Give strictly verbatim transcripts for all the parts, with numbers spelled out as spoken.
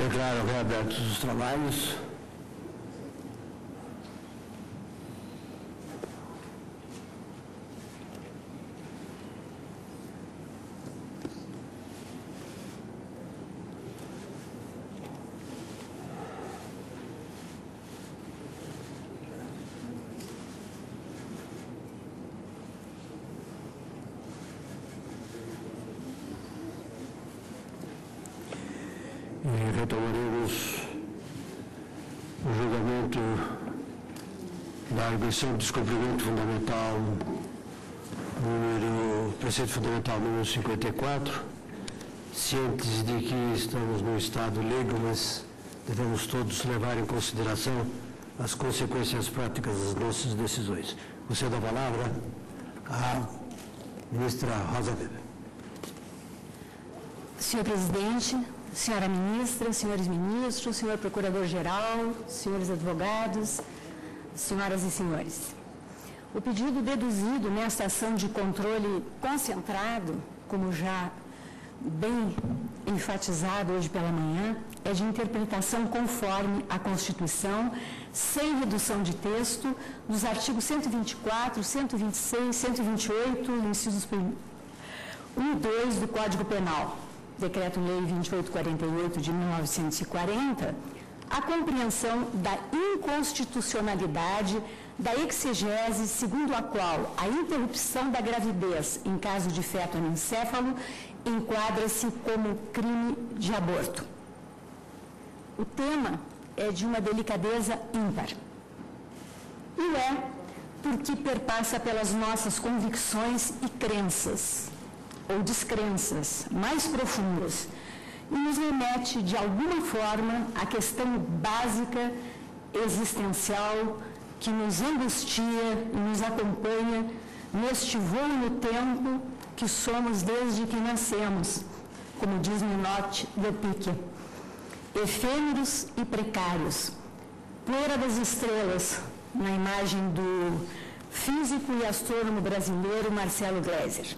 Declaro reabertos os trabalhos. E retomaremos o julgamento da arguição de descumprimento fundamental número, preceito fundamental número cinquenta e quatro, cientes de que estamos num estado leigo, mas devemos todos levar em consideração as consequências práticas das nossas decisões. Você dá a palavra à ministra Rosa Weber. Senhor presidente, senhora ministra, senhores ministros, senhor procurador-geral, senhores advogados, senhoras e senhores. O pedido deduzido nesta ação de controle concentrado, como já bem enfatizado hoje pela manhã, é de interpretação conforme a Constituição, sem redução de texto, dos artigos cento e vinte e quatro, cento e vinte e seis, cento e vinte e oito, incisos um e dois do Código Penal. Decreto-Lei vinte e oito quarenta e oito de mil novecentos e quarenta, a compreensão da inconstitucionalidade da exegese segundo a qual a interrupção da gravidez em caso de feto anencéfalo enquadra-se como crime de aborto. O tema é de uma delicadeza ímpar. E é porque perpassa pelas nossas convicções e crenças, ou descrenças mais profundas, e nos remete, de alguma forma, à questão básica, existencial, que nos angustia e nos acompanha neste voo no tempo que somos desde que nascemos, como diz Minotti de Pique, efêmeros e precários, poeira das estrelas, na imagem do físico e astrônomo brasileiro Marcelo Gleiser.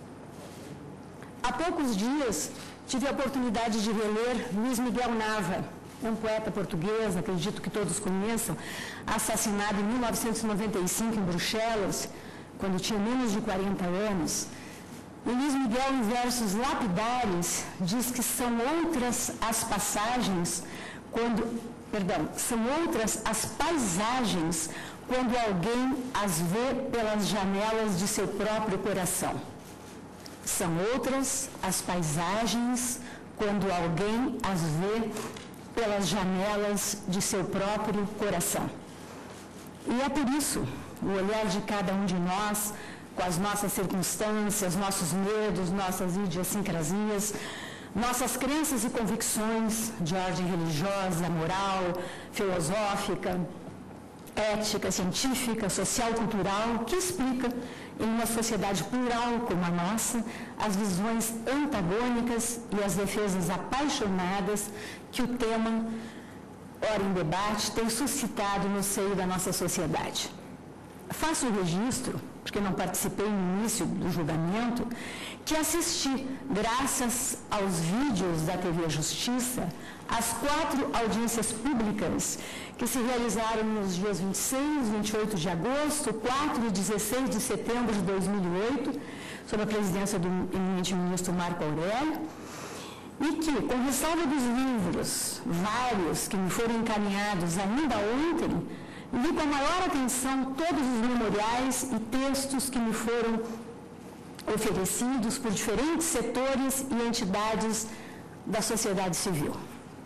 Há poucos dias, tive a oportunidade de reler Luiz Miguel Nava, um poeta português, acredito que todos conheçam, assassinado em mil novecentos e noventa e cinco em Bruxelas, quando tinha menos de quarenta anos. E Luiz Miguel, em versos lapidares, diz que são outras as passagens, quando, perdão, são outras as paisagens quando alguém as vê pelas janelas de seu próprio coração. São outras as paisagens quando alguém as vê pelas janelas de seu próprio coração. E é por isso, o olhar de cada um de nós, com as nossas circunstâncias, nossos medos, nossas idiosincrasias, nossas crenças e convicções de ordem religiosa, moral, filosófica, ética, científica, social, cultural, que explica, em uma sociedade plural como a nossa, as visões antagônicas e as defesas apaixonadas que o tema, ora em debate, tem suscitado no seio da nossa sociedade. Faço o registro, porque não participei no início do julgamento, que assisti, graças aos vídeos da T V Justiça, às quatro audiências públicas que se realizaram nos dias vinte e seis, vinte e oito de agosto, quatro e dezesseis de setembro de dois mil e oito, sob a presidência do eminente ministro Marco Aurélio, e que, com ressalva dos livros, vários que me foram encaminhados ainda ontem, li com a maior atenção todos os memoriais e textos que me foram oferecidos por diferentes setores e entidades da sociedade civil.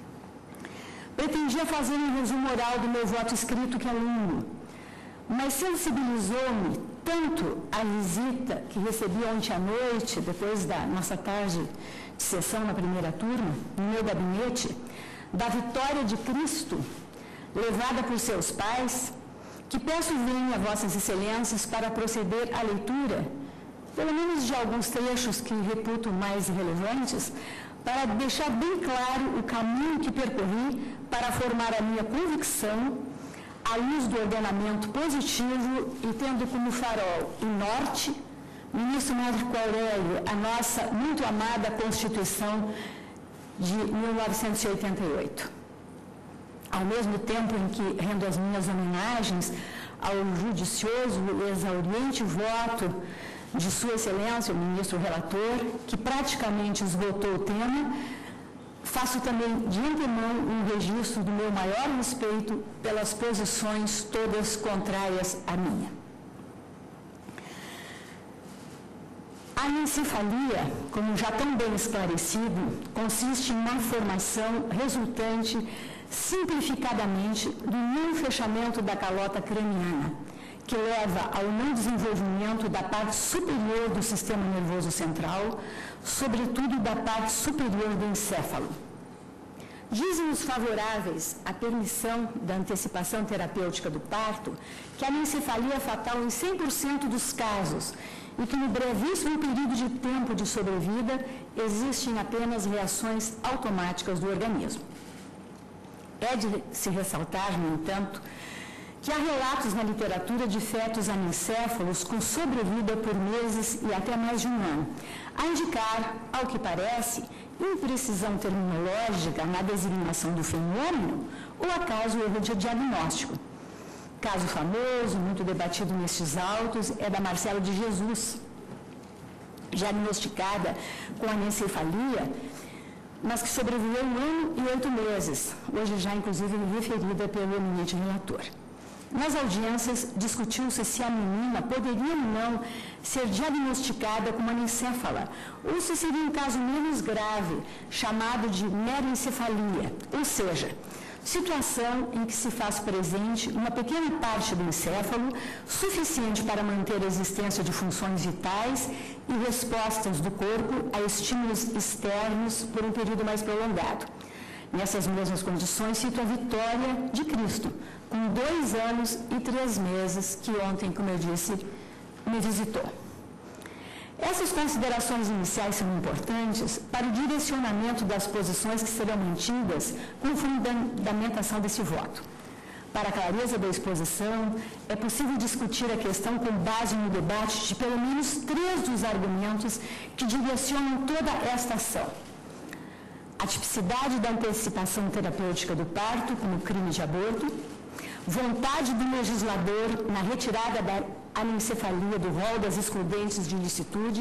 Pretendia fazer um resumo oral do meu voto escrito, que é longo, mas sensibilizou-me tanto a visita que recebi ontem à noite, depois da nossa tarde de sessão na primeira turma, no meu gabinete, da vitória de Cristo, levada por seus pais, que peço venha a vossas excelências para proceder à leitura, pelo menos de alguns trechos que reputo mais relevantes, para deixar bem claro o caminho que percorri para formar a minha convicção à luz do ordenamento positivo e tendo como farol e norte, ministro Marco Aurélio, a nossa muito amada Constituição de mil novecentos e oitenta e oito. Ao mesmo tempo em que rendo as minhas homenagens ao judicioso e exauriente voto de Sua Excelência, o ministro relator, que praticamente esgotou o tema, faço também de antemão um registro do meu maior respeito pelas posições todas contrárias à minha. A anencefalia, como já tão bem esclarecido, consiste em malformação resultante, simplificadamente, do não fechamento da calota craniana, que leva ao não desenvolvimento da parte superior do sistema nervoso central, sobretudo da parte superior do encéfalo. Dizem os favoráveis à permissão da antecipação terapêutica do parto que a anencefalia é fatal em cem por cento dos casos e que no brevíssimo período de tempo de sobrevida existem apenas reações automáticas do organismo. É de se ressaltar, no entanto, que há relatos na literatura de fetos anencéfalos com sobrevida por meses e até mais de um ano, a indicar, ao que parece, imprecisão terminológica na designação do fenômeno ou acaso erro de diagnóstico. Caso famoso, muito debatido nestes autos, é da Marcela de Jesus, diagnosticada com anencefalia, mas que sobreviveu um ano e oito meses, hoje já inclusive referida pelo eminente relator. Nas audiências, discutiu-se se a menina poderia ou não ser diagnosticada como anencéfala, ou se seria um caso menos grave, chamado de meroencefalia, ou seja, situação em que se faz presente uma pequena parte do encéfalo, suficiente para manter a existência de funções vitais e respostas do corpo a estímulos externos por um período mais prolongado. Nessas mesmas condições, cito a Vitória de Cristo, com dois anos e três meses, que ontem, como eu disse, me visitou. Essas considerações iniciais são importantes para o direcionamento das posições que serão mantidas com fundamentação desse voto. Para a clareza da exposição, é possível discutir a questão com base no debate de pelo menos três dos argumentos que direcionam toda esta ação. A tipicidade da antecipação terapêutica do parto como crime de aborto, vontade do legislador na retirada da anencefalia do rol das excludentes de ilicitude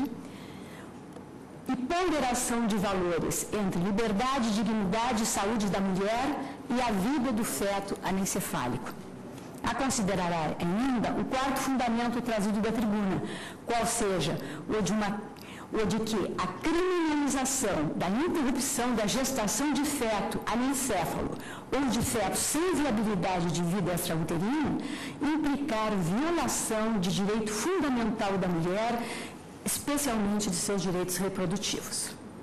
e ponderação de valores entre liberdade, dignidade e saúde da mulher e a vida do feto anencefálico. A considerar ainda o quarto fundamento trazido da tribuna, qual seja o de uma ou de que a criminalização da interrupção da gestação de feto anencéfalo ou de feto sem viabilidade de vida extrauterina implicar violação de direito fundamental da mulher, especialmente de seus direitos reprodutivos.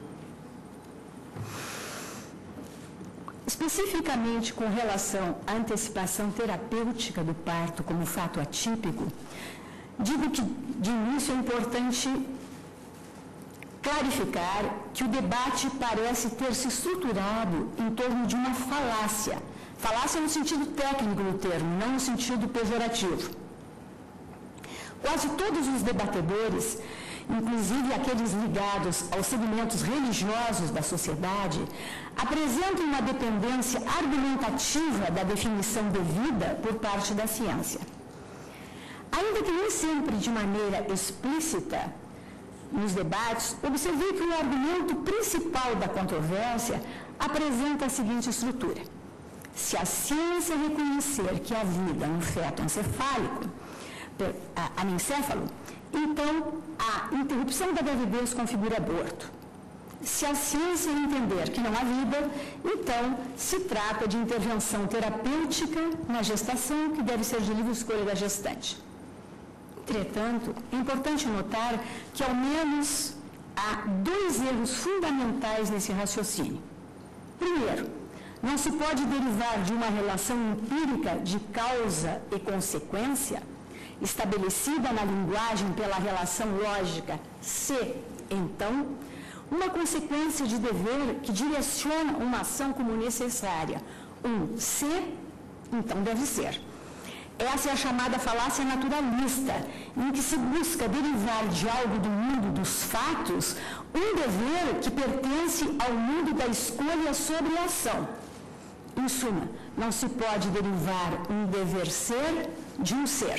Especificamente com relação à antecipação terapêutica do parto como fato atípico, digo que de início é importante clarificar que o debate parece ter se estruturado em torno de uma falácia. Falácia no sentido técnico do termo, não no sentido pejorativo. Quase todos os debatedores, inclusive aqueles ligados aos segmentos religiosos da sociedade, apresentam uma dependência argumentativa da definição devida por parte da ciência. Ainda que nem sempre de maneira explícita, nos debates, observei que o argumento principal da controvérsia apresenta a seguinte estrutura. Se a ciência reconhecer que há vida no feto encefálico, anencéfalo, então a interrupção da gravidez configura aborto. Se a ciência entender que não há vida, então se trata de intervenção terapêutica na gestação que deve ser de livre escolha da gestante. Entretanto, é importante notar que ao menos há dois erros fundamentais nesse raciocínio. Primeiro, não se pode derivar de uma relação empírica de causa e consequência, estabelecida na linguagem pela relação lógica se, então, uma consequência de dever que direciona uma ação como necessária. Um se, então deve ser. Essa é a chamada falácia naturalista, em que se busca derivar de algo do mundo dos fatos Um dever que pertence ao mundo da escolha sobre a ação. Em suma, não se pode derivar um dever ser de um ser.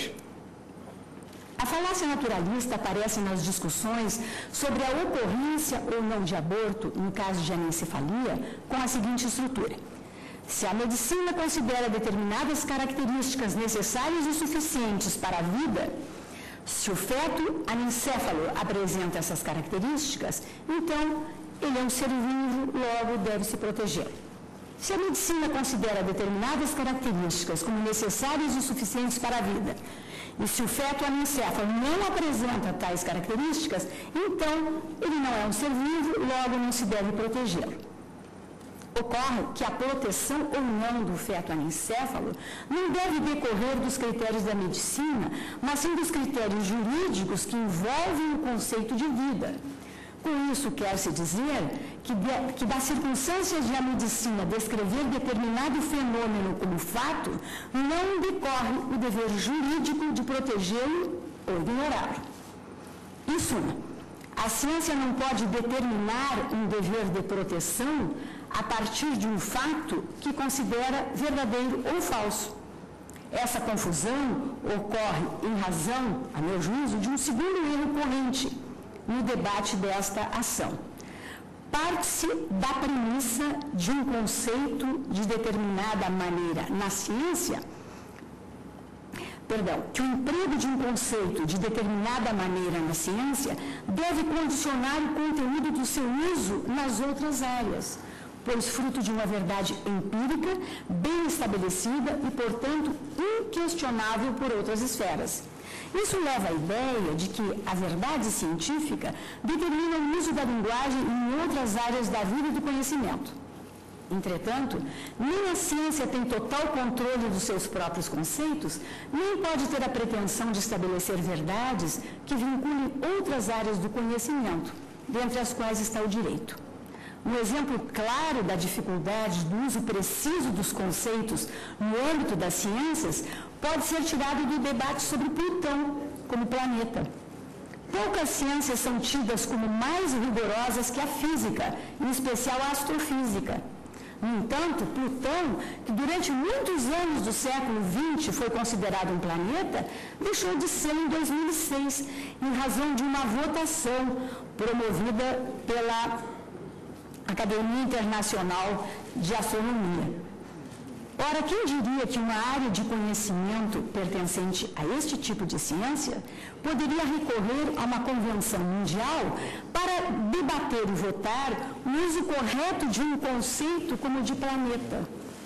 A falácia naturalista aparece nas discussões sobre a ocorrência ou não de aborto em caso de anencefalia com a seguinte estrutura. Se a medicina considera determinadas características necessárias e suficientes para a vida, se o feto anencéfalo apresenta essas características, então ele é um ser vivo, logo deve-se protegê-lo. Se a medicina considera determinadas características como necessárias e suficientes para a vida, e se o feto anencéfalo não apresenta tais características, então ele não é um ser vivo, logo não se deve protegê-lo. Ocorre que a proteção ou não do feto anencéfalo não deve decorrer dos critérios da medicina, mas sim dos critérios jurídicos que envolvem o conceito de vida. Com isso, quer-se dizer que, de, que das circunstâncias de a medicina descrever determinado fenômeno como fato, não decorre o dever jurídico de protegê-lo ou ignorá-lo. Em suma, a ciência não pode determinar um dever de proteção a partir de um fato que considera verdadeiro ou falso. Essa confusão ocorre em razão, a meu juízo, de um segundo erro corrente no debate desta ação. Parte-se da premissa de um conceito de determinada maneira na ciência, perdão, que o emprego de um conceito de determinada maneira na ciência deve condicionar o conteúdo do seu uso nas outras áreas, pois fruto de uma verdade empírica, bem estabelecida e, portanto, inquestionável por outras esferas. Isso leva à ideia de que a verdade científica determina o uso da linguagem em outras áreas da vida e do conhecimento. Entretanto, nem a ciência tem total controle dos seus próprios conceitos, nem pode ter a pretensão de estabelecer verdades que vinculem outras áreas do conhecimento, dentre as quais está o direito. Um exemplo claro da dificuldade do uso preciso dos conceitos no âmbito das ciências pode ser tirado do debate sobre Plutão como planeta. Poucas ciências são tidas como mais rigorosas que a física, em especial a astrofísica. No entanto, Plutão, que durante muitos anos do século vinte foi considerado um planeta, deixou de ser em dois mil e seis, em razão de uma votação promovida pela Academia Internacional de Astronomia. Ora, quem diria que uma área de conhecimento pertencente a este tipo de ciência poderia recorrer a uma convenção mundial para debater e votar o uso correto de um conceito como de planeta?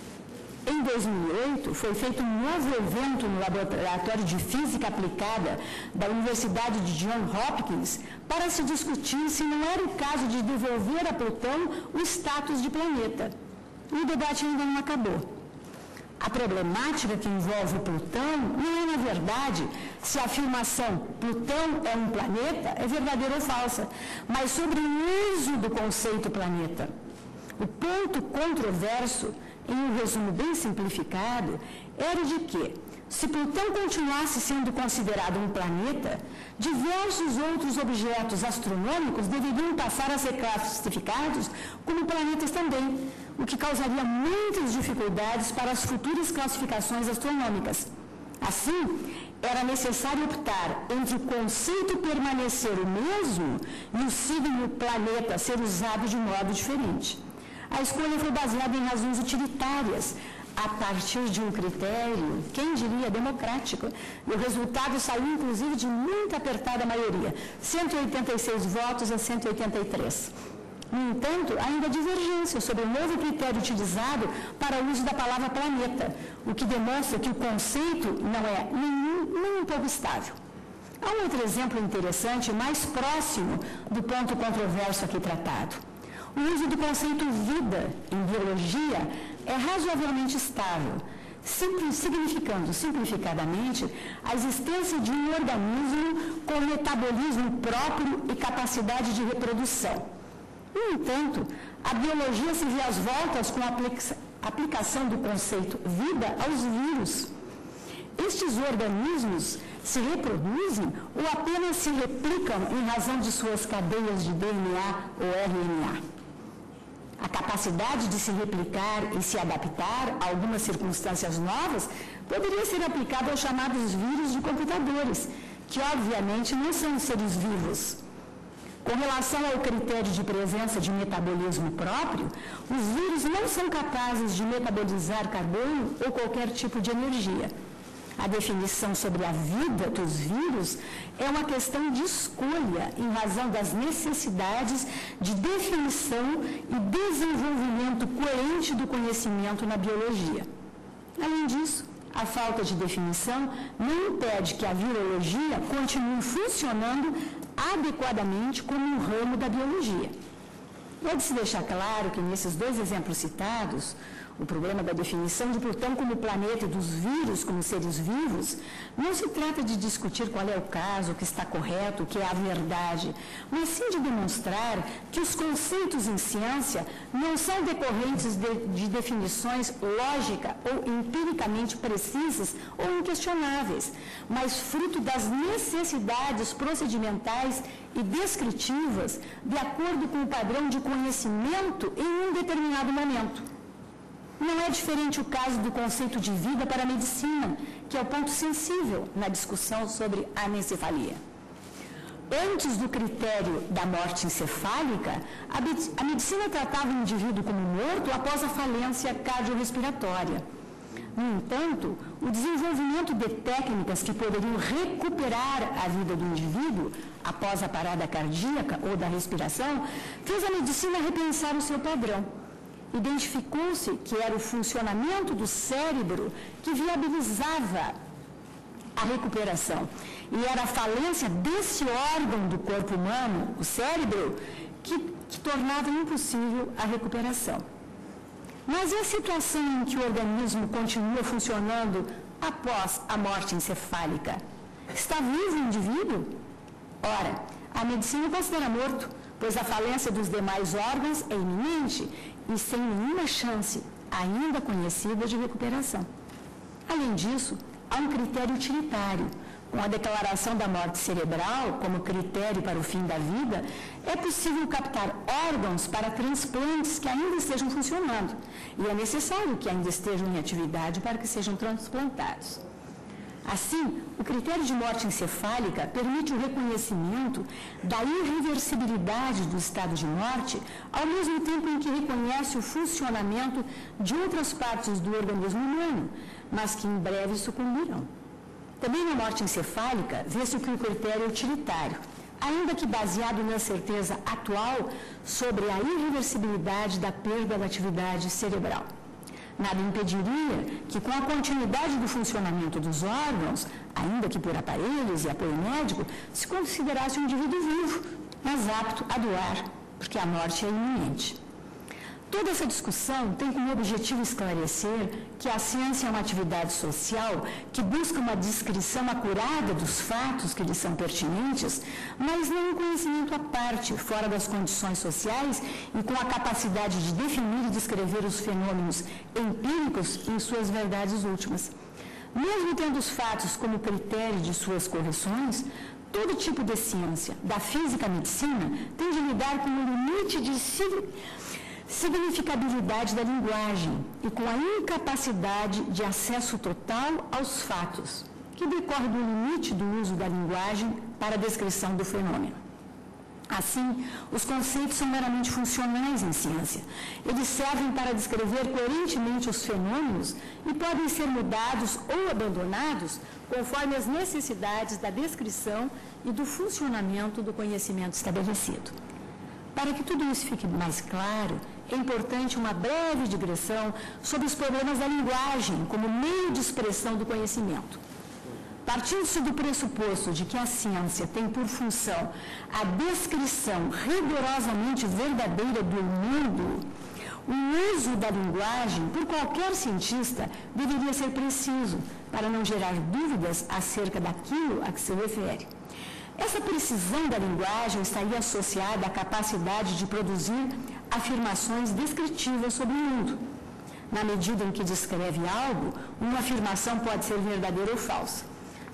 Em dois mil e oito, foi feito um novo evento no Laboratório de Física Aplicada da Universidade de Johns Hopkins para se discutir se não era o caso de devolver a Plutão o status de planeta. E o debate ainda não acabou. A problemática que envolve Plutão não é, na verdade, se a afirmação Plutão é um planeta é verdadeira ou falsa, mas sobre o uso do conceito planeta. O ponto controverso, em um resumo bem simplificado, era de que, se Plutão continuasse sendo considerado um planeta, diversos outros objetos astronômicos deveriam passar a ser classificados como planetas também, o que causaria muitas dificuldades para as futuras classificações astronômicas. Assim, era necessário optar entre o conceito permanecer o mesmo e o signo planeta ser usado de modo diferente. A escolha foi baseada em razões utilitárias, a partir de um critério, quem diria, democrático. E o resultado saiu, inclusive, de muito apertada maioria, cento e oitenta e seis votos a cento e oitenta e três. No entanto, ainda há divergência sobre o novo critério utilizado para o uso da palavra planeta, o que demonstra que o conceito não é nem, nem um pouco estável. Há um outro exemplo interessante, mais próximo do ponto controverso aqui tratado. O uso do conceito vida em biologia é razoavelmente estável, significando, simplificadamente, a existência de um organismo com metabolismo próprio e capacidade de reprodução. No entanto, a biologia se vê às voltas com a aplicação do conceito vida aos vírus. Estes organismos se reproduzem ou apenas se replicam em razão de suas cadeias de D N A ou R N A. A capacidade de se replicar e se adaptar a algumas circunstâncias novas poderia ser aplicada aos chamados vírus de computadores, que obviamente não são seres vivos. Com relação ao critério de presença de metabolismo próprio, os vírus não são capazes de metabolizar carbono ou qualquer tipo de energia. A definição sobre a vida dos vírus é uma questão de escolha em razão das necessidades de definição e desenvolvimento coerente do conhecimento na biologia. Além disso, a falta de definição não impede que a virologia continue funcionando adequadamente como um ramo da biologia. Pode-se deixar claro que nesses dois exemplos citados, o problema da definição de Plutão como planeta e dos vírus como seres vivos, não se trata de discutir qual é o caso, o que está correto, o que é a verdade, mas sim de demonstrar que os conceitos em ciência não são decorrentes de, de definições lógica ou empiricamente precisas ou inquestionáveis, mas fruto das necessidades procedimentais e descritivas de acordo com o padrão de conhecimento em um determinado momento. Não é diferente o caso do conceito de vida para a medicina, que é o ponto sensível na discussão sobre a anencefalia. Antes do critério da morte encefálica, a medicina tratava o indivíduo como morto após a falência cardiorrespiratória. No entanto, o desenvolvimento de técnicas que poderiam recuperar a vida do indivíduo após a parada cardíaca ou da respiração fez a medicina repensar o seu padrão. Identificou-se que era o funcionamento do cérebro que viabilizava a recuperação. E era a falência desse órgão do corpo humano, o cérebro, que, que tornava impossível a recuperação. Mas e a situação em que o organismo continua funcionando após a morte encefálica? Está vivo o indivíduo? Ora, a medicina considera morto, pois a falência dos demais órgãos é iminente e sem nenhuma chance, ainda conhecida, de recuperação. Além disso, há um critério utilitário. Com a declaração da morte cerebral como critério para o fim da vida, é possível captar órgãos para transplantes que ainda estejam funcionando. E é necessário que ainda estejam em atividade para que sejam transplantados. Assim, o critério de morte encefálica permite o reconhecimento da irreversibilidade do estado de morte, ao mesmo tempo em que reconhece o funcionamento de outras partes do organismo humano, mas que em breve sucumbirão. Também na morte encefálica, vê-se que o critério é utilitário, ainda que baseado na certeza atual sobre a irreversibilidade da perda da atividade cerebral. Nada impediria que, com a continuidade do funcionamento dos órgãos, ainda que por aparelhos e apoio médico, se considerasse um indivíduo vivo, mas apto a doar, porque a morte é iminente. Toda essa discussão tem como objetivo esclarecer que a ciência é uma atividade social que busca uma descrição acurada dos fatos que lhes são pertinentes, mas não um conhecimento à parte, fora das condições sociais e com a capacidade de definir e descrever os fenômenos empíricos em suas verdades últimas. Mesmo tendo os fatos como critério de suas correções, todo tipo de ciência, da física à medicina, tem de lidar com o limite de significabilidade da linguagem e com a incapacidade de acesso total aos fatos, que decorre do limite do uso da linguagem para a descrição do fenômeno. Assim, os conceitos são meramente funcionais em ciência. Eles servem para descrever coerentemente os fenômenos e podem ser mudados ou abandonados conforme as necessidades da descrição e do funcionamento do conhecimento estabelecido. Para que tudo isso fique mais claro, é importante uma breve digressão sobre os problemas da linguagem como meio de expressão do conhecimento. Partindo-se do pressuposto de que a ciência tem por função a descrição rigorosamente verdadeira do mundo, o uso da linguagem por qualquer cientista deveria ser preciso para não gerar dúvidas acerca daquilo a que se refere. Essa precisão da linguagem estaria associada à capacidade de produzir afirmações descritivas sobre o mundo. Na medida em que descreve algo, uma afirmação pode ser verdadeira ou falsa.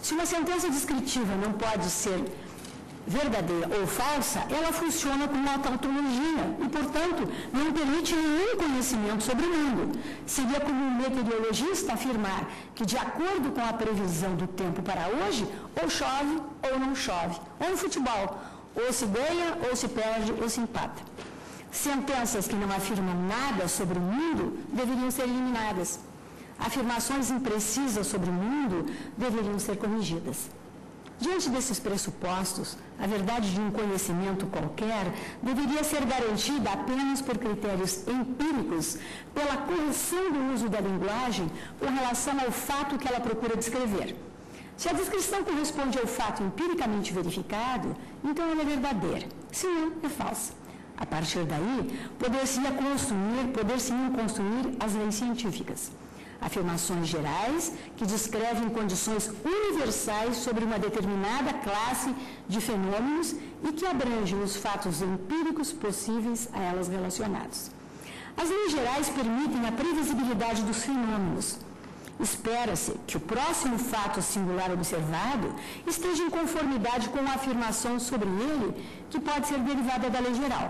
Se uma sentença descritiva não pode ser verdadeira ou falsa, ela funciona como uma tautologia e, portanto, não permite nenhum conhecimento sobre o mundo. Seria como um meteorologista afirmar que, de acordo com a previsão do tempo para hoje, ou chove ou não chove, ou no futebol, ou se ganha, ou se perde, ou se empata. Sentenças que não afirmam nada sobre o mundo deveriam ser eliminadas. Afirmações imprecisas sobre o mundo deveriam ser corrigidas. Diante desses pressupostos, a verdade de um conhecimento qualquer deveria ser garantida apenas por critérios empíricos, pela correção do uso da linguagem com relação ao fato que ela procura descrever. Se a descrição corresponde ao fato empiricamente verificado, então ela é verdadeira, se não, é falsa. A partir daí, poder-se-ia construir, poder-se-iam construir as leis científicas. Afirmações gerais que descrevem condições universais sobre uma determinada classe de fenômenos e que abrangem os fatos empíricos possíveis a elas relacionados. As leis gerais permitem a previsibilidade dos fenômenos. Espera-se que o próximo fato singular observado esteja em conformidade com a afirmação sobre ele que pode ser derivada da lei geral.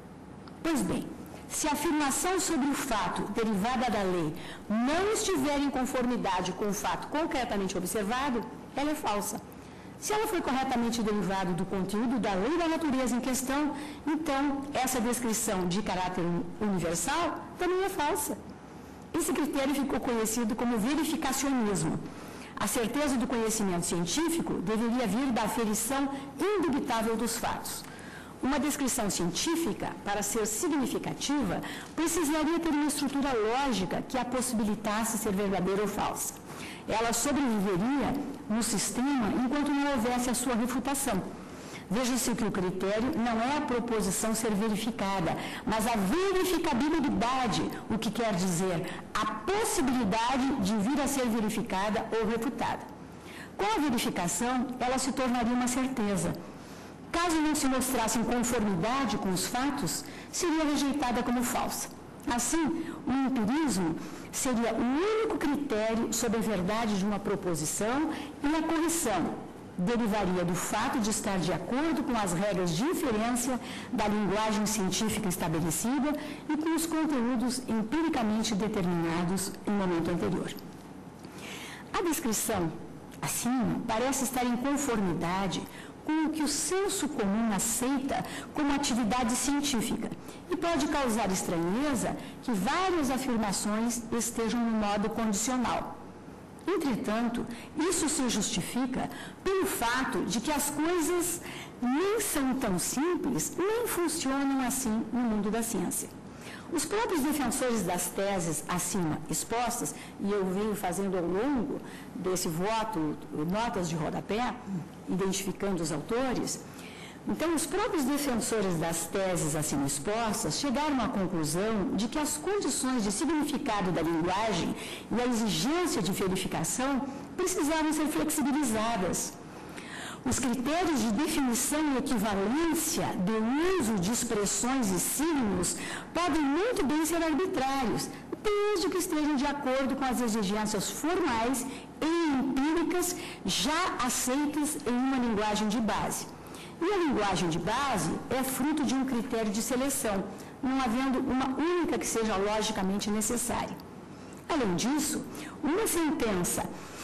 Pois bem, se a afirmação sobre o fato derivada da lei não estiver em conformidade com o fato concretamente observado, ela é falsa. Se ela foi corretamente derivada do conteúdo da lei da natureza em questão, então essa descrição de caráter universal também é falsa. Esse critério ficou conhecido como verificacionismo. A certeza do conhecimento científico deveria vir da aferição indubitável dos fatos. Uma descrição científica, para ser significativa, precisaria ter uma estrutura lógica que a possibilitasse ser verdadeira ou falsa. Ela sobreviveria no sistema enquanto não houvesse a sua refutação. Veja-se que o critério não é a proposição ser verificada, mas a verificabilidade, o que quer dizer a possibilidade de vir a ser verificada ou refutada. Com a verificação, ela se tornaria uma certeza. Caso não se mostrasse em conformidade com os fatos, seria rejeitada como falsa. Assim, o empirismo seria o único critério sobre a verdade de uma proposição e a correção derivaria do fato de estar de acordo com as regras de inferência da linguagem científica estabelecida e com os conteúdos empiricamente determinados em momento anterior. A descrição, assim, parece estar em conformidade com o que o senso comum aceita como atividade científica e pode causar estranheza que várias afirmações estejam no modo condicional. Entretanto, isso se justifica pelo fato de que as coisas nem são tão simples, nem funcionam assim no mundo da ciência. Os próprios defensores das teses acima expostas, e eu venho fazendo ao longo desse voto notas de rodapé, identificando os autores, então os próprios defensores das teses acima expostas chegaram à conclusão de que as condições de significado da linguagem e a exigência de verificação precisavam ser flexibilizadas. Os critérios de definição e equivalência do uso de expressões e signos podem muito bem ser arbitrários, desde que estejam de acordo com as exigências formais e empíricas já aceitas em uma linguagem de base. E a linguagem de base é fruto de um critério de seleção, não havendo uma única que seja logicamente necessária. Além disso, uma sentença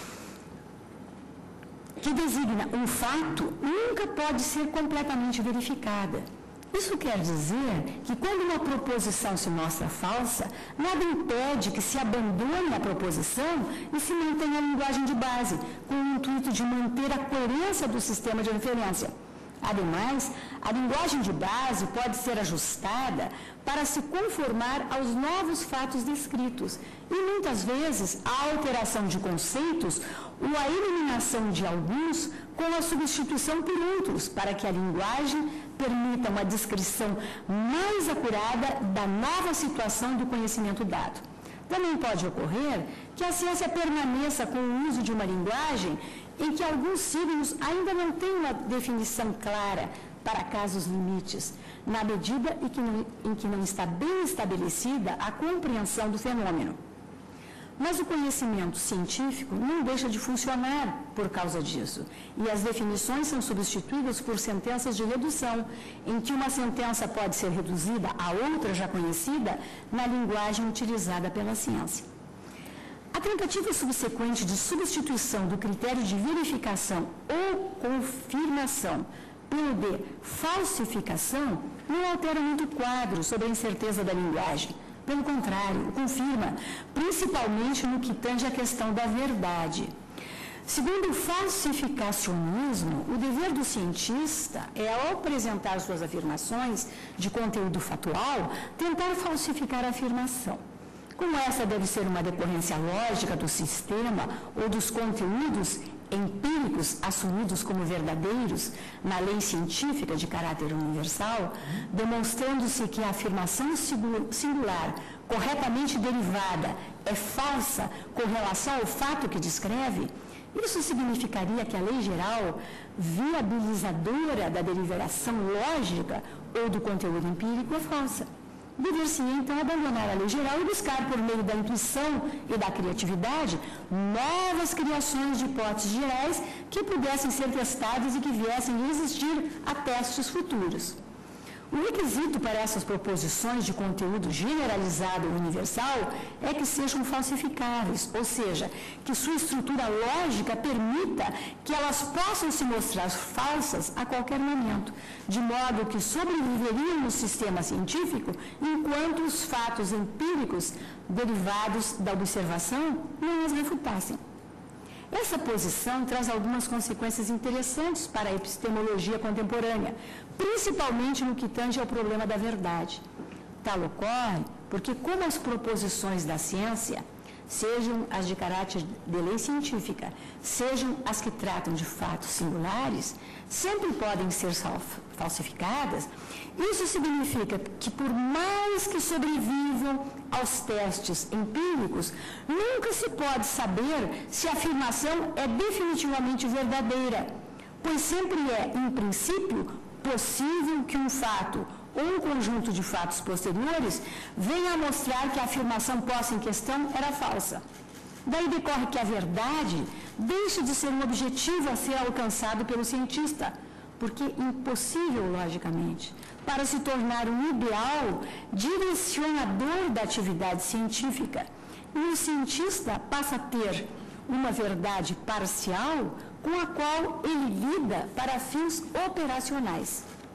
que designa um fato nunca pode ser completamente verificada. Isso quer dizer que quando uma proposição se mostra falsa, nada impede que se abandone a proposição e se mantenha a linguagem de base, com o intuito de manter a coerência do sistema de referência. Ademais, a linguagem de base pode ser ajustada para se conformar aos novos fatos descritos e, muitas vezes, a alteração de conceitos ou a eliminação de alguns com a substituição por outros, para que a linguagem permita uma descrição mais acurada da nova situação do conhecimento dado. Também pode ocorrer que a ciência permaneça com o uso de uma linguagem em que alguns signos ainda não têm uma definição clara para casos limites, na medida em que não, em que não está bem estabelecida a compreensão do fenômeno. Mas o conhecimento científico não deixa de funcionar por causa disso. E as definições são substituídas por sentenças de redução, em que uma sentença pode ser reduzida a outra já conhecida na linguagem utilizada pela ciência. A tentativa subsequente de substituição do critério de verificação ou confirmação pelo de falsificação não altera muito o quadro sobre a incerteza da linguagem. Pelo contrário, o confirma, principalmente no que tange à questão da verdade. Segundo o falsificacionismo, o dever do cientista é, ao apresentar suas afirmações de conteúdo factual, tentar falsificar a afirmação. Como essa deve ser uma decorrência lógica do sistema ou dos conteúdos empíricos assumidos como verdadeiros na lei científica de caráter universal, demonstrando-se que a afirmação singular, corretamente derivada, é falsa com relação ao fato que descreve, isso significaria que a lei geral, viabilizadora da deliberação lógica ou do conteúdo empírico, é falsa. Dever-se, então, abandonar a lei geral e buscar, por meio da intuição e da criatividade, novas criações de hipóteses gerais que pudessem ser testadas e que viessem a existir a testes futuros. O requisito para essas proposições de conteúdo generalizado ou universal é que sejam falsificáveis, ou seja, que sua estrutura lógica permita que elas possam se mostrar falsas a qualquer momento, de modo que sobreviveriam no sistema científico enquanto os fatos empíricos derivados da observação não as refutassem. Essa posição traz algumas consequências interessantes para a epistemologia contemporânea, principalmente no que tange ao problema da verdade. Tal ocorre porque, como as proposições da ciência, sejam as de caráter de lei científica, sejam as que tratam de fatos singulares, sempre podem ser falsificadas, isso significa que, por mais que sobrevivam aos testes empíricos, nunca se pode saber se a afirmação é definitivamente verdadeira, pois sempre é, em princípio, possível que um fato ou um conjunto de fatos posteriores venha a mostrar que a afirmação posta em questão era falsa. Daí decorre que a verdade deixa de ser um objetivo a ser alcançado pelo cientista, porque impossível, logicamente, para se tornar um ideal direcionador da atividade científica. E o cientista passa a ter uma verdade parcial com a qual ele lida para fins operacionais.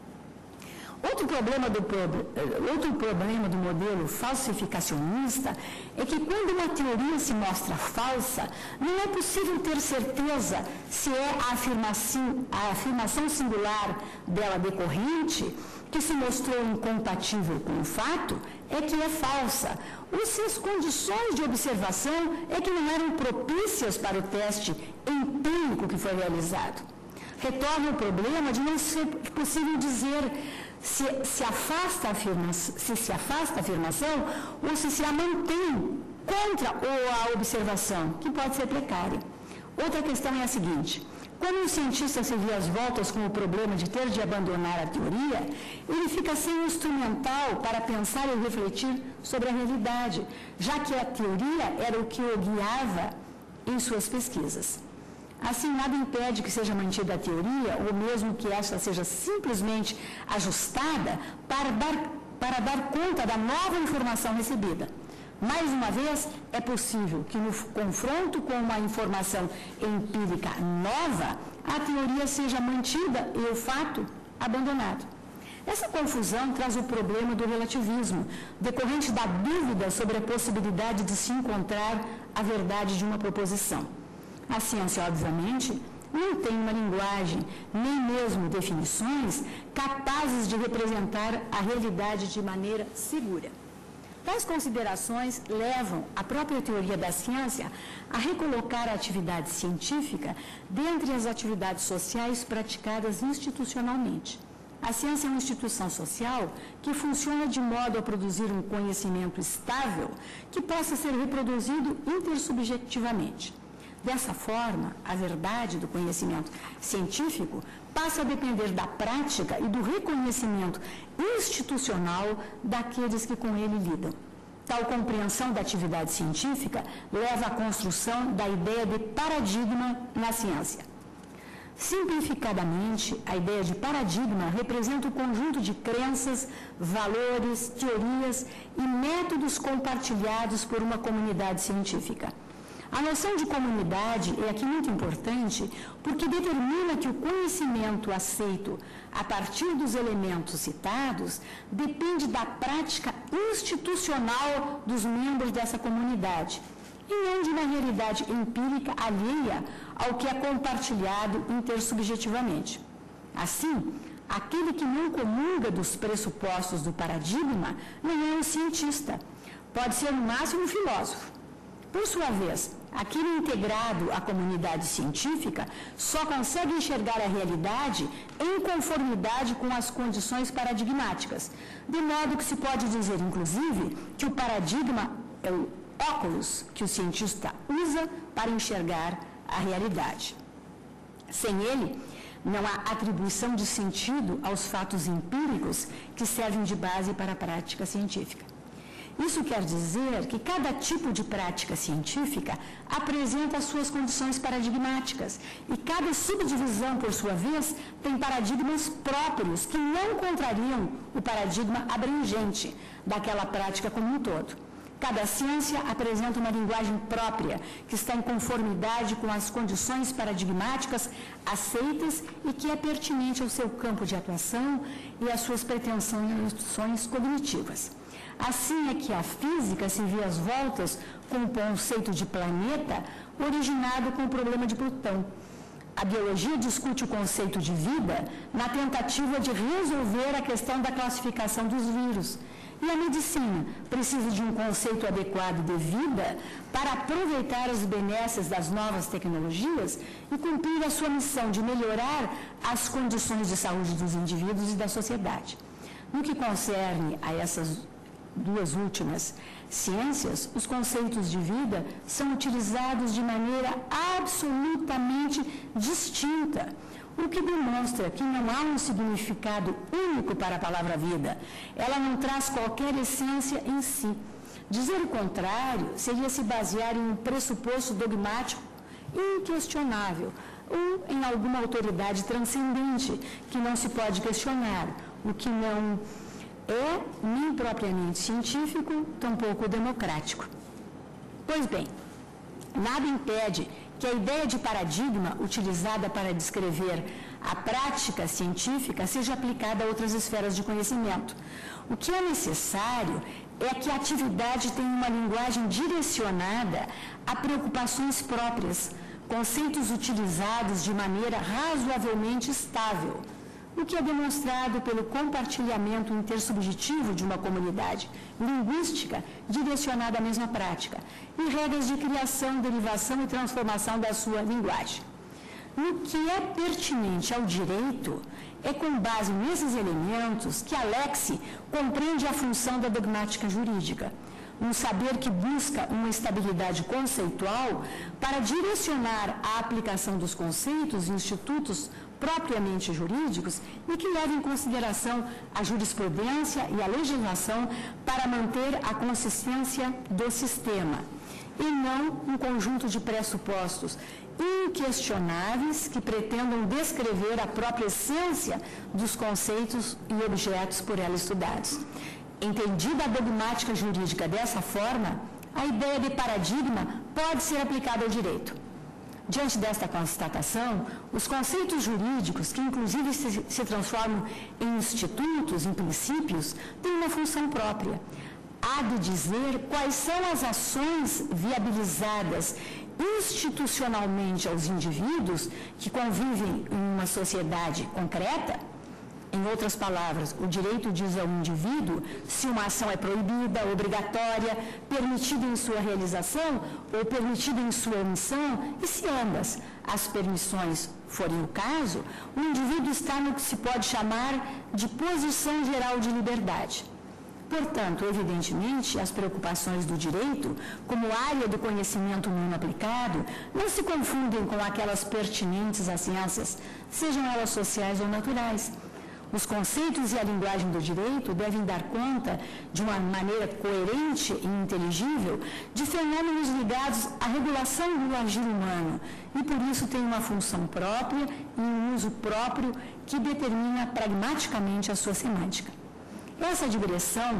Outro problema, do, outro problema do modelo falsificacionista é que, quando uma teoria se mostra falsa, não é possível ter certeza se é a afirmação, a afirmação singular dela decorrente, que se mostrou incompatível com o fato, é que é falsa, ou se as condições de observação é que não eram propícias para o teste empírico que foi realizado. Retorna o problema de não ser possível dizer se se afasta a afirmação, se se afasta a afirmação ou se se a mantém contra ou a observação, que pode ser precária. Outra questão é a seguinte: quando um cientista se vê às voltas com o problema de ter de abandonar a teoria, ele fica sem um instrumental para pensar e refletir sobre a realidade, já que a teoria era o que o guiava em suas pesquisas. Assim, nada impede que seja mantida a teoria, ou mesmo que esta seja simplesmente ajustada para dar, para dar conta da nova informação recebida. Mais uma vez, é possível que no confronto com uma informação empírica nova, a teoria seja mantida e o fato abandonado. Essa confusão traz o problema do relativismo, decorrente da dúvida sobre a possibilidade de se encontrar a verdade de uma proposição. A ciência, obviamente, não tem uma linguagem, nem mesmo definições capazes de representar a realidade de maneira segura. Tais considerações levam a própria teoria da ciência a recolocar a atividade científica dentre as atividades sociais praticadas institucionalmente. A ciência é uma instituição social que funciona de modo a produzir um conhecimento estável que possa ser reproduzido intersubjetivamente. Dessa forma, a verdade do conhecimento científico passa a depender da prática e do reconhecimento institucional daqueles que com ele lidam. Tal compreensão da atividade científica leva à construção da ideia de paradigma na ciência. Simplificadamente, a ideia de paradigma representa o conjunto de crenças, valores, teorias e métodos compartilhados por uma comunidade científica. A noção de comunidade é aqui muito importante porque determina que o conhecimento aceito a partir dos elementos citados depende da prática institucional dos membros dessa comunidade e não de uma realidade empírica alheia ao que é compartilhado intersubjetivamente. Assim, aquele que não comunga dos pressupostos do paradigma não é um cientista, pode ser no máximo um filósofo. Por sua vez, aquele integrado à comunidade científica só consegue enxergar a realidade em conformidade com as condições paradigmáticas, de modo que se pode dizer, inclusive, que o paradigma é o óculos que o cientista usa para enxergar a realidade. Sem ele, não há atribuição de sentido aos fatos empíricos que servem de base para a prática científica. Isso quer dizer que cada tipo de prática científica apresenta as suas condições paradigmáticas e cada subdivisão, por sua vez, tem paradigmas próprios que não contrariam o paradigma abrangente daquela prática como um todo. Cada ciência apresenta uma linguagem própria que está em conformidade com as condições paradigmáticas aceitas e que é pertinente ao seu campo de atuação e às suas pretensões cognitivas. Assim é que a física se vê às voltas com o conceito de planeta originado com o problema de Plutão. A biologia discute o conceito de vida na tentativa de resolver a questão da classificação dos vírus. E a medicina precisa de um conceito adequado de vida para aproveitar as benesses das novas tecnologias e cumprir a sua missão de melhorar as condições de saúde dos indivíduos e da sociedade. No que concerne a essas duas últimas ciências, os conceitos de vida são utilizados de maneira absolutamente distinta, o que demonstra que não há um significado único para a palavra vida. Ela não traz qualquer essência em si. Dizer o contrário seria se basear em um pressuposto dogmático inquestionável ou em alguma autoridade transcendente que não se pode questionar, o que não é nem propriamente científico, tampouco democrático. Pois bem, nada impede que a ideia de paradigma utilizada para descrever a prática científica seja aplicada a outras esferas de conhecimento. O que é necessário é que a atividade tenha uma linguagem direcionada a preocupações próprias, conceitos utilizados de maneira razoavelmente estável, o que é demonstrado pelo compartilhamento intersubjetivo de uma comunidade linguística direcionada à mesma prática e regras de criação, derivação e transformação da sua linguagem. No que é pertinente ao direito, é com base nesses elementos que a Lexi compreende a função da dogmática jurídica, um saber que busca uma estabilidade conceitual para direcionar a aplicação dos conceitos e institutos propriamente jurídicos e que leva em consideração a jurisprudência e a legislação para manter a consistência do sistema, e não um conjunto de pressupostos inquestionáveis que pretendam descrever a própria essência dos conceitos e objetos por ela estudados. Entendida a dogmática jurídica dessa forma, a ideia de paradigma pode ser aplicada ao direito. Diante desta constatação, os conceitos jurídicos, que inclusive se, se transformam em institutos, em princípios, têm uma função própria. Há de dizer quais são as ações viabilizadas institucionalmente aos indivíduos que convivem em uma sociedade concreta. Em outras palavras, o direito diz ao indivíduo se uma ação é proibida, obrigatória, permitida em sua realização ou permitida em sua omissão, e se ambas as permissões forem o caso, o indivíduo está no que se pode chamar de posição geral de liberdade. Portanto, evidentemente, as preocupações do direito, como área do conhecimento humano aplicado, não se confundem com aquelas pertinentes às ciências, sejam elas sociais ou naturais. Os conceitos e a linguagem do direito devem dar conta, de uma maneira coerente e inteligível, de fenômenos ligados à regulação do agir humano e, por isso, têm uma função própria e um uso próprio que determina pragmaticamente a sua semântica. Essa digressão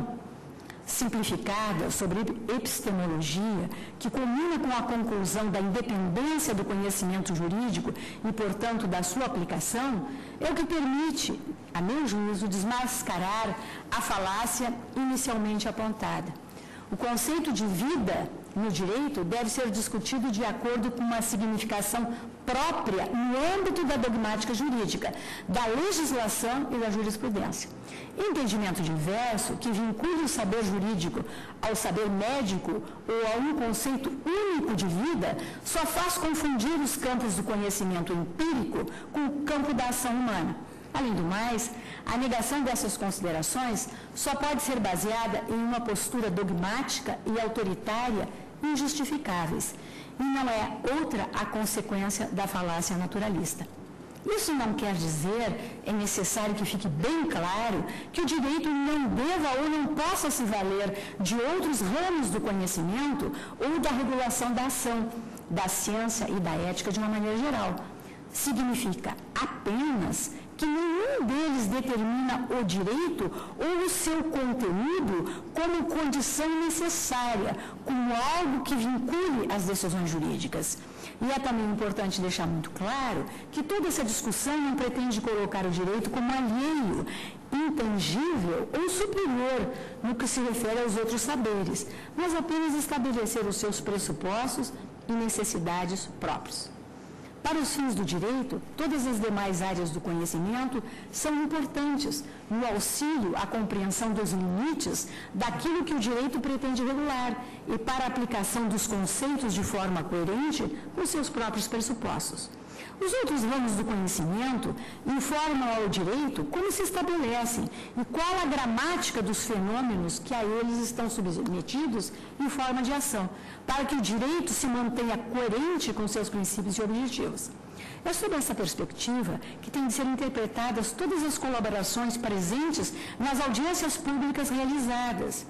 simplificada sobre epistemologia, que culmina com a conclusão da independência do conhecimento jurídico e, portanto, da sua aplicação, é o que permite, a meu juízo, desmascarar a falácia inicialmente apontada. O conceito de vida no direito deve ser discutido de acordo com uma significação própria no âmbito da dogmática jurídica, da legislação e da jurisprudência. Entendimento diverso que vincule o saber jurídico ao saber médico ou a um conceito único de vida só faz confundir os campos do conhecimento empírico com o campo da ação humana. Além do mais, a negação dessas considerações só pode ser baseada em uma postura dogmática e autoritária injustificáveis, e não é outra a consequência da falácia naturalista. Isso não quer dizer, é necessário que fique bem claro, que o direito não deva ou não possa se valer de outros ramos do conhecimento ou da regulação da ação, da ciência e da ética de uma maneira geral. Significa apenas que nenhum deles determina o direito ou o seu conteúdo como condição necessária, como algo que vincule as decisões jurídicas. E é também importante deixar muito claro que toda essa discussão não pretende colocar o direito como alheio, intangível ou superior no que se refere aos outros saberes, mas apenas estabelecer os seus pressupostos e necessidades próprios. Para os fins do direito, todas as demais áreas do conhecimento são importantes no auxílio à compreensão dos limites daquilo que o direito pretende regular e para a aplicação dos conceitos de forma coerente com seus próprios pressupostos. Os outros ramos do conhecimento informam ao direito como se estabelecem e qual a gramática dos fenômenos que a eles estão submetidos em forma de ação, para que o direito se mantenha coerente com seus princípios e objetivos. É sob essa perspectiva que têm de ser interpretadas todas as colaborações presentes nas audiências públicas realizadas.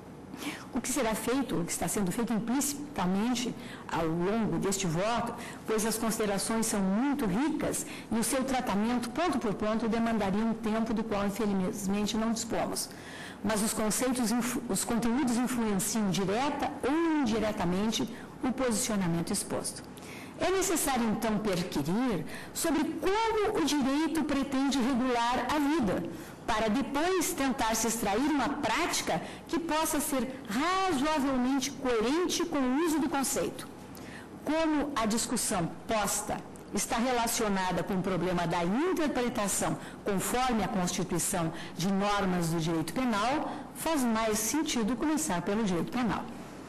O que será feito, o que está sendo feito implicitamente ao longo deste voto, pois as considerações são muito ricas e o seu tratamento, ponto por ponto, demandaria um tempo do qual, infelizmente, não dispomos. Mas os conceitos, os conteúdos influenciam direta ou indiretamente o posicionamento exposto. É necessário, então, perquirir sobre como o direito pretende regular a vida, para depois tentar se extrair uma prática que possa ser razoavelmente coerente com o uso do conceito. Como a discussão posta está relacionada com o problema da interpretação conforme a Constituição de normas do direito penal, faz mais sentido começar pelo direito penal.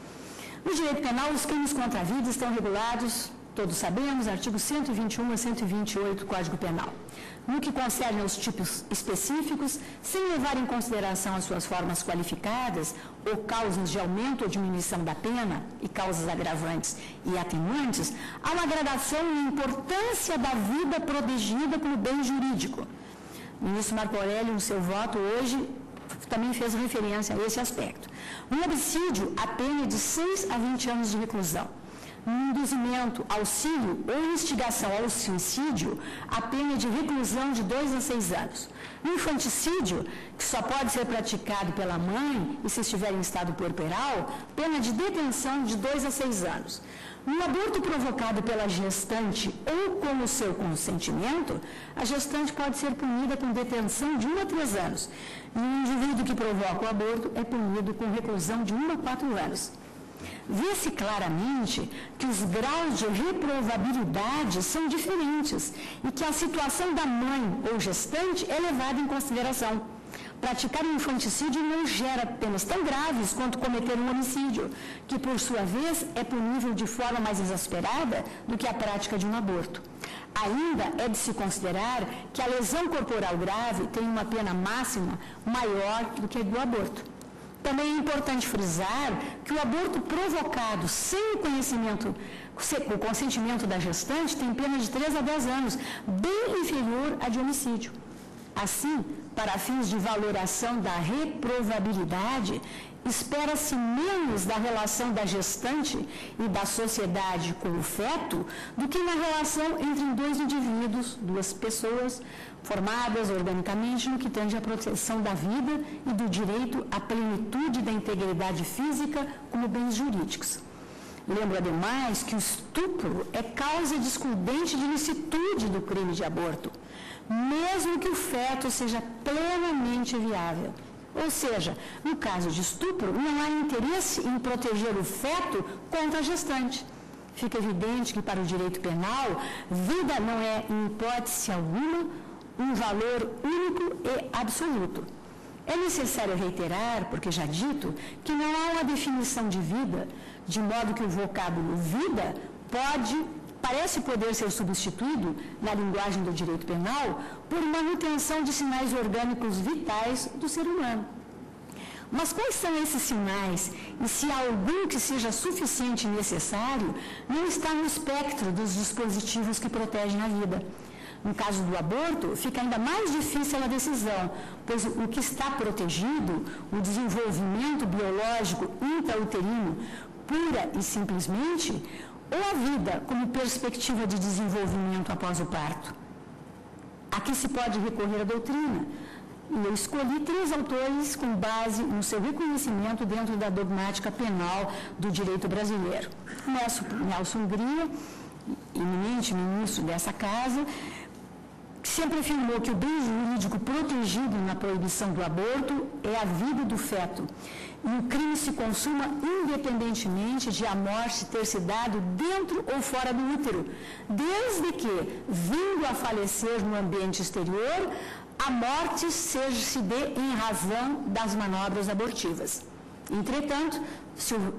No direito penal, os crimes contra a vida estão regulados, todos sabemos, artigos cento e vinte e um a cento e vinte e oito do Código Penal. No que concerne aos tipos específicos, sem levar em consideração as suas formas qualificadas ou causas de aumento ou diminuição da pena e causas agravantes e atenuantes, há uma gradação na importância da vida protegida como bem jurídico. O ministro Marco Aurélio, no seu voto hoje, também fez referência a esse aspecto. No homicídio, a pena é de seis a vinte anos de reclusão. No induzimento, auxílio ou instigação ao suicídio, a pena é de reclusão de dois a seis anos. No infanticídio, que só pode ser praticado pela mãe e se estiver em estado puerperal, pena de detenção de dois a seis anos. No aborto provocado pela gestante ou com o seu consentimento, a gestante pode ser punida com detenção de um a três anos. E o indivíduo que provoca o aborto é punido com reclusão de um a quatro anos. Vê-se claramente que os graus de reprovabilidade são diferentes e que a situação da mãe ou gestante é levada em consideração. Praticar um infanticídio não gera penas tão graves quanto cometer um homicídio, que, por sua vez, é punível de forma mais exasperada do que a prática de um aborto. Ainda é de se considerar que a lesão corporal grave tem uma pena máxima maior do que a do aborto. Também é importante frisar que o aborto provocado sem o conhecimento, o consentimento da gestante tem pena de três a dez anos, bem inferior à de homicídio. Assim, para fins de valoração da reprovabilidade, espera-se menos da relação da gestante e da sociedade com o feto do que na relação entre dois indivíduos, duas pessoas, formadas organicamente no que tange à proteção da vida e do direito à plenitude da integridade física como bens jurídicos. Lembro, ademais, que o estupro é causa excludente de licitude do crime de aborto, mesmo que o feto seja plenamente viável. Ou seja, no caso de estupro, não há interesse em proteger o feto contra a gestante. Fica evidente que, para o direito penal, vida não é, em hipótese alguma, um valor único e absoluto. É necessário reiterar, porque já dito, que não há uma definição de vida, de modo que o vocábulo vida pode, parece poder ser substituído, na linguagem do direito penal, por manutenção de sinais orgânicos vitais do ser humano. Mas quais são esses sinais? E se há algum que seja suficiente e necessário, não está no espectro dos dispositivos que protegem a vida. No caso do aborto, fica ainda mais difícil a decisão, pois o que está protegido, o desenvolvimento biológico intrauterino, pura e simplesmente, ou a vida como perspectiva de desenvolvimento após o parto. Aqui se pode recorrer à doutrina. E eu escolhi três autores com base no seu reconhecimento dentro da dogmática penal do direito brasileiro. Nelson, Nelson Gria, eminente ministro dessa casa, sempre afirmou que o bem jurídico protegido na proibição do aborto é a vida do feto. E o crime se consuma independentemente de a morte ter se dado dentro ou fora do útero, desde que, vindo a falecer no ambiente exterior, a morte seja se dê em razão das manobras abortivas. Entretanto, se o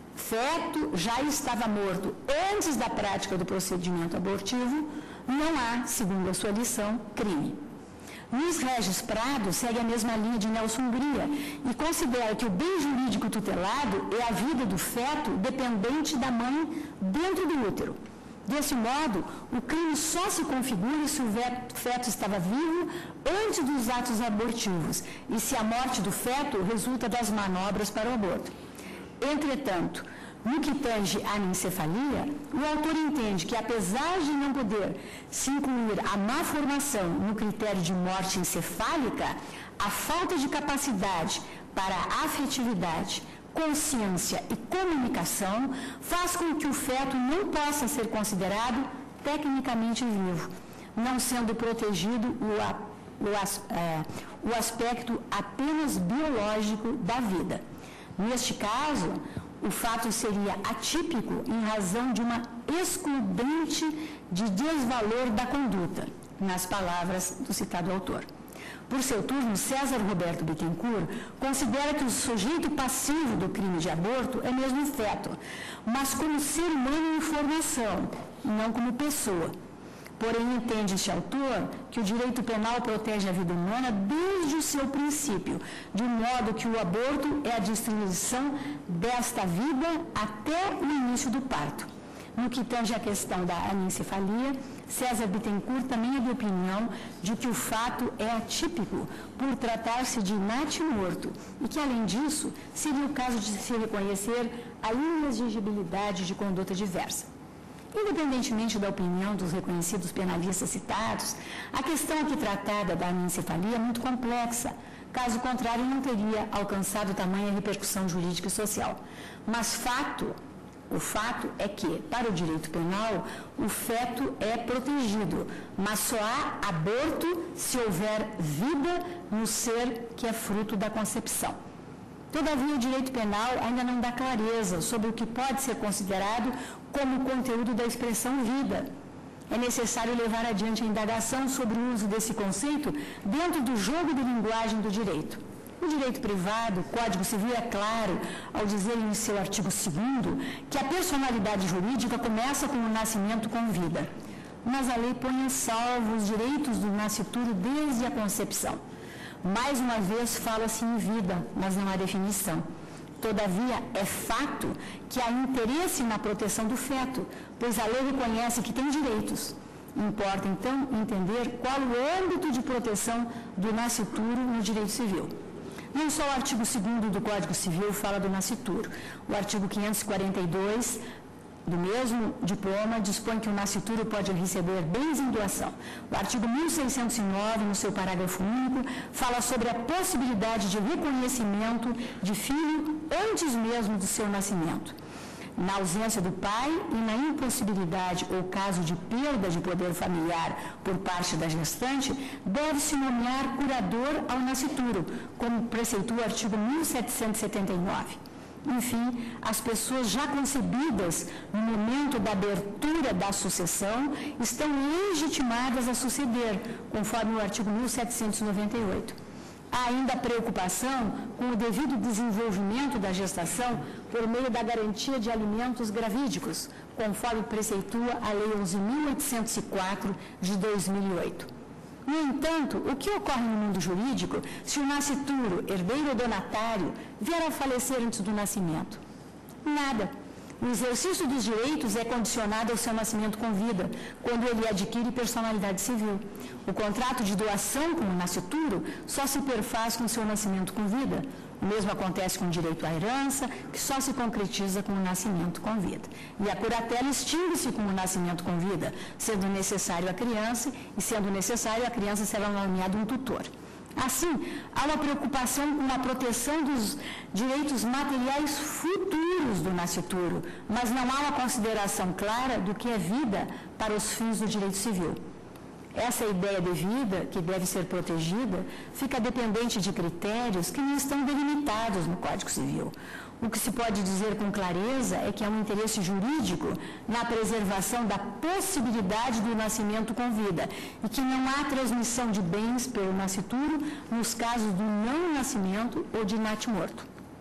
feto já estava morto antes da prática do procedimento abortivo, não há, segundo a sua lição, crime. Luiz Regis Prado segue a mesma linha de Nelson Gria e considera que o bem jurídico tutelado é a vida do feto dependente da mãe dentro do útero. Desse modo, o crime só se configura se o feto estava vivo antes dos atos abortivos e se a morte do feto resulta das manobras para o aborto. Entretanto, no que tange à anencefalia, o autor entende que, apesar de não poder se incluir a má formação no critério de morte encefálica, a falta de capacidade para a afetividade, consciência e comunicação faz com que o feto não possa ser considerado tecnicamente vivo, não sendo protegido o, o, é, o aspecto apenas biológico da vida. Neste caso, o fato seria atípico em razão de uma excludente de desvalor da conduta, nas palavras do citado autor. Por seu turno, César Roberto Bittencourt considera que o sujeito passivo do crime de aborto é mesmo o feto, mas como ser humano em formação, não como pessoa. Porém, entende este autor que o direito penal protege a vida humana desde o seu princípio, de modo que o aborto é a destruição desta vida até o início do parto. No que tange à questão da anencefalia, César Bittencourt também é de opinião de que o fato é atípico por tratar-se de natimorto e que, além disso, seria o caso de se reconhecer a inexigibilidade de conduta diversa. Independentemente da opinião dos reconhecidos penalistas citados, a questão aqui tratada da anencefalia é muito complexa. Caso contrário, não teria alcançado tamanha repercussão jurídica e social. Mas fato, o fato é que, para o direito penal, o feto é protegido, mas só há aborto se houver vida no ser que é fruto da concepção. Todavia, o direito penal ainda não dá clareza sobre o que pode ser considerado como conteúdo da expressão vida. É necessário levar adiante a indagação sobre o uso desse conceito dentro do jogo de linguagem do direito. O direito privado, o Código Civil, é claro ao dizer em seu artigo segundo que a personalidade jurídica começa com o nascimento com vida. Mas a lei põe em salvo os direitos do nascituro desde a concepção. Mais uma vez fala-se em vida, mas não há definição. Todavia, é fato que há interesse na proteção do feto, pois a lei reconhece que tem direitos. Importa, então, entender qual o âmbito de proteção do nascituro no direito civil. Não só o artigo segundo do Código Civil fala do nascituro. O artigo quinhentos e quarenta e dois do mesmo diploma dispõe que o nascituro pode receber bens em doação. O artigo mil seiscentos e nove, no seu parágrafo único, fala sobre a possibilidade de reconhecimento de filho antes mesmo do seu nascimento. Na ausência do pai e na impossibilidade ou caso de perda de poder familiar por parte da gestante, deve-se nomear curador ao nascituro, como preceitua o artigo mil setecentos e setenta e nove. Enfim, as pessoas já concebidas no momento da abertura da sucessão estão legitimadas a suceder, conforme o artigo mil setecentos e noventa e oito. Há ainda preocupação com o devido desenvolvimento da gestação por meio da garantia de alimentos gravídicos, conforme preceitua a Lei onze mil oitocentos e quatro, de dois mil e oito. No entanto, o que ocorre no mundo jurídico se o nascituro, herdeiro ou donatário, vier a falecer antes do nascimento? Nada. O exercício dos direitos é condicionado ao seu nascimento com vida, quando ele adquire personalidade civil. O contrato de doação com o nascituro só se perfaz com seu nascimento com vida. O mesmo acontece com o direito à herança, que só se concretiza com o nascimento com vida. E a curatela extingue-se com o nascimento com vida, sendo necessário a criança, e sendo necessário a criança será nomeado um tutor. Assim, há uma preocupação com a proteção dos direitos materiais futuros do nascituro, mas não há uma consideração clara do que é vida para os fins do direito civil. Essa ideia de vida, que deve ser protegida, fica dependente de critérios que não estão delimitados no Código Civil. O que se pode dizer com clareza é que há um interesse jurídico na preservação da possibilidade do nascimento com vida e que não há transmissão de bens pelo nascituro nos casos do não nascimento ou de natimorto.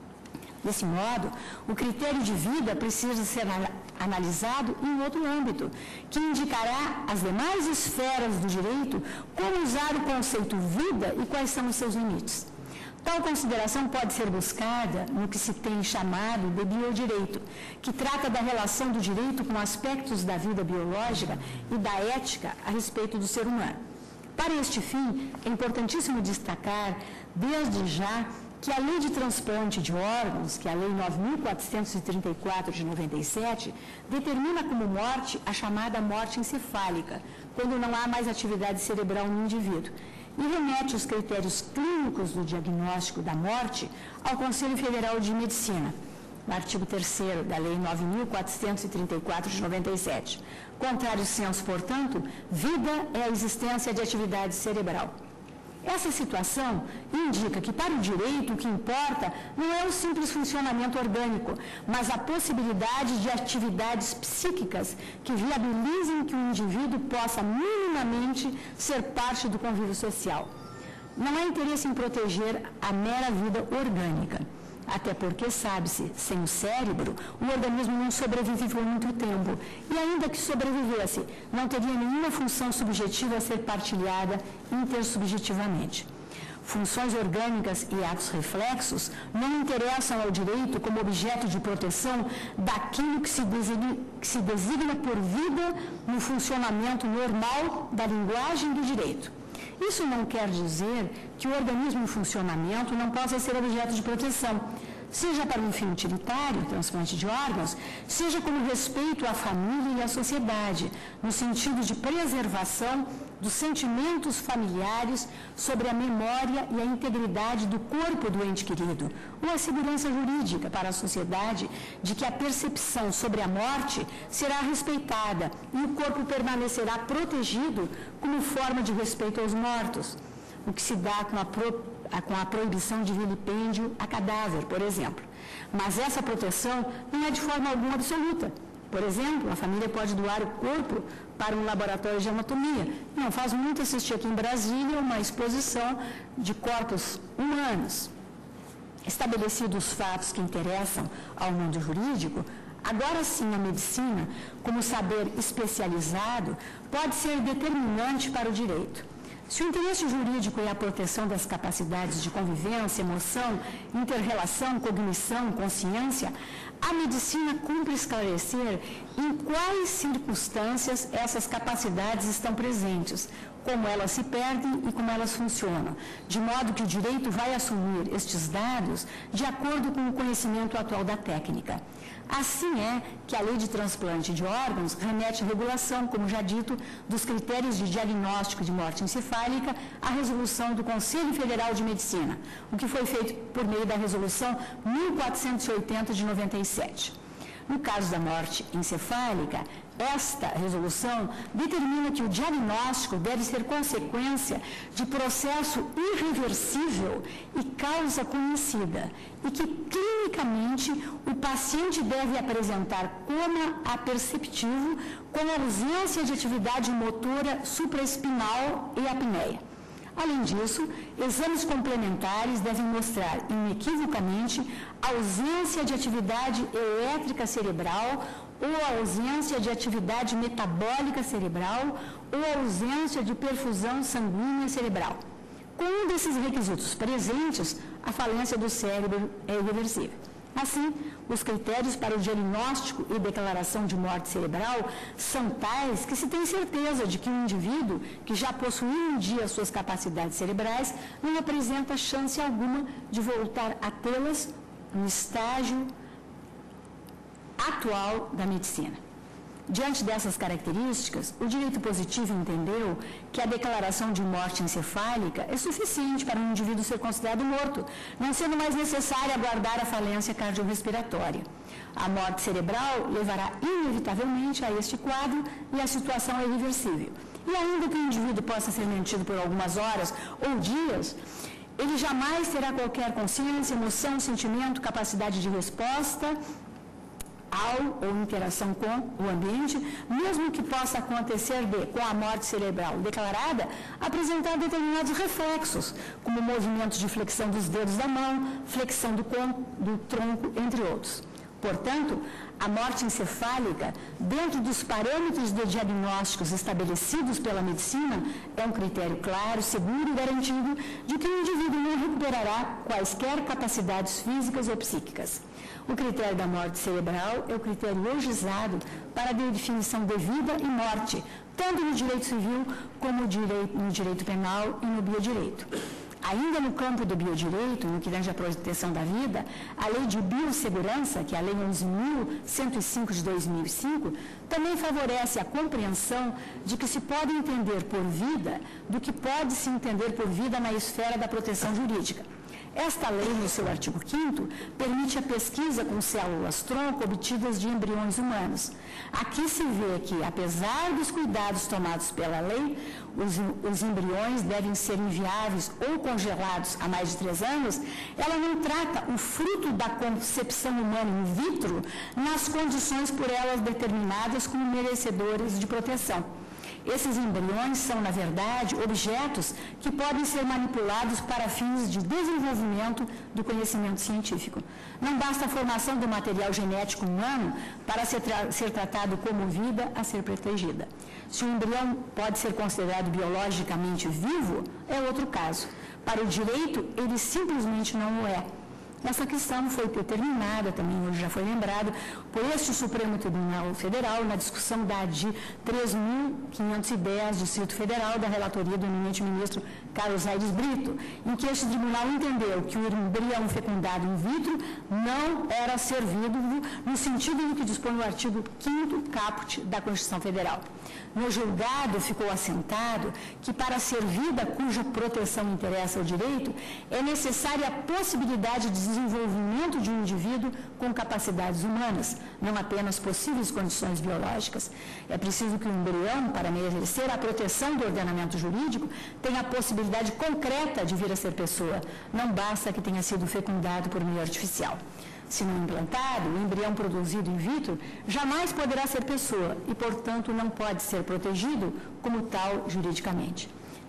Desse modo, o critério de vida precisa ser analisado em outro âmbito, que indicará às demais esferas do direito como usar o conceito vida e quais são os seus limites. Tal consideração pode ser buscada no que se tem chamado de biodireito, que trata da relação do direito com aspectos da vida biológica e da ética a respeito do ser humano. Para este fim, é importantíssimo destacar, desde já, que a Lei de Transplante de Órgãos, que é a Lei nove mil quatrocentos e trinta e quatro de noventa e sete, determina como morte a chamada morte encefálica, quando não há mais atividade cerebral no indivíduo, e remete os critérios clínicos do diagnóstico da morte ao Conselho Federal de Medicina, no artigo terceiro da Lei nove mil quatrocentos e trinta e quatro de noventa e sete. Contrário senso, portanto, vida é a existência de atividade cerebral. Essa situação indica que, para o direito, o que importa não é o simples funcionamento orgânico, mas a possibilidade de atividades psíquicas que viabilizem que o indivíduo possa minimamente ser parte do convívio social. Não há interesse em proteger a mera vida orgânica, até porque, sabe-se, sem o cérebro, o organismo não sobrevive por muito tempo, e ainda que sobrevivesse, não teria nenhuma função subjetiva a ser partilhada intersubjetivamente. Funções orgânicas e atos reflexos não interessam ao direito como objeto de proteção daquilo que se designa, que se designa por vida no funcionamento normal da linguagem do direito. Isso não quer dizer que o organismo em funcionamento não possa ser objeto de proteção, seja para um fim utilitário, transplante de órgãos, seja como respeito à família e à sociedade, no sentido de preservação dos sentimentos familiares sobre a memória e a integridade do corpo do ente querido, ou a segurança jurídica para a sociedade de que a percepção sobre a morte será respeitada e o corpo permanecerá protegido como forma de respeito aos mortos, o que se dá com a, pro, com a proibição de vilipêndio a cadáver, por exemplo. Mas essa proteção não é de forma alguma absoluta. Por exemplo, a família pode doar o corpo para um laboratório de anatomia. Não faz muito assistir aqui em Brasília uma exposição de corpos humanos. Estabelecidos os fatos que interessam ao mundo jurídico, agora sim a medicina, como saber especializado, pode ser determinante para o direito. Se o interesse jurídico é a proteção das capacidades de convivência, emoção, inter-relação, cognição, consciência, a medicina cumpre esclarecer em quais circunstâncias essas capacidades estão presentes, como elas se perdem e como elas funcionam, de modo que o direito vai assumir estes dados de acordo com o conhecimento atual da técnica. Assim é que a Lei de Transplante de Órgãos remete à regulação, como já dito, dos critérios de diagnóstico de morte encefálica à resolução do Conselho Federal de Medicina, o que foi feito por meio da Resolução mil quatrocentos e oitenta de noventa e sete. No caso da morte encefálica, esta resolução determina que o diagnóstico deve ser consequência de processo irreversível e causa conhecida, e que, clinicamente, o paciente deve apresentar coma aperceptivo com ausência de atividade motora supraespinal e apneia. Além disso, exames complementares devem mostrar inequivocamente ausência de atividade elétrica cerebral ou ausência de atividade metabólica cerebral ou ausência de perfusão sanguínea cerebral. Com um desses requisitos presentes, a falência do cérebro é irreversível. Assim, os critérios para o diagnóstico e declaração de morte cerebral são tais que se tem certeza de que um indivíduo que já possuiu um dia suas capacidades cerebrais não apresenta chance alguma de voltar a tê-las no estágio atual da medicina. Diante dessas características, o direito positivo entendeu que a declaração de morte encefálica é suficiente para um indivíduo ser considerado morto, não sendo mais necessário aguardar a falência cardiorrespiratória. A morte cerebral levará inevitavelmente a este quadro e a situação é irreversível. E ainda que o indivíduo possa ser mantido por algumas horas ou dias, ele jamais terá qualquer consciência, emoção, sentimento, capacidade de resposta ao ou interação com o ambiente, mesmo que possa acontecer de, com a morte cerebral declarada, apresentar determinados reflexos, como movimentos de flexão dos dedos da mão, flexão do, do tronco, entre outros. Portanto, a morte encefálica, dentro dos parâmetros de diagnósticos estabelecidos pela medicina, é um critério claro, seguro e garantido de que o indivíduo não recuperará quaisquer capacidades físicas ou psíquicas. O critério da morte cerebral é o critério legislado para a definição de vida e morte, tanto no direito civil como no direito penal e no biodireito. Ainda no campo do biodireito, no que tange à proteção da vida, a Lei de Biossegurança, que é a Lei onze mil cento e cinco de dois mil e cinco, também favorece a compreensão de que se pode entender por vida do que pode se entender por vida na esfera da proteção jurídica. Esta lei, no seu artigo quinto, permite a pesquisa com células-tronco obtidas de embriões humanos. Aqui se vê que, apesar dos cuidados tomados pela lei, os, os embriões devem ser inviáveis ou congelados há mais de três anos, ela não trata o fruto da concepção humana in vitro nas condições por elas determinadas como merecedores de proteção. Esses embriões são, na verdade, objetos que podem ser manipulados para fins de desenvolvimento do conhecimento científico. Não basta a formação do material genético humano para ser, tra ser tratado como vida a ser protegida. Se o embrião pode ser considerado biologicamente vivo, é outro caso. Para o direito, ele simplesmente não o é. Essa questão foi determinada, também hoje já foi lembrado, por este Supremo Tribunal Federal na discussão da A D I três mil quinhentos e dez, Distrito Federal, da relatoria do eminente ministro Carlos Aires Brito, em que este tribunal entendeu que o embrião fecundado in vitro não era servido no sentido do que dispõe o artigo quinto caput da Constituição Federal. No julgado ficou assentado que para ser vida cuja proteção interessa ao direito, é necessária a possibilidade de desenvolvimento de um indivíduo com capacidades humanas, não apenas possíveis condições biológicas. É preciso que o embrião, para merecer a proteção do ordenamento jurídico, tenha a possibilidade concreta de vir a ser pessoa. Não basta que tenha sido fecundado por meio artificial. Se não implantado, o embrião produzido in vitro jamais poderá ser pessoa e, portanto, não pode ser protegido como tal juridicamente.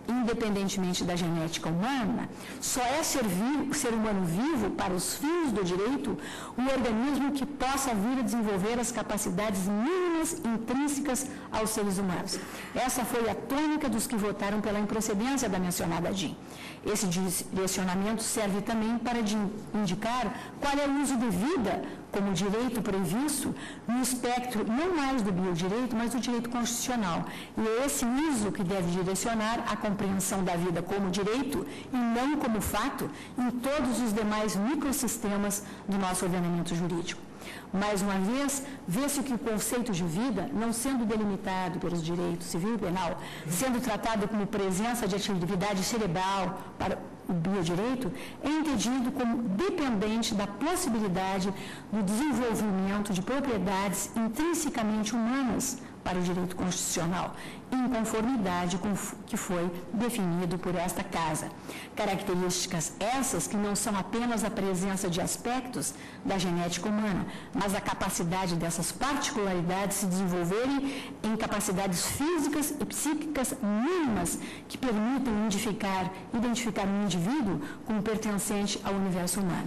independentemente da genética humana, só é ser, vivo, ser humano vivo, para os fins do direito, um organismo que possa vir a desenvolver as capacidades mínimas intrínsecas aos seres humanos. Essa foi a tônica dos que votaram pela improcedência da mencionada D I N. Esse direcionamento serve também para indicar qual é o uso de vida como direito previsto no espectro não mais do biodireito, mas do direito constitucional. E é esse uso que deve direcionar a compreensão da vida como direito e não como fato em todos os demais microsistemas do nosso ordenamento jurídico. Mais uma vez, vê-se que o conceito de vida, não sendo delimitado pelos direitos civil e penal, sendo tratado como presença de atividade cerebral para o biodireito, é entendido como dependente da possibilidade do desenvolvimento de propriedades intrinsecamente humanas para o direito constitucional, em conformidade com o que foi definido por esta Casa. Características essas que não são apenas a presença de aspectos da genética humana, mas a capacidade dessas particularidades se desenvolverem em capacidades físicas e psíquicas mínimas que permitam identificar, identificar um indivíduo como pertencente ao universo humano.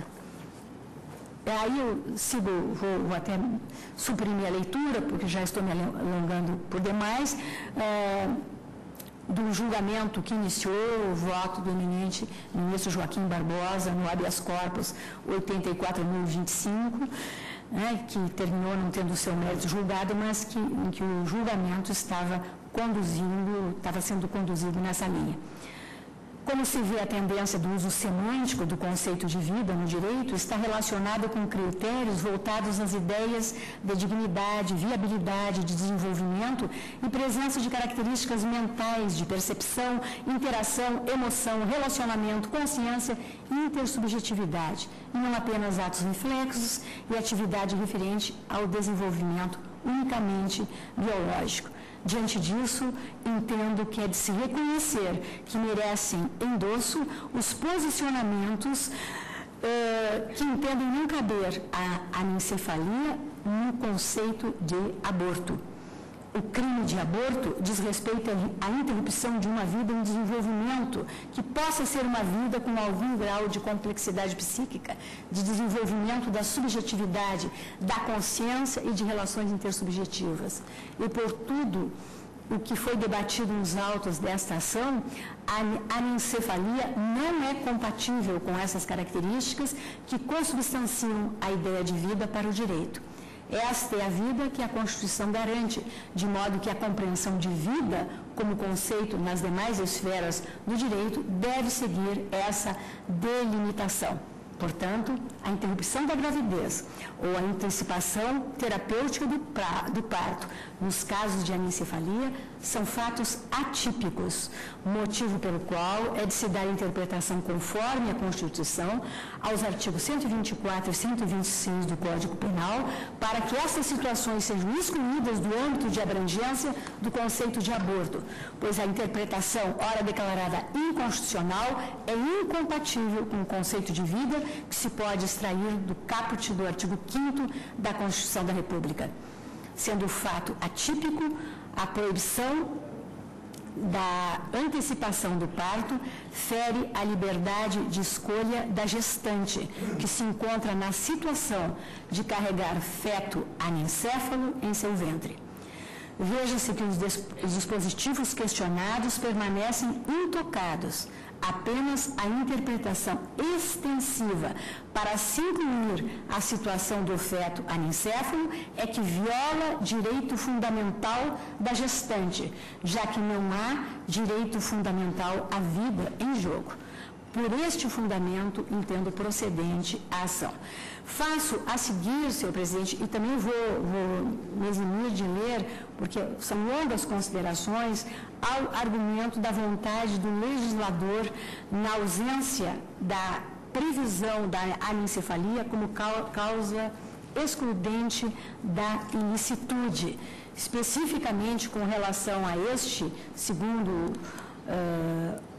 Aí eu sigo, vou, vou até suprimir a leitura, porque já estou me alongando por demais, é, do julgamento que iniciou o voto do eminente ministro Joaquim Barbosa no habeas corpus oitenta e quatro mil e vinte e cinco, né, que terminou não tendo o seu mérito julgado, mas que, em que o julgamento estava conduzindo, estava sendo conduzido nessa linha. Como se vê, a tendência do uso semântico do conceito de vida no direito está relacionada com critérios voltados às ideias de dignidade, viabilidade, de desenvolvimento e presença de características mentais, de percepção, interação, emoção, relacionamento, consciência e intersubjetividade, e não apenas atos reflexos e atividade referente ao desenvolvimento unicamente biológico. Diante disso, entendo que é de se reconhecer que merecem endosso os posicionamentos eh, que entendem não caber a anencefalia no conceito de aborto. O crime de aborto diz respeito à interrupção de uma vida em desenvolvimento que possa ser uma vida com algum grau de complexidade psíquica, de desenvolvimento da subjetividade, da consciência e de relações intersubjetivas. E, por tudo o que foi debatido nos autos desta ação, a anencefalia não é compatível com essas características que consubstanciam a ideia de vida para o direito. Esta é a vida que a Constituição garante, de modo que a compreensão de vida como conceito nas demais esferas do direito deve seguir essa delimitação. Portanto, a interrupção da gravidez ou a antecipação terapêutica do, pra, do parto, nos casos de anencefalia, são fatos atípicos, motivo pelo qual é de se dar interpretação conforme a Constituição aos artigos cento e vinte e quatro e cento e vinte e seis do Código Penal, para que essas situações sejam excluídas do âmbito de abrangência do conceito de aborto, pois a interpretação, ora declarada inconstitucional, é incompatível com o conceito de vida que se pode extrair do caput do artigo quinto da Constituição da República. Sendo o fato atípico, a proibição da antecipação do parto fere a liberdade de escolha da gestante, que se encontra na situação de carregar feto anencéfalo em seu ventre. Veja-se que os dispositivos questionados permanecem intocados. Apenas a interpretação extensiva para se incluir a situação do feto anencéfalo é que viola direito fundamental da gestante, já que não há direito fundamental à vida em jogo. Por este fundamento, entendo procedente a ação. Faço a seguir, senhor presidente, e também vou, vou me eximir de ler, porque são longas considerações, ao argumento da vontade do legislador na ausência da previsão da anencefalia como causa excludente da ilicitude, especificamente com relação a este, segundo uh,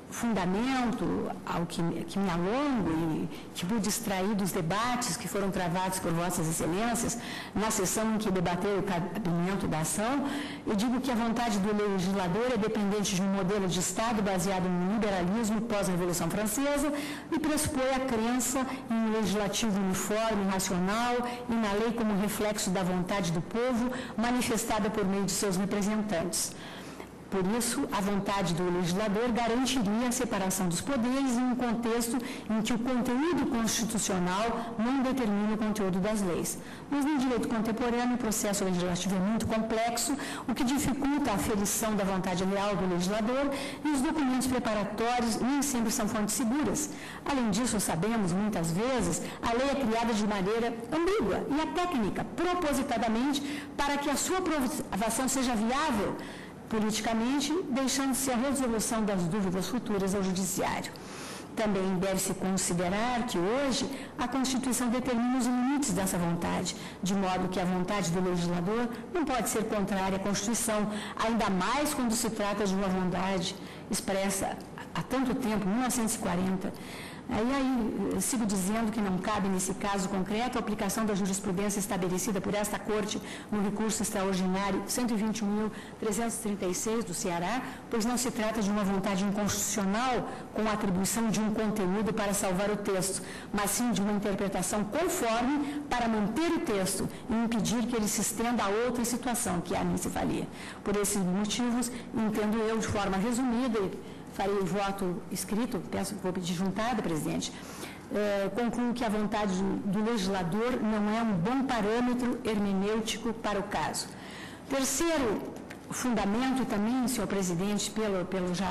fundamento ao que, que me alongo e que pude extrair dos debates que foram travados por Vossas Excelências na sessão em que debateram o cabimento da ação, eu digo que a vontade do legislador é dependente de um modelo de Estado baseado no liberalismo pós-Revolução Francesa e pressupõe a crença em um legislativo uniforme, racional e na lei como reflexo da vontade do povo manifestada por meio de seus representantes. Por isso, a vontade do legislador garantiria a separação dos poderes em um contexto em que o conteúdo constitucional não determina o conteúdo das leis. Mas no direito contemporâneo, o processo legislativo é muito complexo, o que dificulta a aferição da vontade real do legislador e os documentos preparatórios nem sempre são fontes seguras. Além disso, sabemos, muitas vezes, a lei é criada de maneira ambígua e a técnica, propositadamente, para que a sua aprovação seja viável politicamente, deixando-se a resolução das dúvidas futuras ao Judiciário. Também deve-se considerar que hoje a Constituição determina os limites dessa vontade, de modo que a vontade do legislador não pode ser contrária à Constituição, ainda mais quando se trata de uma vontade expressa há tanto tempo, mil novecentos e quarenta. Aí, aí, sigo dizendo que não cabe, nesse caso concreto, a aplicação da jurisprudência estabelecida por esta Corte no recurso extraordinário cento e vinte e um mil trezentos e trinta e seis do Ceará, pois não se trata de uma vontade inconstitucional com a atribuição de um conteúdo para salvar o texto, mas sim de uma interpretação conforme para manter o texto e impedir que ele se estenda a outra situação, que é a anencefalia. Por esses motivos, entendo eu, de forma resumida, farei o voto escrito, peço, vou pedir juntada, presidente, eh, concluo que a vontade do, do legislador não é um bom parâmetro hermenêutico para o caso. Terceiro fundamento também, senhor presidente, pelo, pelo já,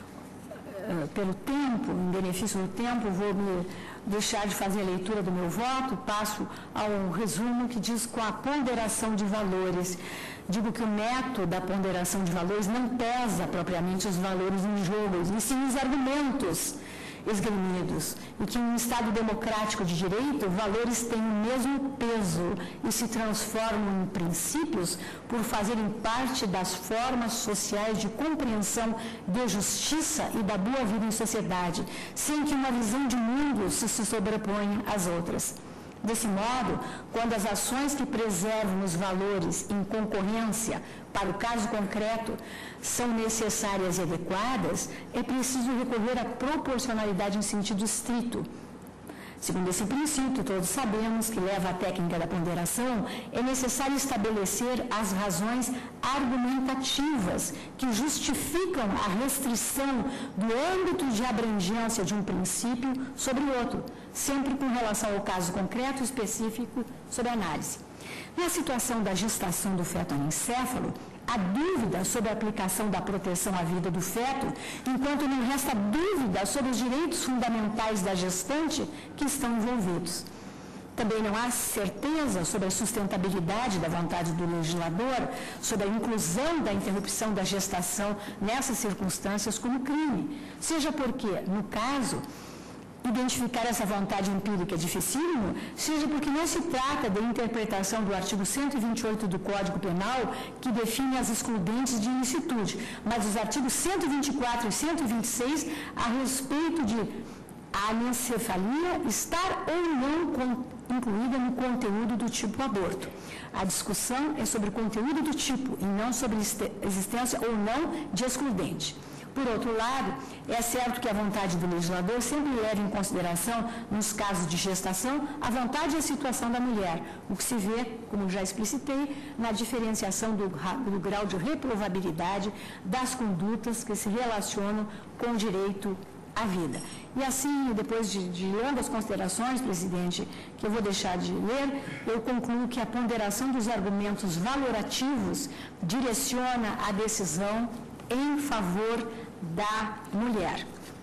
eh, pelo tempo, em benefício do tempo, vou me deixar de fazer a leitura do meu voto, passo ao resumo que diz com a ponderação de valores. Digo que o método da ponderação de valores não pesa propriamente os valores em jogo, e sim os argumentos esgrimidos, e que em um Estado democrático de direito, valores têm o mesmo peso e se transformam em princípios por fazerem parte das formas sociais de compreensão de justiça e da boa vida em sociedade, sem que uma visão de mundo se, se sobreponha às outras. Desse modo, quando as ações que preservam os valores em concorrência para o caso concreto são necessárias e adequadas, é preciso recorrer à proporcionalidade em sentido estrito. Segundo esse princípio, todos sabemos que leva à técnica da ponderação, é necessário estabelecer as razões argumentativas que justificam a restrição do âmbito de abrangência de um princípio sobre o outro, sempre com relação ao caso concreto e específico sobre a análise. Na situação da gestação do feto anencéfalo, há dúvida sobre a aplicação da proteção à vida do feto, enquanto não resta dúvida sobre os direitos fundamentais da gestante que estão envolvidos. Também não há certeza sobre a sustentabilidade da vontade do legislador, sobre a inclusão da interrupção da gestação nessas circunstâncias como crime, seja porque, no caso, identificar essa vontade empírica é dificílimo, seja porque não se trata da interpretação do artigo cento e vinte e oito do Código Penal, que define as excludentes de ilicitude, mas os artigos cento e vinte e quatro e cento e vinte e seis a respeito de a anencefalia estar ou não com, incluída no conteúdo do tipo aborto. A discussão é sobre o conteúdo do tipo e não sobre existência ou não de excludente. Por outro lado, é certo que a vontade do legislador sempre leva em consideração, nos casos de gestação, a vontade e a situação da mulher, o que se vê, como já explicitei, na diferenciação do, do grau de reprovabilidade das condutas que se relacionam com o direito à vida. E assim, depois de, de longas considerações, presidente, que eu vou deixar de ler, eu concluo que a ponderação dos argumentos valorativos direciona a decisão em favor da mulher.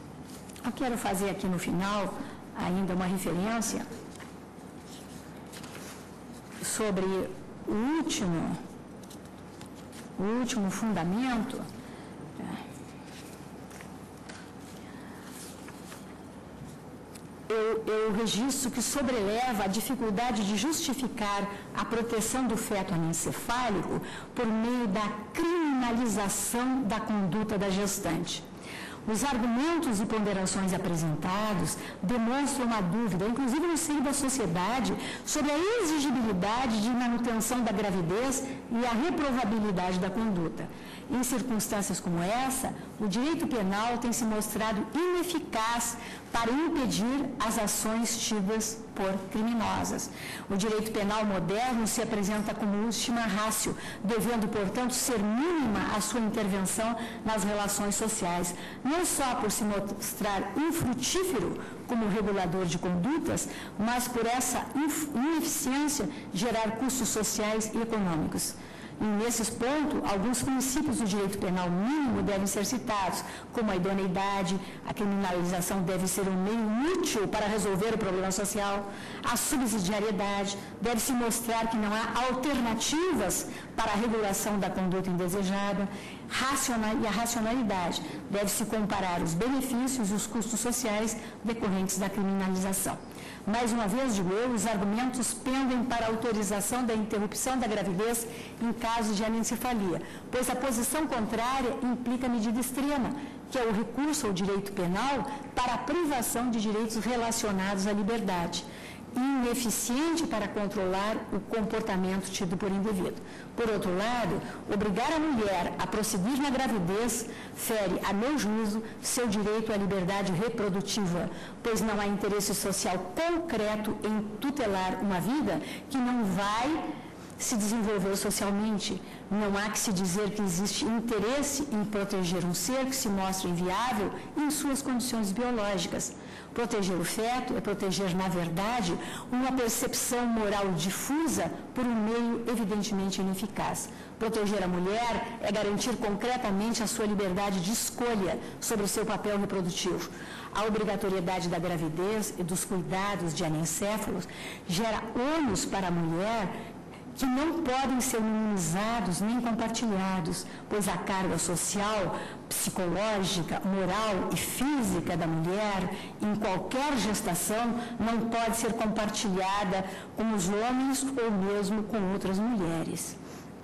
Eu quero fazer aqui no final ainda uma referência sobre o último, o último fundamento. Eu, eu registro que sobreleva a dificuldade de justificar a proteção do feto anencefálico por meio da criminalização da conduta da gestante. Os argumentos e ponderações apresentados demonstram uma dúvida, inclusive no seio da sociedade, sobre a exigibilidade de manutenção da gravidez e a reprovabilidade da conduta. Em circunstâncias como essa, o direito penal tem se mostrado ineficaz para impedir as ações tidas por criminosas. O direito penal moderno se apresenta como última ratio, devendo, portanto, ser mínima a sua intervenção nas relações sociais, não só por se mostrar infrutífero como regulador de condutas, mas por essa ineficiência gerar custos sociais e econômicos. E, nesses pontos, alguns princípios do direito penal mínimo devem ser citados, como a idoneidade, a criminalização deve ser um meio útil para resolver o problema social, a subsidiariedade, deve-se mostrar que não há alternativas para a regulação da conduta indesejada, racional, e a racionalidade, deve-se comparar os benefícios e os custos sociais decorrentes da criminalização. Mais uma vez, digo eu, os argumentos pendem para a autorização da interrupção da gravidez em caso de anencefalia, pois a posição contrária implica medida extrema, que é o recurso ao direito penal para a privação de direitos relacionados à liberdade, ineficiente para controlar o comportamento tido por indevido. Por outro lado, obrigar a mulher a prosseguir na gravidez fere, a meu juízo, seu direito à liberdade reprodutiva, pois não há interesse social concreto em tutelar uma vida que não vai se desenvolver socialmente. Não há que se dizer que existe interesse em proteger um ser que se mostra inviável em suas condições biológicas. Proteger o feto é proteger, na verdade, uma percepção moral difusa por um meio evidentemente ineficaz. Proteger a mulher é garantir concretamente a sua liberdade de escolha sobre o seu papel reprodutivo. A obrigatoriedade da gravidez e dos cuidados de anencéfalos gera ônus para a mulher que não podem ser minimizados nem compartilhados, pois a carga social, psicológica, moral e física da mulher em qualquer gestação não pode ser compartilhada com os homens ou mesmo com outras mulheres.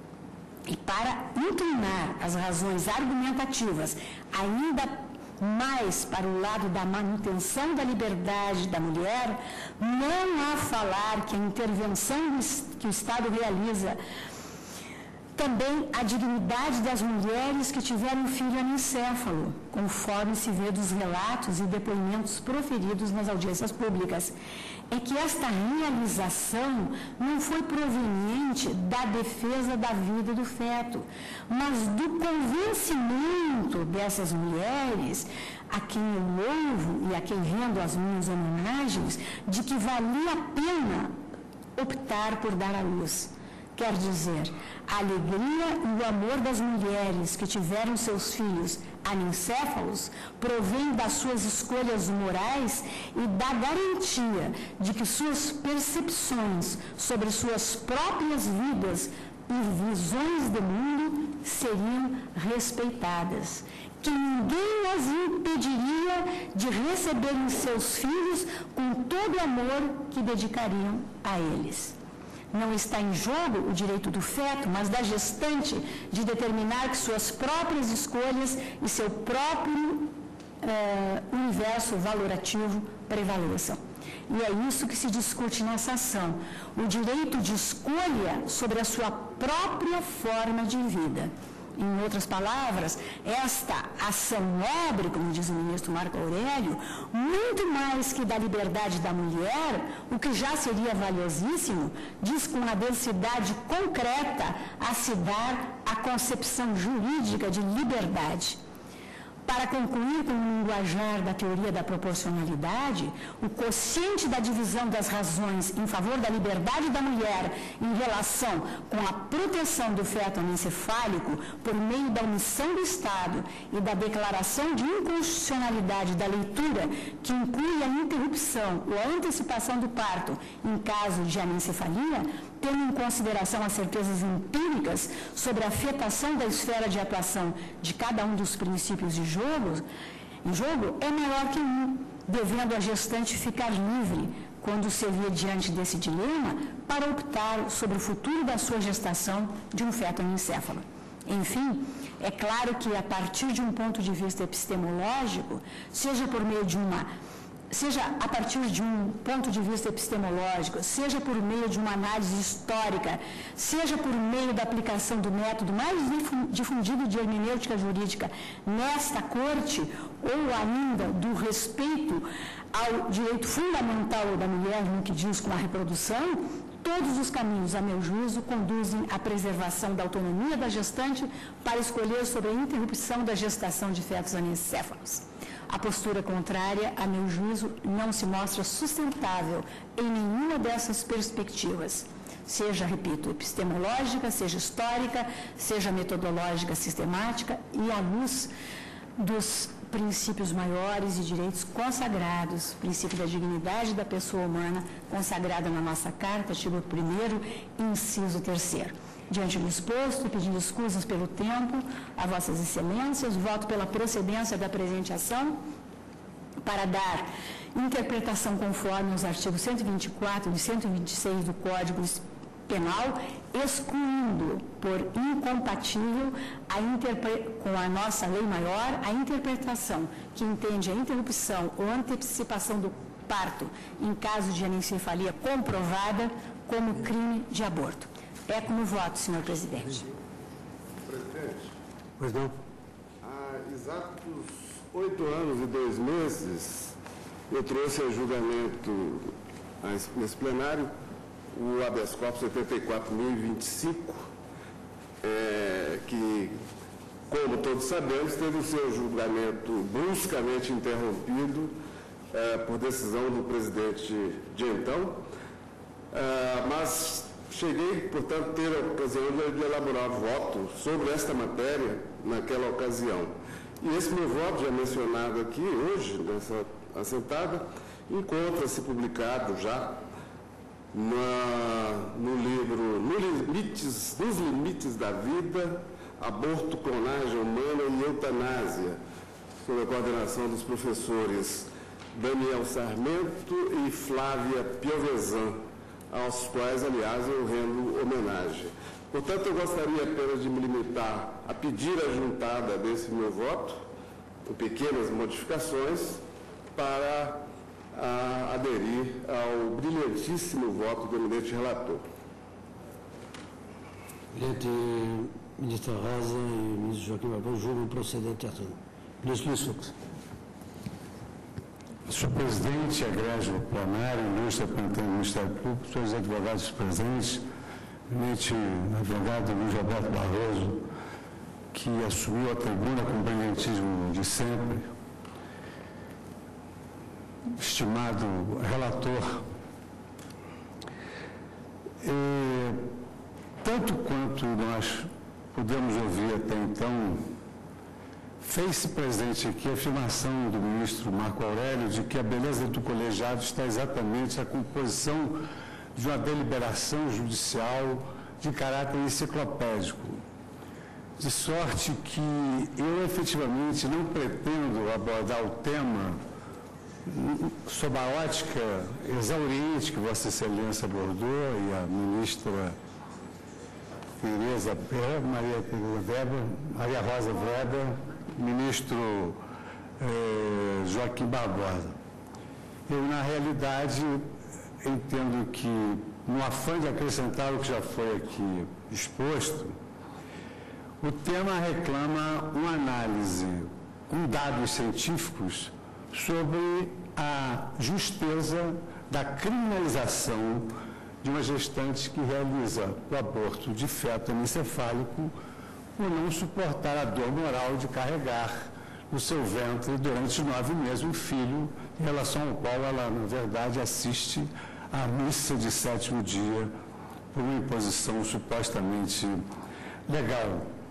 E para inclinar as razões argumentativas ainda mais para o lado da manutenção da liberdade da mulher, não há falar que a intervenção que o Estado realiza também a dignidade das mulheres que tiveram filho anencéfalo, conforme se vê dos relatos e depoimentos proferidos nas audiências públicas. É que esta realização não foi proveniente da defesa da vida do feto, mas do convencimento dessas mulheres, a quem eu louvo e a quem rendo as minhas homenagens, de que valia a pena optar por dar à luz. Quer dizer, a alegria e o amor das mulheres que tiveram seus filhos anencéfalos provém das suas escolhas morais e da garantia de que suas percepções sobre suas próprias vidas e visões do mundo seriam respeitadas, que ninguém as impediria de receberem seus filhos com todo o amor que dedicariam a eles. Não está em jogo o direito do feto, mas da gestante de determinar que suas próprias escolhas e seu próprio eh, universo valorativo prevaleçam. E é isso que se discute nessa ação, o direito de escolha sobre a sua própria forma de vida. Em outras palavras, esta ação nobre, como diz o ministro Marco Aurélio, muito mais que da liberdade da mulher, o que já seria valiosíssimo, diz com uma densidade concreta a se dar a concepção jurídica de liberdade. Para concluir com o linguajar da teoria da proporcionalidade, o quociente da divisão das razões em favor da liberdade da mulher em relação com a proteção do feto anencefálico por meio da omissão do Estado e da declaração de inconstitucionalidade da leitura, que inclui a interrupção ou a antecipação do parto em caso de anencefalia, tendo em consideração as certezas empíricas sobre a afetação da esfera de atuação de cada um dos princípios de jogo, em jogo é maior que um, devendo a gestante ficar livre, quando se vê diante desse dilema, para optar sobre o futuro da sua gestação de um feto anencéfalo. Enfim, é claro que a partir de um ponto de vista epistemológico, seja por meio de uma, seja a partir de um ponto de vista epistemológico, seja por meio de uma análise histórica, seja por meio da aplicação do método mais difundido de hermenêutica jurídica nesta corte, ou ainda do respeito ao direito fundamental da mulher no que diz com a reprodução, todos os caminhos, a meu juízo, conduzem à preservação da autonomia da gestante para escolher sobre a interrupção da gestação de fetos anencéfalos. A postura contrária, a meu juízo, não se mostra sustentável em nenhuma dessas perspectivas, seja, repito, epistemológica, seja histórica, seja metodológica, sistemática, e à luz dos princípios maiores e direitos consagrados, o princípio da dignidade da pessoa humana, consagrada na nossa Carta, artigo primeiro, inciso terceiro. Diante do exposto, pedindo escusas pelo tempo, a vossas excelências, voto pela procedência da presente ação, para dar interpretação conforme os artigos cento e vinte e quatro e cento e vinte e seis do Código Penal, excluindo por incompatível a interpre... com a nossa lei maior a interpretação que entende a interrupção ou antecipação do parto em caso de anencefalia comprovada como crime de aborto. É como voto, senhor presidente. Presidente. Pois não. Há exatos oito anos e dois meses, eu trouxe a julgamento nesse plenário o habeas corpus oitenta e quatro mil e vinte e cinco, é, que, como todos sabemos, teve o seu julgamento bruscamente interrompido é, por decisão do presidente de então, é, mas cheguei, portanto, a ter a ocasião de, de elaborar voto sobre esta matéria naquela ocasião. E esse meu voto, já mencionado aqui hoje, nessa assentada, encontra-se publicado já Na, no livro no limites, Nos Limites da Vida, Aborto, Clonagem Humana e Eutanásia, sob a coordenação dos professores Daniel Sarmento e Flávia Piovesan, aos quais, aliás, eu rendo homenagem. Portanto, eu gostaria apenas de me limitar a pedir a juntada desse meu voto, com pequenas modificações, para a aderir ao brilhantíssimo voto do eminente relator. Presidente, ministra Rosa e ministro Joaquim Barbosa, julgo procedente a tudo. Ministro Luiz Fux. Senhor presidente, egrégio plenário, ministro representante do Ministério Público, senhores advogados presentes, eminente advogado Luiz Roberto Barroso, que assumiu a tribuna com o brilhantismo de sempre, estimado relator, eh, tanto quanto nós pudemos ouvir até então, fez-se presente aqui a afirmação do ministro Marco Aurélio de que a beleza do colegiado está exatamente na composição de uma deliberação judicial de caráter enciclopédico, de sorte que eu efetivamente não pretendo abordar o tema sob a ótica exauriente que Vossa Excelência abordou e a ministra Tereza Maria Tereza Weber, Maria Rosa Weber, ministro eh, Joaquim Barbosa. Eu, na realidade, entendo que, no afã de acrescentar o que já foi aqui exposto, o tema reclama uma análise com dados científicos sobre a justeza da criminalização de uma gestante que realiza o aborto de feto anencefálico por não suportar a dor moral de carregar no seu ventre durante nove meses um filho, em relação ao qual ela, na verdade, assiste à missa de sétimo dia por uma imposição supostamente legal.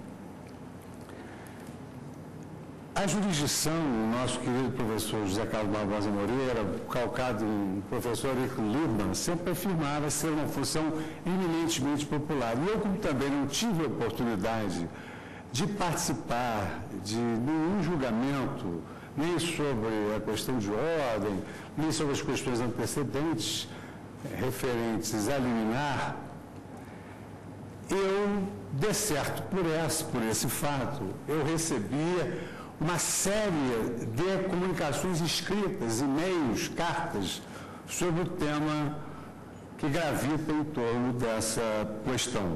A jurisdição, o nosso querido professor José Carlos Barbosa Moreira, calcado em professor Rico Liebman, sempre afirmava ser uma função eminentemente popular. E eu, como também não tive a oportunidade de participar de nenhum julgamento, nem sobre a questão de ordem, nem sobre as questões antecedentes referentes a liminar, eu dê certo por esse, por esse fato. Eu recebia uma série de comunicações escritas, e-mails, cartas, sobre o tema que gravita em torno dessa questão.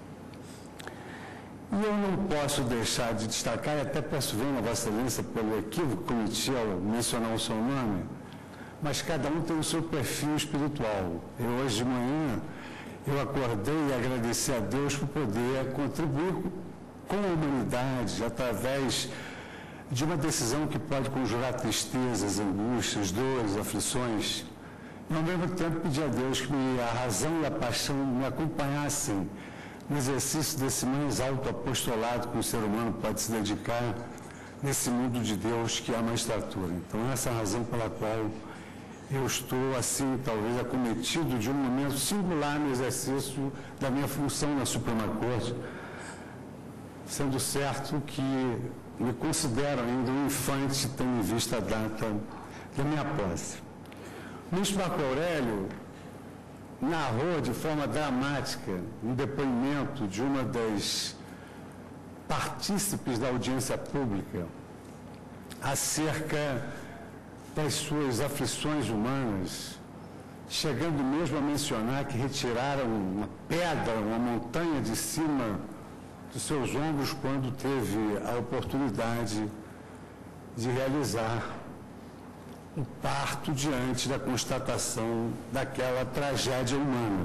E eu não posso deixar de destacar, e até peço ver na Vossa Excelência pelo equívoco que cometi ao mencionar o seu nome, mas cada um tem o seu perfil espiritual. Eu, hoje de manhã, eu acordei e agradeci a Deus por poder contribuir com a humanidade através de uma decisão que pode conjurar tristezas, angústias, dores, aflições. E, ao mesmo tempo, pedir a Deus que a razão e a paixão me acompanhassem no exercício desse mais alto apostolado que o ser humano pode se dedicar nesse mundo de Deus que é a magistratura. Então, essa é a razão pela qual eu estou, assim, talvez acometido de um momento singular no exercício da minha função na Suprema Corte, sendo certo que me considero ainda um infante, tendo em vista a data da minha posse. O ministro Marco Aurélio narrou de forma dramática um depoimento de uma das partícipes da audiência pública acerca das suas aflições humanas, chegando mesmo a mencionar que retiraram uma pedra, uma montanha de cima dos seus ombros quando teve a oportunidade de realizar o parto diante da constatação daquela tragédia humana.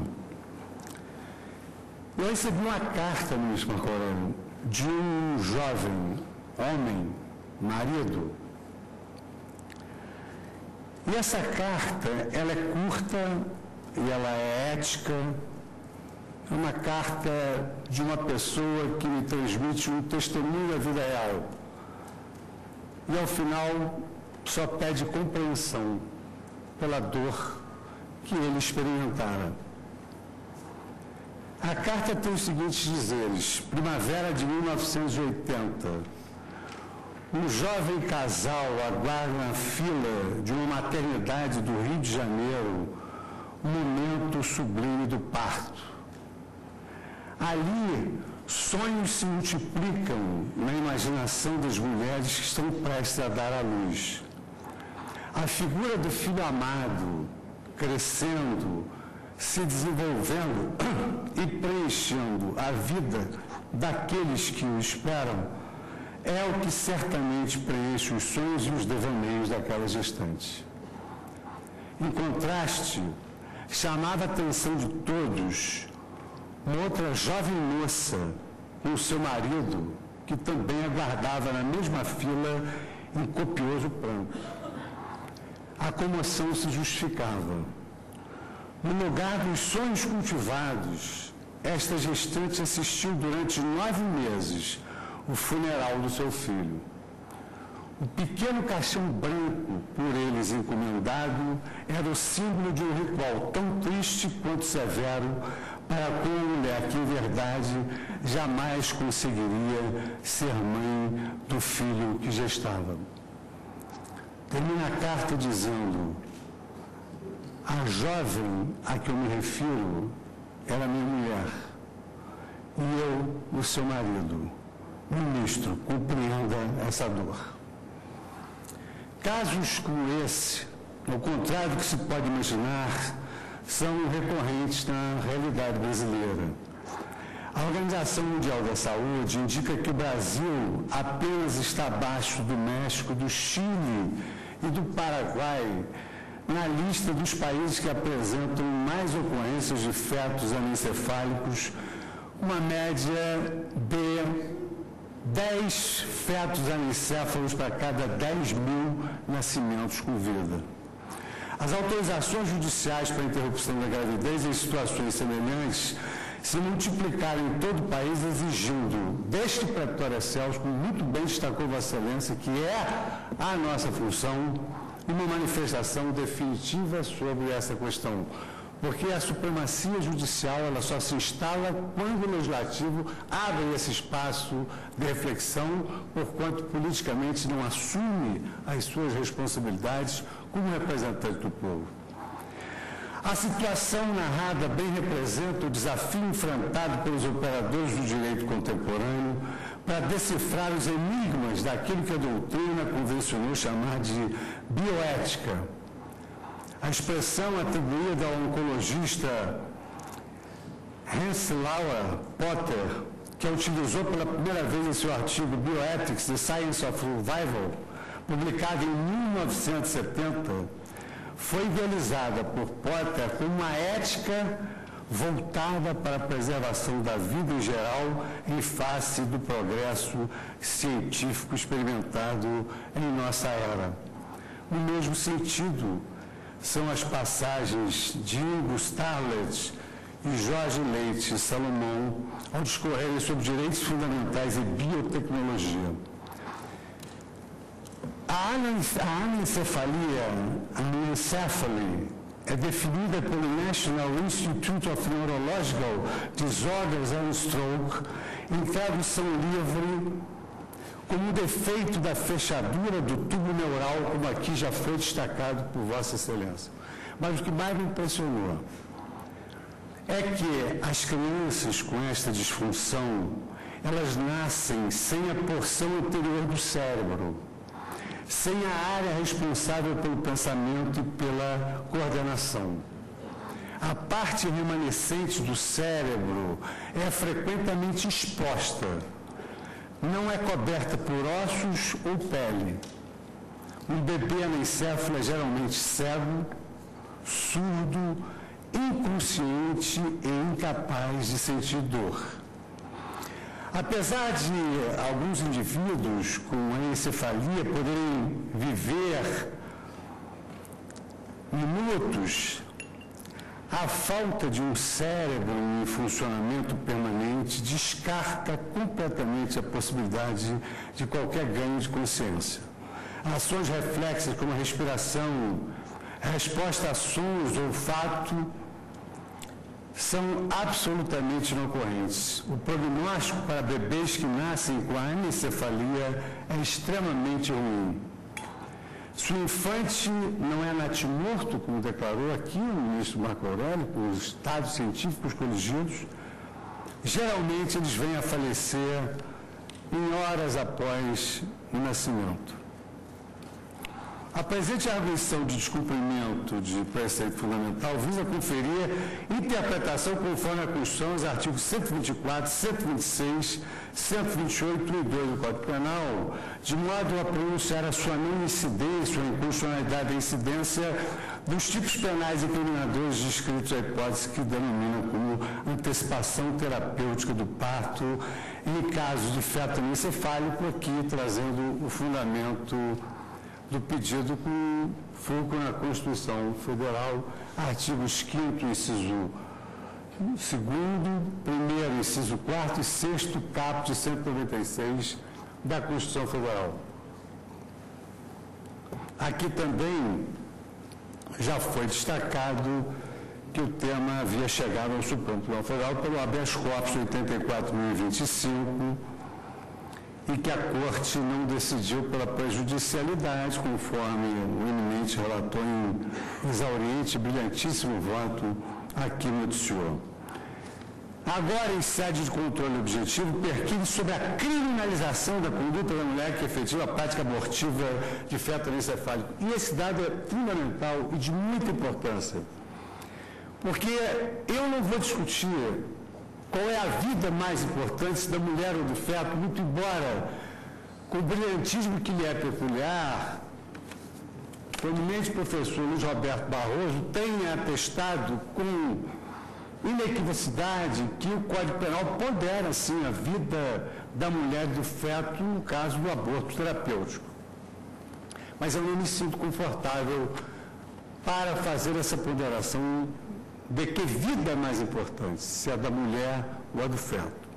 Eu recebi uma carta, ministro Marco Aurélio, de um jovem homem, marido. E essa carta, ela é curta e ela é ética. É uma carta de uma pessoa que me transmite um testemunho da vida real. E, ao final, só pede compreensão pela dor que ele experimentara. A carta tem os seguintes dizeres: primavera de mil novecentos e oitenta. Um jovem casal aguarda na fila de uma maternidade do Rio de Janeiro o momento sublime do parto. Ali, sonhos se multiplicam na imaginação das mulheres que estão prestes a dar à luz. A figura do filho amado, crescendo, se desenvolvendo e preenchendo a vida daqueles que o esperam, é o que certamente preenche os sonhos e os devaneios daquela gestante. Em contraste, chamava a atenção de todos uma outra jovem moça com o seu marido, que também aguardava na mesma fila em copioso pranto. A comoção se justificava. No lugar dos sonhos cultivados, esta gestante assistiu durante nove meses o funeral do seu filho. O pequeno caixão branco, por eles encomendado, era o símbolo de um ritual tão triste quanto severo para com a mulher que, em verdade, jamais conseguiria ser mãe do filho que gestava. Termina a carta dizendo: a jovem a que eu me refiro era minha mulher, e eu, o seu marido. Ministro, compreenda essa dor. Casos como esse, ao contrário do que se pode imaginar, são recorrentes na realidade brasileira. A Organização Mundial da Saúde indica que o Brasil apenas está abaixo do México, do Chile e do Paraguai na lista dos países que apresentam mais ocorrências de fetos anencefálicos, uma média de dez fetos anencéfalos para cada dez mil nascimentos com vida. As autorizações judiciais para interrupção da gravidez em situações semelhantes se multiplicaram em todo o país, exigindo deste pretório excelso, como muito bem destacou Vossa Excelência, que é a nossa função, uma manifestação definitiva sobre essa questão. Porque a supremacia judicial ela só se instala quando o Legislativo abre esse espaço de reflexão, porquanto politicamente não assume as suas responsabilidades como representante do povo. A situação narrada bem representa o desafio enfrentado pelos operadores do direito contemporâneo para decifrar os enigmas daquilo que a doutrina convencionou chamar de bioética. A expressão atribuída ao oncologista Hans Lauer Potter, que a utilizou pela primeira vez em seu artigo Bioethics, The Science of Survival, publicado em mil novecentos e setenta, foi idealizada por Potter como uma ética voltada para a preservação da vida em geral em face do progresso científico experimentado em nossa era. No mesmo sentido, são as passagens de Ingo Starlet e Jorge Leite Salomão ao discorrerem sobre direitos fundamentais e biotecnologia. A anencefalia, a anencephaly, é definida pelo National Institute of Neurological Disorders and Stroke, em tradução livre, como um defeito da fechadura do tubo neural, como aqui já foi destacado por Vossa Excelência. Mas o que mais me impressionou é que as crianças com esta disfunção, elas nascem sem a porção anterior do cérebro, sem a área responsável pelo pensamento e pela coordenação. A parte remanescente do cérebro é frequentemente exposta, não é coberta por ossos ou pele. Um bebê anencefalo é geralmente cego, surdo, inconsciente e incapaz de sentir dor. Apesar de alguns indivíduos com anencefalia poderem viver minutos, a falta de um cérebro em funcionamento permanente descarta completamente a possibilidade de qualquer ganho de consciência. Ações reflexas como a respiração, a resposta a sons, olfato, são absolutamente inocorrentes. O prognóstico para bebês que nascem com a anencefalia é extremamente ruim. Se o infante não é natimorto, como declarou aqui o ministro Marco Aurélio, com os dados científicos corrigidos, geralmente eles vêm a falecer em horas após o nascimento. A presente arguição de descumprimento de preceito fundamental visa conferir interpretação conforme a Constituição, os artigos cento e vinte e quatro, cento e vinte e seis, cento e vinte e oito e dois do Código Penal, de modo a pronunciar a sua não incidência ou inconstitucionalidade da incidência dos tipos penais incriminadores descritos à hipótese que denominam como antecipação terapêutica do parto em casos de feto anencefálico, aqui trazendo o fundamento do pedido com fulcro na Constituição Federal, artigos quinto, inciso segundo, primeiro, inciso quarto e sexto, caput cento e noventa e seis da Constituição Federal. Aqui também já foi destacado que o tema havia chegado ao Supremo Tribunal Federal pelo habeas corpus oitenta e quatro mil e vinte e cinco, e que a Corte não decidiu pela prejudicialidade, conforme o eminente relator em exauriente e brilhantíssimo voto aqui noticiou. Agora, em sede de controle objetivo, perquire sobre a criminalização da conduta da mulher que efetiva a prática abortiva de feto anencefálico. E esse dado é fundamental e de muita importância, porque eu não vou discutir qual é a vida mais importante da mulher ou do feto, muito embora, com o brilhantismo que lhe é peculiar, o eminente professor Luiz Roberto Barroso tenha atestado com inequivocidade que o Código Penal pondera, sim, a vida da mulher e do feto no caso do aborto terapêutico. Mas eu não me sinto confortável para fazer essa ponderação de que vida é mais importante, se é da mulher ou a do feto.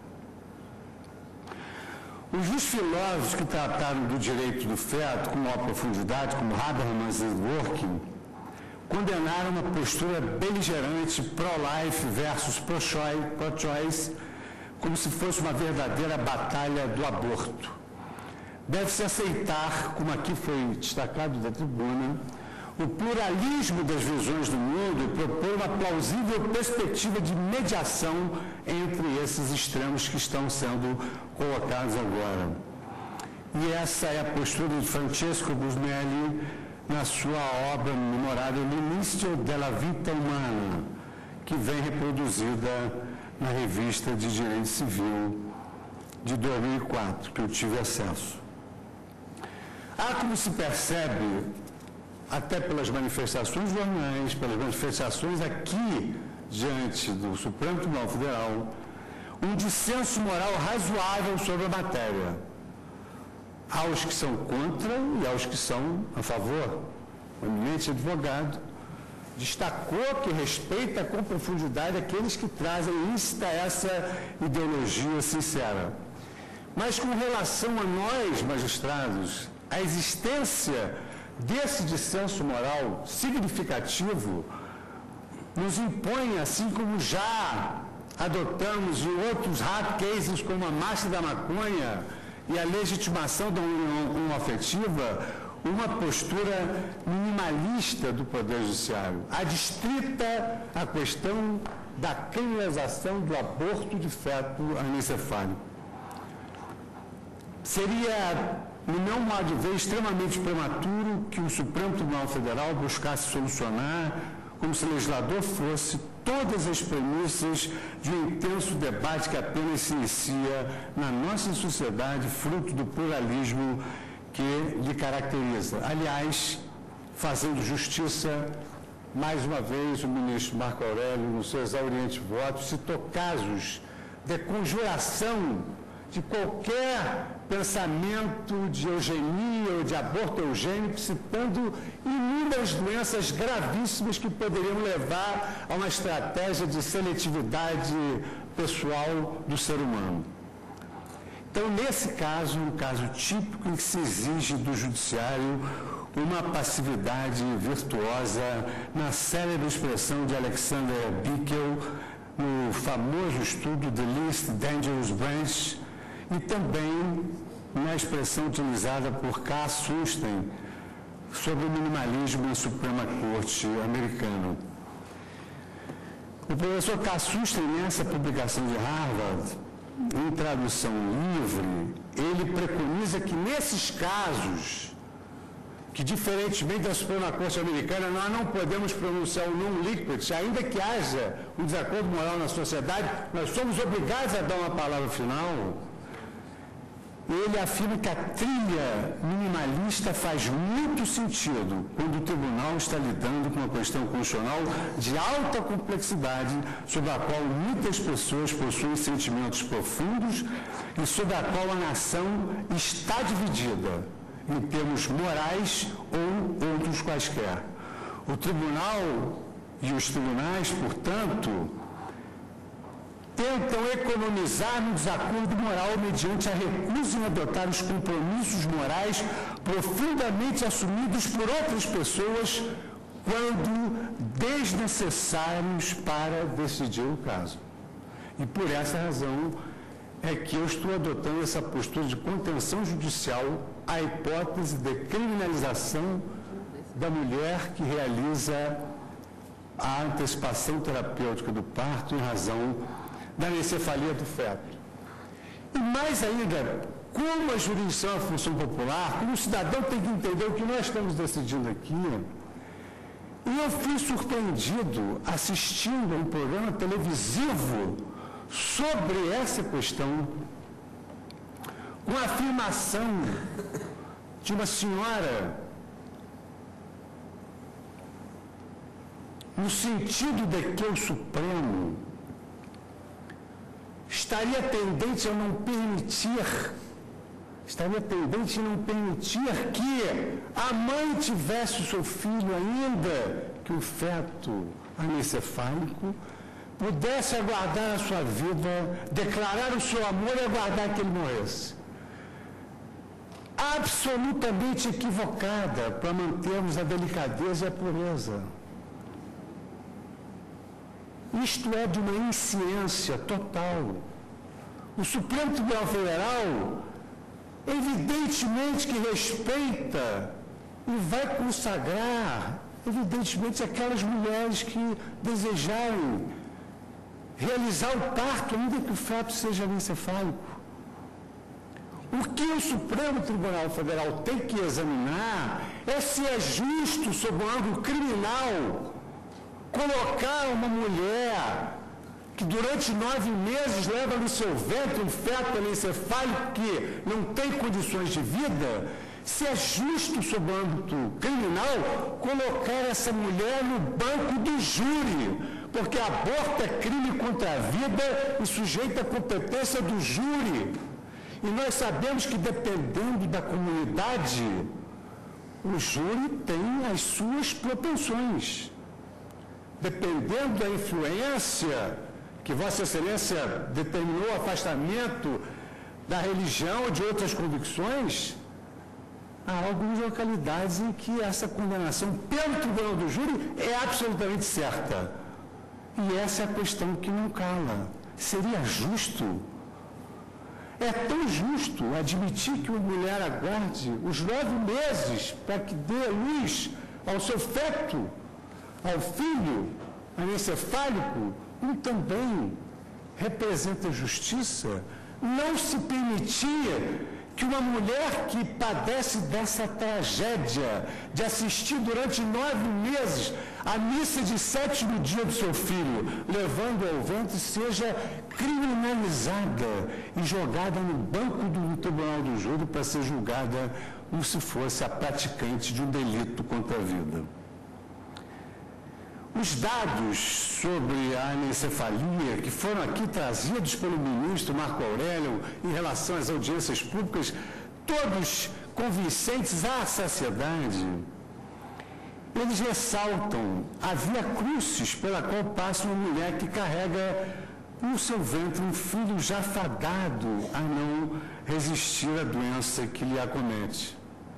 Os dos filósofos que trataram do direito do feto com maior profundidade, como Habermas e Dworkin, condenaram uma postura beligerante pro-life versus pro-choice, como se fosse uma verdadeira batalha do aborto. Deve-se aceitar, como aqui foi destacado da tribuna, o pluralismo das visões do mundo e propor uma plausível perspectiva de mediação entre esses extremos que estão sendo colocados agora. E essa é a postura de Francesco Busnelli na sua obra memorável L'Inizio della Vita Umana, que vem reproduzida na revista de Direito Civil de dois mil e quatro, que eu tive acesso. Há, como se percebe, até pelas manifestações jornais, pelas manifestações aqui diante do Supremo Tribunal Federal, um dissenso moral razoável sobre a matéria. Há os que são contra e há os que são a favor. O eminente advogado destacou que respeita com profundidade aqueles que trazem íncita essa ideologia sincera. Mas com relação a nós, magistrados, a existência desse dissenso moral significativo nos impõe, assim como já adotamos em outros hard cases como a marcha da maconha e a legitimação da união homoafetiva, uma postura minimalista do Poder Judiciário, adstrita à questão da criminalização do aborto de feto anencefálico. Seria, no meu modo de ver, extremamente prematuro que o Supremo Tribunal Federal buscasse solucionar, como se o legislador fosse, todas as premissas de um intenso debate que apenas se inicia na nossa sociedade, fruto do pluralismo que lhe caracteriza. Aliás, fazendo justiça, mais uma vez, o ministro Marco Aurélio, no seu exauriente voto, citou casos de conjuração de qualquer pensamento de eugenia ou de aborto eugênico, citando inúmeras doenças gravíssimas que poderiam levar a uma estratégia de seletividade pessoal do ser humano. Então, nesse caso, um caso típico em que se exige do judiciário uma passividade virtuosa, na célebre expressão de Alexander Bickel, no famoso estudo The Least Dangerous Branch, e também na expressão utilizada por K. Sunstein sobre o minimalismo na Suprema Corte americana. O professor K. Sunstein, nessa publicação de Harvard, em tradução livre, ele preconiza que nesses casos, que diferentemente da Suprema Corte americana, nós não podemos pronunciar o non liquid, ainda que haja um desacordo moral na sociedade, nós somos obrigados a dar uma palavra final. Ele afirma que a trilha minimalista faz muito sentido quando o tribunal está lidando com uma questão constitucional de alta complexidade, sobre a qual muitas pessoas possuem sentimentos profundos e sobre a qual a nação está dividida em termos morais ou outros quaisquer. O tribunal e os tribunais, portanto, tentam economizar no desacordo moral mediante a recusa em adotar os compromissos morais profundamente assumidos por outras pessoas quando desnecessários para decidir o caso. E por essa razão é que eu estou adotando essa postura de contenção judicial à hipótese de criminalização da mulher que realiza a antecipação terapêutica do parto em razão da anencefalia do feto. E mais ainda, como a jurisdição é a função popular, como o cidadão tem que entender o que nós estamos decidindo aqui, e eu fui surpreendido assistindo a um programa televisivo sobre essa questão, com a afirmação de uma senhora no sentido de que o Supremo estaria tendente a não permitir, estaria tendente a não permitir que a mãe tivesse o seu filho, ainda que o feto anencefálico, pudesse aguardar a sua vida, declarar o seu amor e aguardar que ele morresse. Absolutamente equivocada para mantermos a delicadeza e a pureza. Isto é de uma insciência total. O Supremo Tribunal Federal, evidentemente que respeita e vai consagrar evidentemente, aquelas mulheres que desejarem realizar o parto, ainda que o feto seja anencefálico. O que o Supremo Tribunal Federal tem que examinar é se é justo, sob o ângulo criminal, colocar uma mulher que durante nove meses leva no seu ventre um feto anencefálico que não tem condições de vida, se é justo, sob o âmbito criminal, colocar essa mulher no banco do júri, porque aborto é crime contra a vida e sujeito à competência do júri. E nós sabemos que, dependendo da comunidade, o júri tem as suas propensões. Dependendo da influência que Vossa Excelência determinou o afastamento da religião ou de outras convicções, há algumas localidades em que essa condenação pelo tribunal do júri é absolutamente certa. E essa é a questão que não cala. Seria justo? É tão justo admitir que uma mulher aguarde os nove meses para que dê luz ao seu feto, ao filho anencefálico, como também representa justiça não se permitir que uma mulher que padece dessa tragédia de assistir durante nove meses a missa de sétimo dia do seu filho, levando ao ventre, seja criminalizada e jogada no banco do tribunal do júri para ser julgada como se fosse a praticante de um delito contra a vida. Os dados sobre a anencefalia que foram aqui trazidos pelo ministro Marco Aurélio em relação às audiências públicas, todos convincentes à saciedade, eles ressaltam a via crucis pela qual passa uma mulher que carrega no seu ventre um filho já fadado a não resistir à doença que lhe acomete.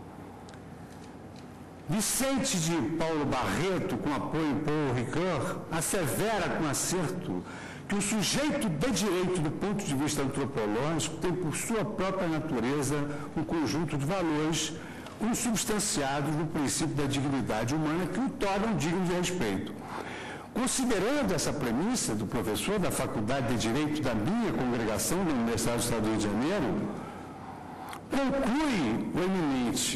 Vicente de Paulo Barreto, com apoio de Paul Ricoeur, assevera com acerto que o sujeito de direito, do ponto de vista antropológico, tem por sua própria natureza um conjunto de valores consubstanciados no princípio da dignidade humana que o tornam digno de respeito. Considerando essa premissa do professor da Faculdade de Direito da minha congregação da Universidade do Estado do Rio de Janeiro, conclui o eminente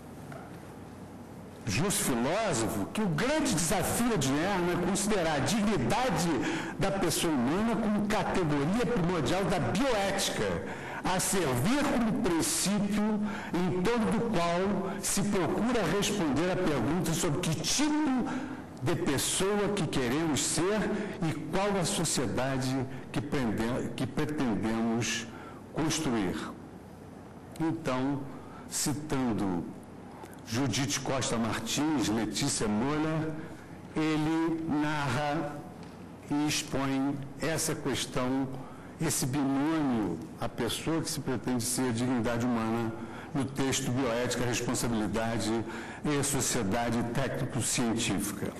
justo filósofo que o grande desafio adierno é considerar a dignidade da pessoa humana como categoria primordial da bioética, a servir como princípio em torno do qual se procura responder a pergunta sobre que tipo de pessoa que queremos ser e qual a sociedade que, prende, que pretendemos construir. Então, citando Judite Costa Martins, Letícia Moller, ele narra e expõe essa questão, esse binômio, a pessoa que se pretende ser a dignidade humana, no texto Bioética, Responsabilidade e Sociedade Técnico-Científica.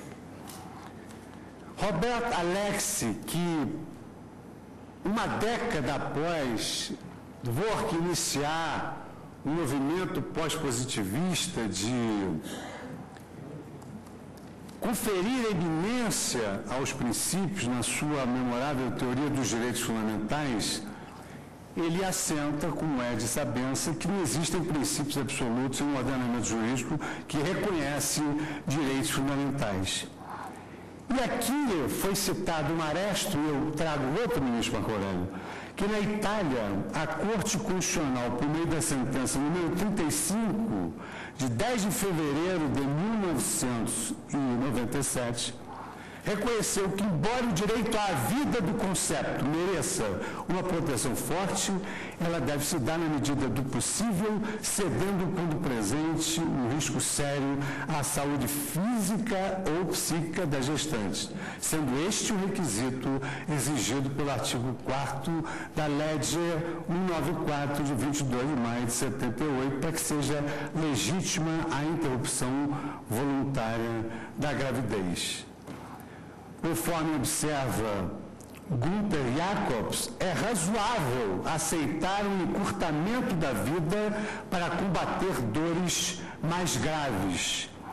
Roberto Alexi, que uma década após Dwork iniciar um movimento pós-positivista de conferir eminência aos princípios na sua memorável teoria dos direitos fundamentais, ele assenta, como é de sabença, que não existem princípios absolutos em um ordenamento jurídico que reconhece direitos fundamentais. E aqui foi citado um aresto, eu trago outro, ministro Marco Aurélio, que na Itália, a Corte Constitucional, por meio da sentença número trinta e cinco, de dez de fevereiro de mil novecentos e noventa e sete, reconheceu que, embora o direito à vida do concepto mereça uma proteção forte, ela deve se dar na medida do possível, cedendo quando presente um risco sério à saúde física ou psíquica das gestantes, sendo este o requisito exigido pelo artigo quarto da Lei cento e noventa e quatro, de vinte e dois de maio de setenta e oito, para que seja legítima a interrupção voluntária da gravidez. Conforme observa Gunther Jacobs, é razoável aceitar um encurtamento da vida para combater dores mais graves.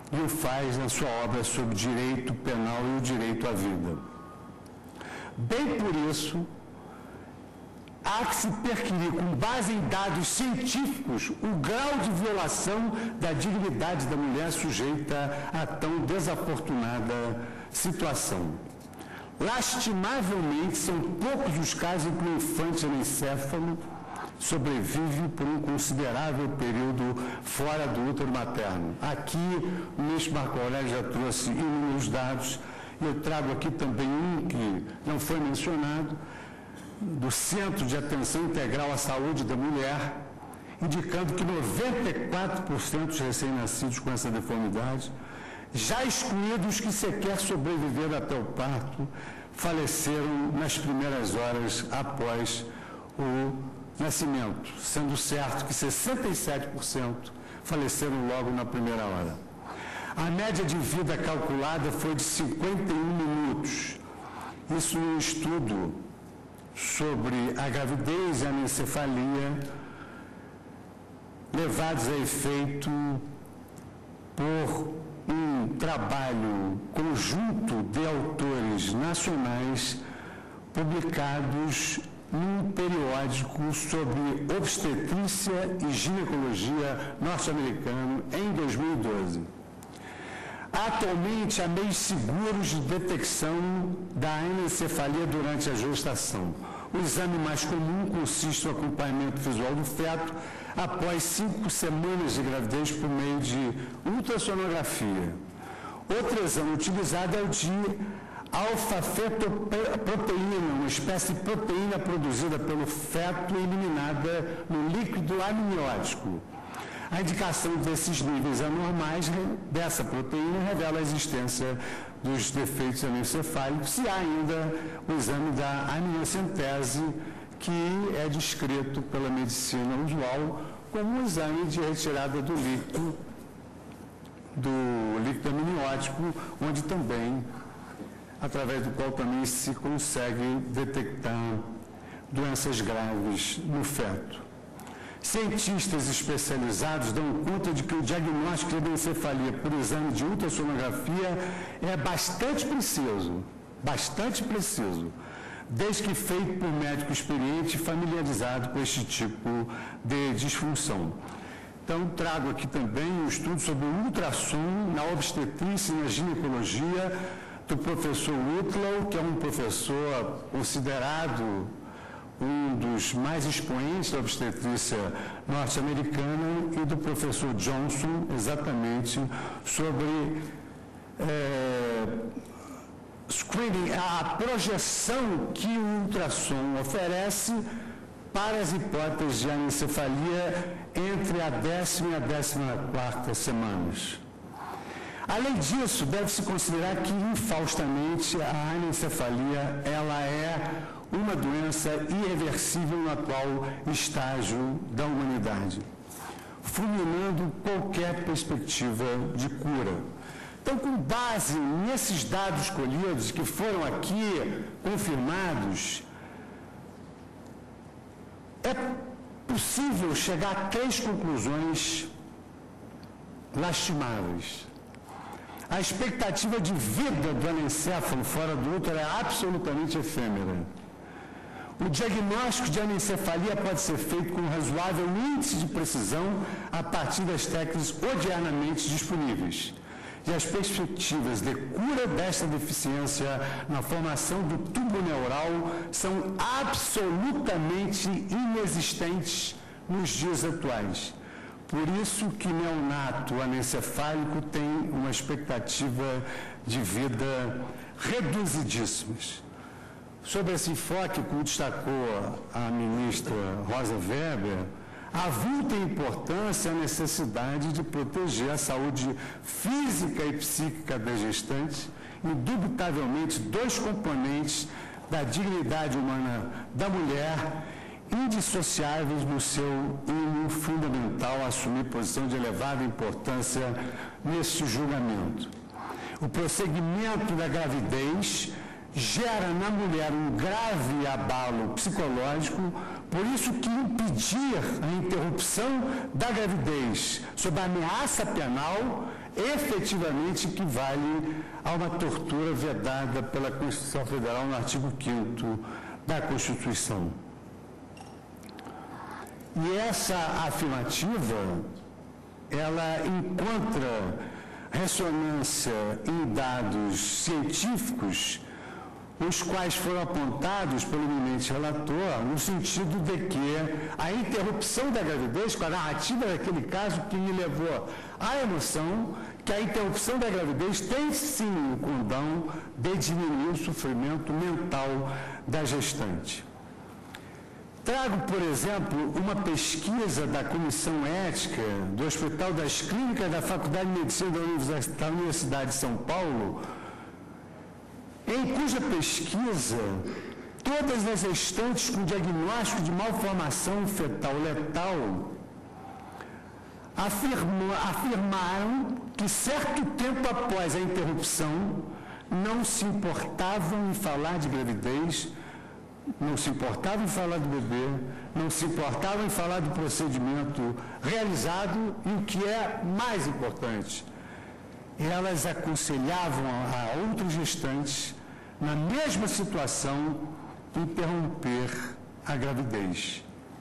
e o faz na sua obra sobre direito penal e o direito à vida. Bem por isso, há que se perquirir, com base em dados científicos, o grau de violação da dignidade da mulher sujeita a tão desafortunada situação. Lastimavelmente, são poucos os casos em que o infante anencéfalo sobrevive por um considerável período fora do útero materno. Aqui, o ministro Marco Aurélio já trouxe inúmeros dados, e eu trago aqui também um que não foi mencionado, do Centro de Atenção Integral à Saúde da Mulher, indicando que noventa e quatro por cento dos recém-nascidos com essa deformidade, já excluídos que sequer sobreviveram até o parto, faleceram nas primeiras horas após o nascimento, sendo certo que sessenta e sete por cento faleceram logo na primeira hora. A média de vida calculada foi de cinquenta e um minutos. Isso num estudo sobre a gravidez e a anencefalia, levados a efeito por um trabalho conjunto de autores nacionais publicados num periódico sobre obstetrícia e ginecologia norte-americano em dois mil e doze. Atualmente, há meios seguros de detecção da anencefalia durante a gestação. O exame mais comum consiste no acompanhamento visual do feto após cinco semanas de gravidez por meio de ultrassonografia. Outro exame utilizado é o de alfa-fetoproteína, uma espécie de proteína produzida pelo feto e eliminada no líquido amniótico. A indicação desses níveis anormais dessa proteína revela a existência dos defeitos anencefálicos, se há ainda o exame da amniocentese, que é descrito pela medicina usual como um exame de retirada do líquido, do líquido amniótico, onde também, através do qual também se consegue detectar doenças graves no feto. Cientistas especializados dão conta de que o diagnóstico de anencefalia por exame de ultrassonografia é bastante preciso, bastante preciso, desde que feito por médico experiente e familiarizado com este tipo de disfunção. Então, trago aqui também um estudo sobre o ultrassom na obstetrícia e na ginecologia do professor Whitlow, que é um professor considerado um dos mais expoentes da obstetrícia norte-americana, e do professor Johnson, exatamente sobre é, screening, a projeção que o ultrassom oferece para as hipóteses de anencefalia entre a décima e a décima quarta semanas. Além disso, deve-se considerar que, infaustamente, a anencefalia ela é uma doença irreversível no atual estágio da humanidade, fulminando qualquer perspectiva de cura. Então, com base nesses dados colhidos, que foram aqui confirmados, é possível chegar a três conclusões lastimáveis. A expectativa de vida do anencéfalo fora do útero é absolutamente efêmera. O diagnóstico de anencefalia pode ser feito com um razoável índice de precisão a partir das técnicas odiernamente disponíveis. E as perspectivas de cura desta deficiência na formação do tubo neural são absolutamente inexistentes nos dias atuais. Por isso que neonato anencefálico tem uma expectativa de vida reduzidíssimas. Sobre esse enfoque, como destacou a ministra Rosa Weber, avulta em importância a necessidade de proteger a saúde física e psíquica das gestantes, indubitavelmente dois componentes da dignidade humana da mulher, indissociáveis no seu hino fundamental a assumir posição de elevada importância neste julgamento. O prosseguimento da gravidez gera na mulher um grave abalo psicológico, por isso que impedir a interrupção da gravidez sob a ameaça penal efetivamente equivale a uma tortura vedada pela Constituição Federal no artigo quinto da Constituição. E essa afirmativa, ela encontra ressonância em dados científicos, os quais foram apontados pelo eminente relator, no sentido de que a interrupção da gravidez, com a narrativa daquele caso que me levou à emoção, que a interrupção da gravidez tem sim o condão de diminuir o sofrimento mental da gestante. Trago, por exemplo, uma pesquisa da Comissão Ética do Hospital das Clínicas da Faculdade de Medicina da Universidade de São Paulo, em cuja pesquisa todas as gestantes com diagnóstico de malformação fetal letal afirma, afirmaram que certo tempo após a interrupção não se importavam em falar de gravidez, não se importavam em falar do bebê, não se importavam em falar do procedimento realizado e, o que é mais importante, elas aconselhavam a outros gestantes, na mesma situação, interromper a gravidez.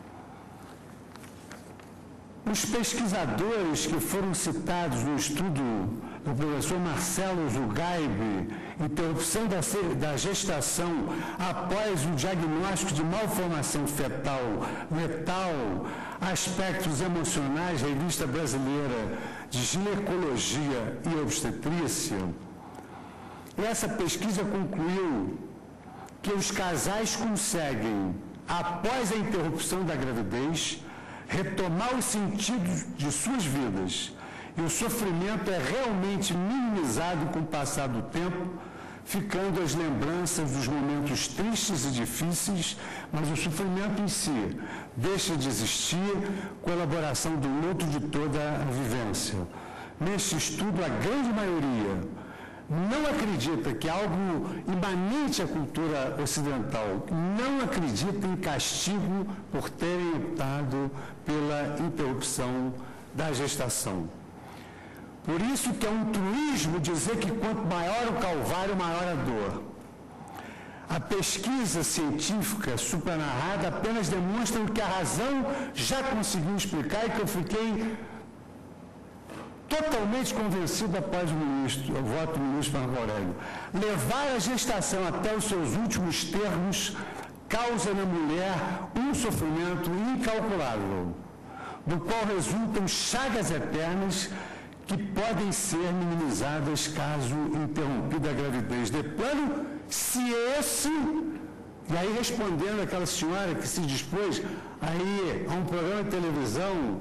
Os pesquisadores que foram citados no estudo do professor Marcelo Zugaib, interrupção da, da gestação após o diagnóstico de malformação fetal letal, aspectos emocionais, Revista Brasileira de Ginecologia e Obstetrícia, essa pesquisa concluiu que os casais conseguem, após a interrupção da gravidez, retomar os sentidos de suas vidas, e o sofrimento é realmente minimizado com o passar do tempo, ficando as lembranças dos momentos tristes e difíceis, mas o sofrimento em si deixa de existir com a elaboração do luto de toda a vivência. Neste estudo, a grande maioria não acredita que algo imanente à cultura ocidental, não acredita em castigo por terem optado pela interrupção da gestação. Por isso que é um truísmo dizer que quanto maior o calvário, maior a dor. A pesquisa científica supranarrada apenas demonstra o que a razão já conseguiu explicar e que eu fiquei totalmente convencido após o, ministro, o voto do ministro Marco Aurélio. Levar a gestação até os seus últimos termos causa na mulher um sofrimento incalculável, do qual resultam chagas eternas que podem ser minimizadas caso interrompida a gravidez. De plano, se esse... E aí, respondendo àquela senhora que se dispôs aí a um programa de televisão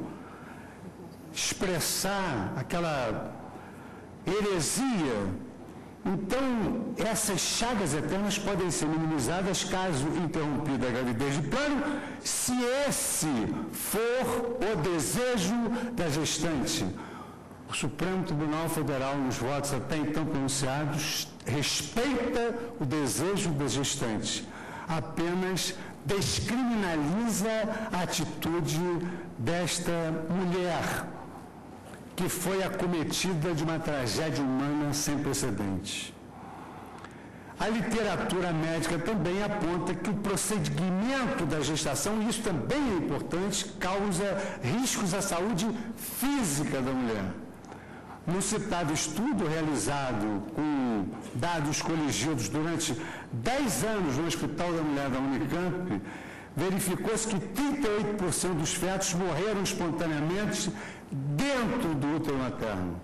expressar aquela heresia, então essas chagas eternas podem ser minimizadas caso interrompida a gravidez de plano, se esse for o desejo da gestante. O Supremo Tribunal Federal, nos votos até então pronunciados, respeita o desejo da gestante, apenas descriminaliza a atitude desta mulher, que foi acometida de uma tragédia humana sem precedentes. A literatura médica também aponta que o procedimento da gestação, e isso também é importante, causa riscos à saúde física da mulher. No citado estudo realizado com dados coligidos durante dez anos no Hospital da Mulher da Unicamp, verificou-se que trinta e oito por cento dos fetos morreram espontaneamente dentro do útero materno.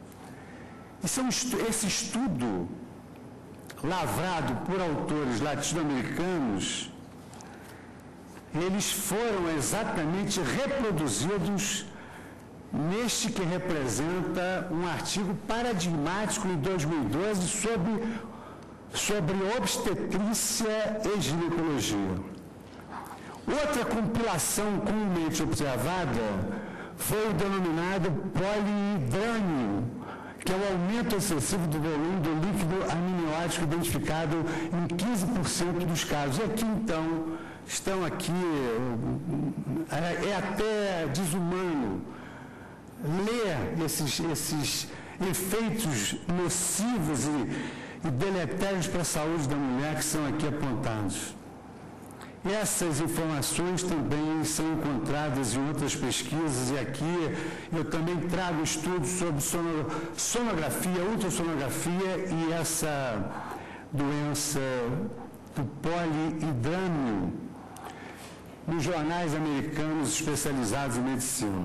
Esse estudo, lavrado por autores latino-americanos, eles foram exatamente reproduzidos neste que representa um artigo paradigmático em dois mil e doze sobre, sobre obstetrícia e ginecologia. Outra compilação comumente observada foi o denominado polihidrânio, que é o aumento excessivo do volume do líquido amniótico identificado em quinze por cento dos casos. E aqui, então, estão aqui, é, é até desumano ler esses, esses, efeitos nocivos e, e deletérios para a saúde da mulher que são aqui apontados. Essas informações também são encontradas em outras pesquisas, e aqui eu também trago estudos sobre sonografia, ultrassonografia e essa doença do polihidrâmio nos jornais americanos especializados em medicina.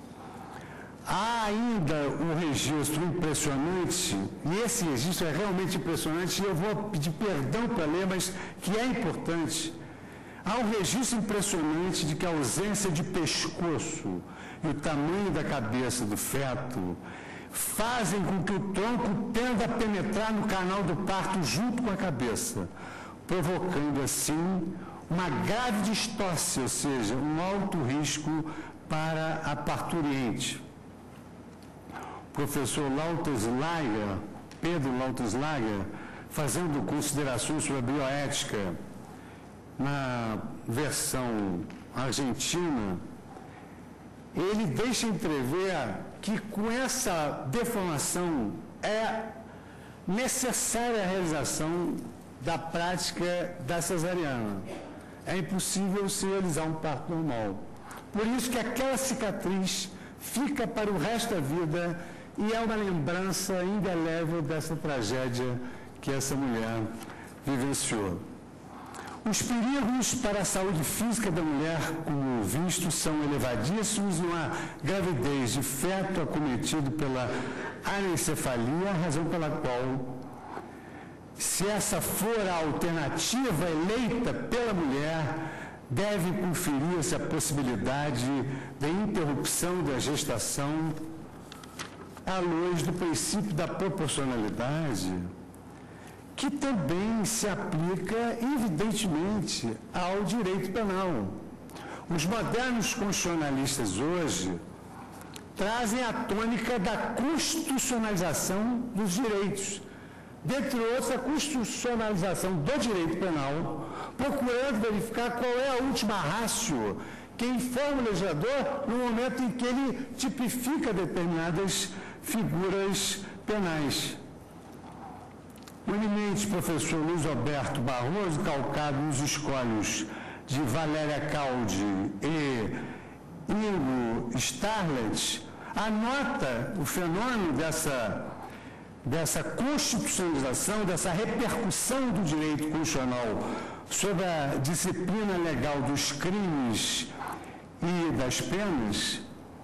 Há ainda um registro impressionante, e esse registro é realmente impressionante, e eu vou pedir perdão para ler, mas que é importante. Há um registro impressionante de que a ausência de pescoço e o tamanho da cabeça do feto fazem com que o tronco tenda a penetrar no canal do parto junto com a cabeça, provocando assim uma grave distócia, ou seja, um alto risco para a parturiente. O professor Lauteslager, Pedro Lauteslager, fazendo considerações sobre a bioética na versão argentina, ele deixa entrever que com essa deformação é necessária a realização da prática da cesariana. É impossível se realizar um parto normal. Por isso que aquela cicatriz fica para o resto da vida e é uma lembrança indelével dessa tragédia que essa mulher vivenciou. Os perigos para a saúde física da mulher, como visto, são elevadíssimos. Uma gravidez de feto acometido pela anencefalia, a razão pela qual, se essa for a alternativa eleita pela mulher, deve conferir-se a possibilidade da interrupção da gestação à luz do princípio da proporcionalidade, que também se aplica, evidentemente, ao direito penal. Os modernos constitucionalistas hoje trazem a tônica da constitucionalização dos direitos, dentre outros, a constitucionalização do direito penal, procurando verificar qual é a última ratio que informa o legislador no momento em que ele tipifica determinadas figuras penais. O eminente professor Luiz Alberto Barroso, calcado nos escolhos de Valéria Caldi e Ingo Starlet, anota o fenômeno dessa, dessa constitucionalização, dessa repercussão do direito constitucional sobre a disciplina legal dos crimes e das penas,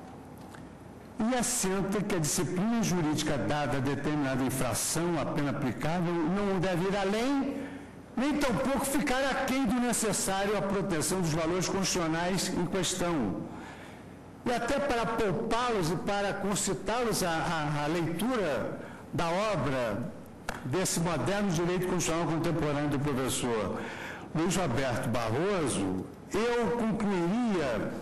e assenta que a disciplina jurídica dada a determinada infração, a pena aplicável, não deve ir além, nem tampouco ficar aquém do necessário à proteção dos valores constitucionais em questão. E até para poupá-los e para concitá-los à, à, à leitura da obra desse moderno direito constitucional contemporâneo do professor Luiz Roberto Barroso, eu concluiria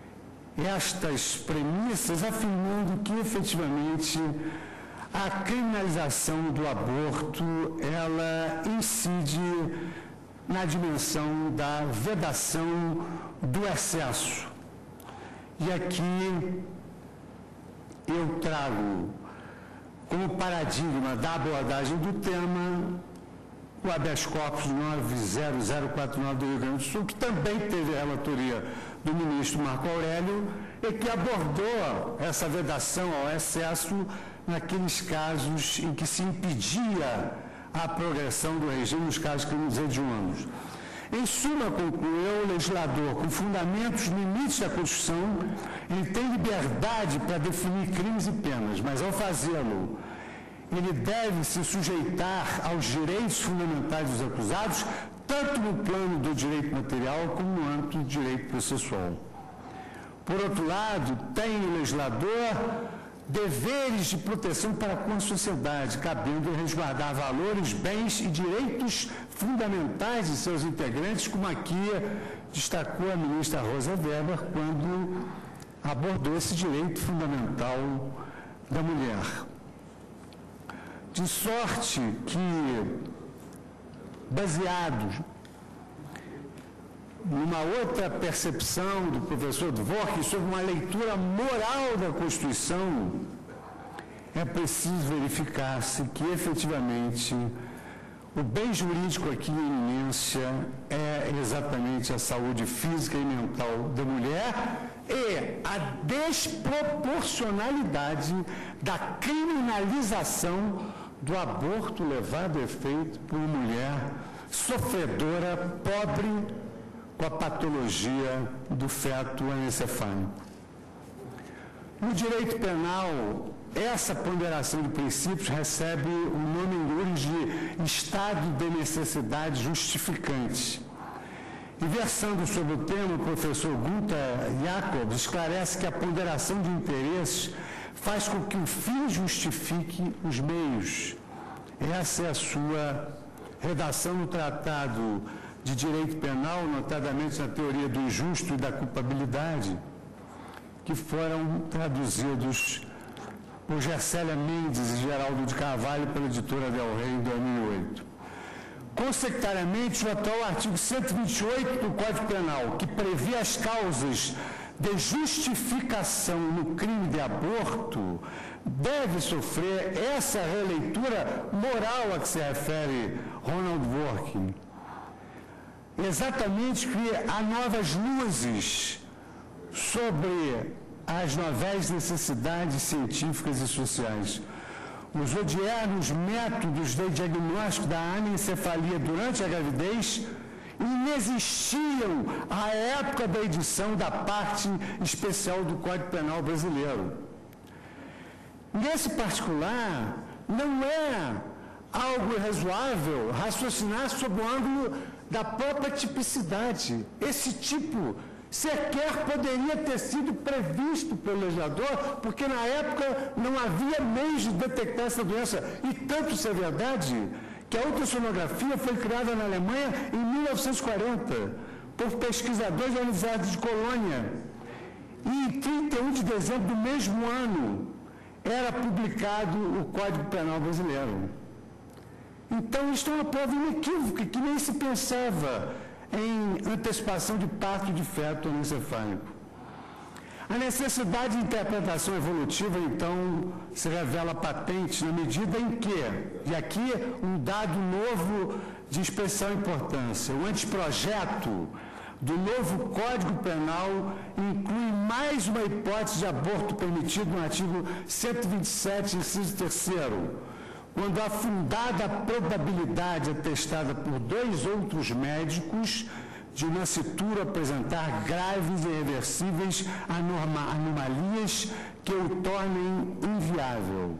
estas premissas afirmando que, efetivamente, a criminalização do aborto, ela incide na dimensão da vedação do excesso. E aqui eu trago como paradigma da abordagem do tema o habeas corpus nove zero zero quatro nove do Rio Grande do Sul, que também teve a relatoria do ministro Marco Aurélio e que abordou essa vedação ao excesso naqueles casos em que se impedia a progressão do regime nos casos de crimes hediondos. Em suma, concluiu, o legislador, com fundamentos nos limites da Constituição, ele tem liberdade para definir crimes e penas, mas ao fazê-lo, ele deve se sujeitar aos direitos fundamentais dos acusados, tanto no plano do direito material como no âmbito do direito processual. Por outro lado, tem o legislador deveres de proteção para com a sociedade, cabendo resguardar valores, bens e direitos fundamentais de seus integrantes, como aqui destacou a ministra Rosa Weber quando abordou esse direito fundamental da mulher. De sorte que, baseado numa outra percepção do professor Dworkin sobre uma leitura moral da Constituição, é preciso verificar-se que, efetivamente, o bem jurídico aqui em eminência é exatamente a saúde física e mental da mulher e a desproporcionalidade da criminalização do aborto levado a efeito por uma mulher sofredora, pobre, com a patologia do feto anencefálico. No direito penal, essa ponderação de princípios recebe o nome em inglês de estado de necessidade justificante. E versando sobre o tema, o professor Gunther Jacobs esclarece que a ponderação de interesses faz com que o fim justifique os meios. Essa é a sua redação no Tratado de Direito Penal, notadamente na teoria do injusto e da culpabilidade, que foram traduzidos por Gercélia Mendes e Geraldo de Carvalho pela editora Del Rey em dois mil e oito. Consequentamente, o atual artigo cento e vinte e oito do Código Penal, que prevê as causas de justificação no crime de aborto, deve sofrer essa releitura moral a que se refere Ronald Dworkin. Exatamente que há novas luzes sobre as novas necessidades científicas e sociais. Os odiernos métodos de diagnóstico da anencefalia durante a gravidez inexistiam à época da edição da parte especial do Código Penal brasileiro. Nesse particular, não é algo irrazoável raciocinar sob o ângulo da própria tipicidade. Esse tipo sequer poderia ter sido previsto pelo legislador, porque na época não havia meios de detectar essa doença. E tanto isso é verdade, que a ultrassonografia foi criada na Alemanha em mil novecentos e quarenta, por pesquisadores da Universidade de Colônia. E em trinta e um de dezembro do mesmo ano, era publicado o Código Penal Brasileiro. Então, isto é uma prova inequívoca, que nem se pensava em antecipação de parto de feto anencefálico. A necessidade de interpretação evolutiva, então, se revela patente na medida em que, e aqui um dado novo de especial importância, o anteprojeto do novo Código Penal inclui mais uma hipótese de aborto permitido no artigo cento e vinte e sete, inciso terceiro, quando a fundada probabilidade atestada por dois outros médicos de o nascituro apresentar graves e irreversíveis anorma, anomalias que o tornem inviável.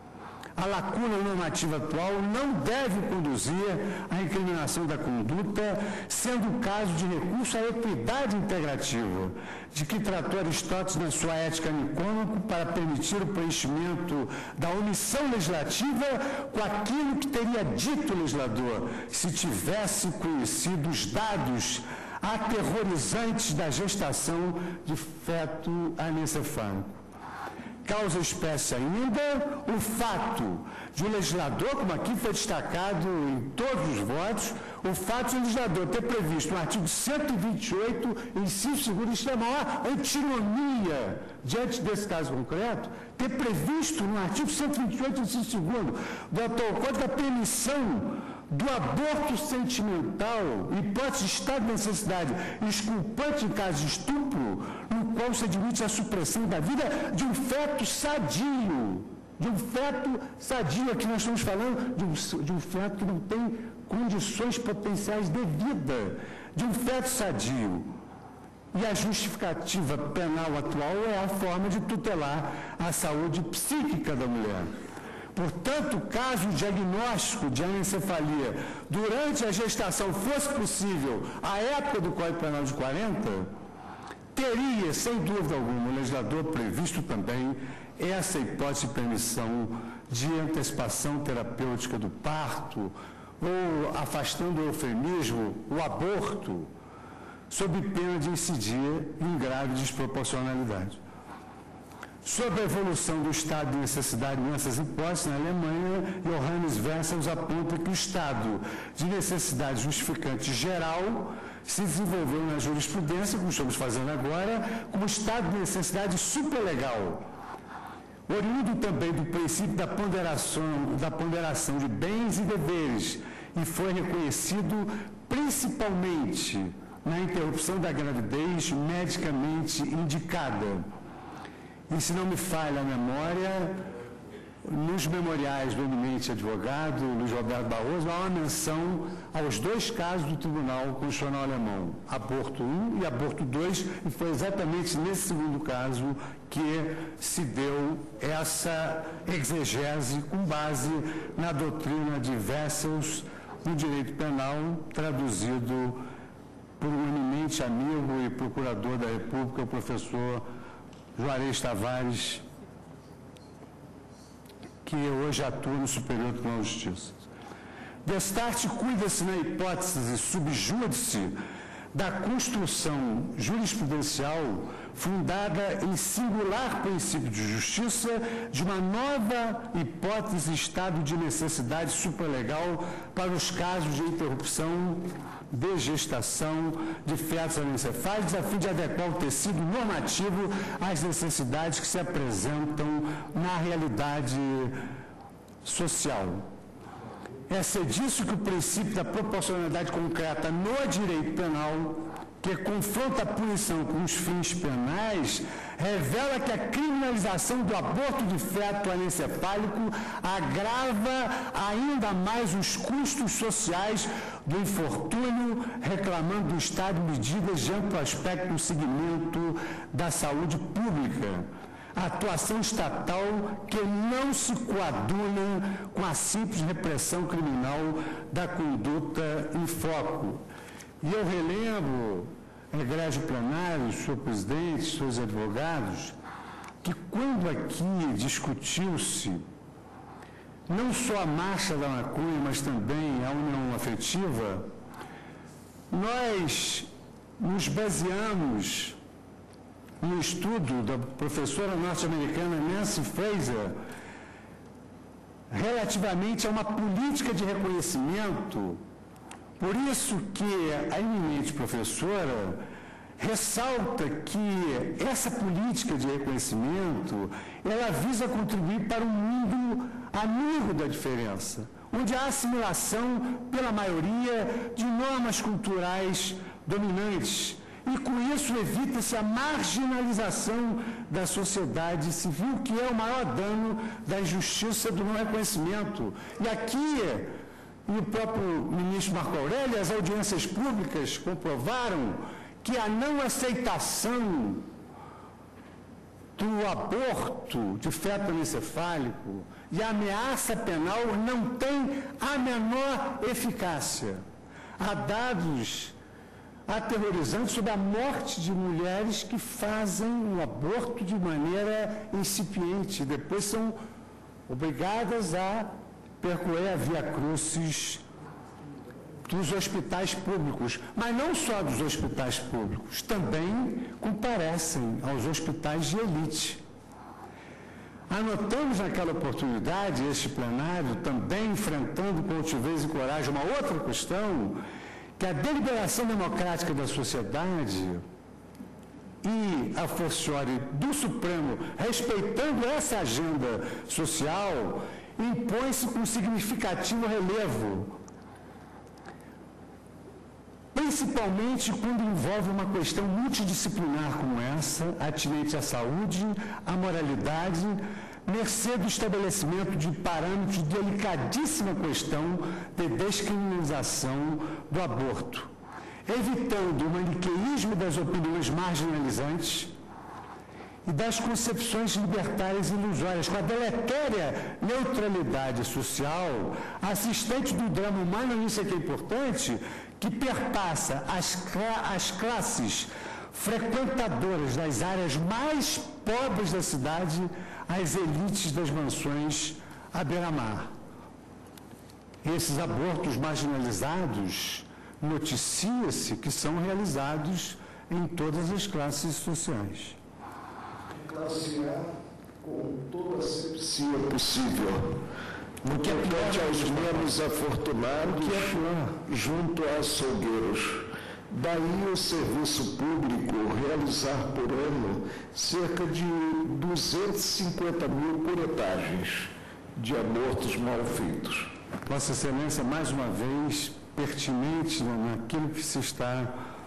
A lacuna normativa atual não deve conduzir à incriminação da conduta, sendo o caso de recurso à equidade integrativa, de que tratou Aristóteles na sua Ética Nicômaco para permitir o preenchimento da omissão legislativa com aquilo que teria dito o legislador, se tivesse conhecido os dados aterrorizantes da gestação de feto anencefálico. Causa espécie ainda o fato de o legislador, como aqui foi destacado em todos os votos, o fato de o legislador ter previsto no artigo cento e vinte e oito, inciso segundo, isso é a maior antinomia diante desse caso concreto, ter previsto no artigo cento e vinte e oito, inciso segundo, do atual Código a permissão do aborto sentimental, hipótese de estado de necessidade exculpante em caso de estupro, no qual se admite a supressão da vida de um feto sadio. De um feto sadio, aqui nós estamos falando de um, de um feto que não tem condições potenciais de vida, de um feto sadio. E a justificativa penal atual é a forma de tutelar a saúde psíquica da mulher. Portanto, caso o diagnóstico de anencefalia durante a gestação fosse possível à época do Código Penal de quarenta, teria, sem dúvida alguma, o legislador previsto também essa hipótese de permissão de antecipação terapêutica do parto, ou, afastando o eufemismo, o aborto, sob pena de incidir em grave desproporcionalidade. Sobre a evolução do estado de necessidade nessas hipóteses, na Alemanha, Johannes Wessels aponta que o estado de necessidade justificante geral se desenvolveu na jurisprudência, como estamos fazendo agora, como estado de necessidade superlegal. oriundo também do princípio da ponderação, da ponderação de bens e deveres, e foi reconhecido principalmente na interrupção da gravidez medicamente indicada. E, se não me falha a memória, nos memoriais do eminente advogado Luiz Roberto Barroso, há uma menção aos dois casos do Tribunal Constitucional Alemão, aborto um e aborto dois, e foi exatamente nesse segundo caso que se deu essa exegese com base na doutrina de Wessels no direito penal, traduzido por um eminente amigo e procurador da República, o professor Juarez Tavares, que hoje atua no Superior Tribunal de Justiça. Destarte cuida-se na hipótese subjúdice da construção jurisprudencial fundada em singular princípio de justiça de uma nova hipótese de estado de necessidade supralegal para os casos de interrupção de gestação de fetos anencefálicos, a fim de adequar o tecido normativo às necessidades que se apresentam na realidade social. É disso que o princípio da proporcionalidade concreta no direito penal, que confronta a punição com os fins penais, revela que a criminalização do aborto de feto anencefálico agrava ainda mais os custos sociais do infortúnio, reclamando do Estado medidas de amplo aspecto no segmento da saúde pública. A atuação estatal que não se coaduna com a simples repressão criminal da conduta em foco. E eu relembro, egrégio plenário, senhor presidente, senhores advogados, que quando aqui discutiu-se não só a marcha da maconha, mas também a união afetiva, nós nos baseamos no estudo da professora norte-americana Nancy Fraser relativamente a uma política de reconhecimento. Por isso que a eminente professora ressalta que essa política de reconhecimento, ela visa contribuir para um mundo amigo da diferença, onde há assimilação pela maioria de normas culturais dominantes. E com isso evita-se a marginalização da sociedade civil, que é o maior dano da injustiça do não reconhecimento. E aqui, e o próprio ministro Marco Aurélio, as audiências públicas comprovaram que a não aceitação do aborto de feto anencefálico e a ameaça penal não tem a menor eficácia. Há dados aterrorizantes sobre a morte de mulheres que fazem o aborto de maneira incipiente, depois são obrigadas a percorrer a via crucis dos hospitais públicos, mas não só dos hospitais públicos, também comparecem aos hospitais de elite. Anotamos naquela oportunidade, este plenário, também enfrentando com altivez e coragem uma outra questão, que a deliberação democrática da sociedade e a fortiori do Supremo, respeitando essa agenda social, impõe-se com significativo relevo, principalmente quando envolve uma questão multidisciplinar como essa, atinente à saúde, à moralidade, mercê do estabelecimento de parâmetros de delicadíssima questão de descriminalização do aborto, evitando o maniqueísmo das opiniões marginalizantes e das concepções libertárias ilusórias, com a deletéria neutralidade social, assistente do drama humano, isso é que é importante, que perpassa as, as classes frequentadoras das áreas mais pobres da cidade, às elites das mansões à beira-mar. Esses abortos marginalizados, noticia-se que são realizados em todas as classes sociais. Classe A, com toda a asepsia possível, no que é pior aos menos afortunados, que é pior, junto a açougueiros, Daí o serviço público realizar por ano cerca de duzentas e cinquenta mil curetagens de abortos mal feitos. Vossa Excelência, mais uma vez, pertinente naquilo que se está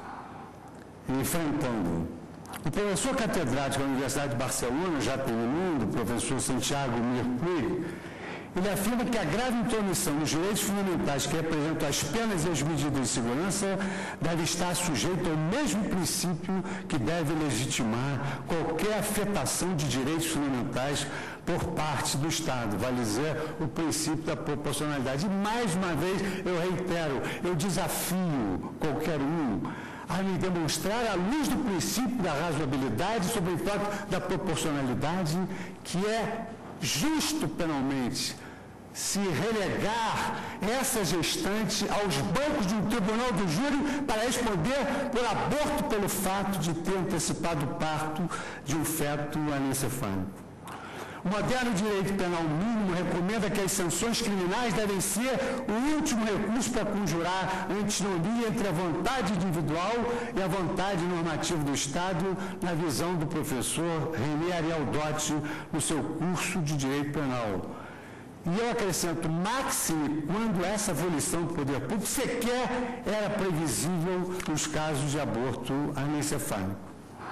enfrentando. O professor catedrático da Universidade de Barcelona, já terminando, o professor Santiago Mir Puig, ele afirma que a grave intromissão nos direitos fundamentais que representam as penas e as medidas de segurança deve estar sujeito ao mesmo princípio que deve legitimar qualquer afetação de direitos fundamentais por parte do Estado, vale dizer, o princípio da proporcionalidade. E, mais uma vez, eu reitero, eu desafio qualquer um a me demonstrar, à luz do princípio da razoabilidade, sobre o fato da proporcionalidade, que é justo penalmente se relegar essa gestante aos bancos de um tribunal do júri para responder por aborto pelo fato de ter antecipado o parto de um feto anencefálico. O moderno direito penal mínimo recomenda que as sanções criminais devem ser o último recurso para conjurar a antinomia entre a vontade individual e a vontade normativa do Estado, na visão do professor René Ariel Dotti, no seu curso de Direito Penal. E eu acrescento, máxime quando essa abolição do poder público sequer era previsível nos casos de aborto anencefálico.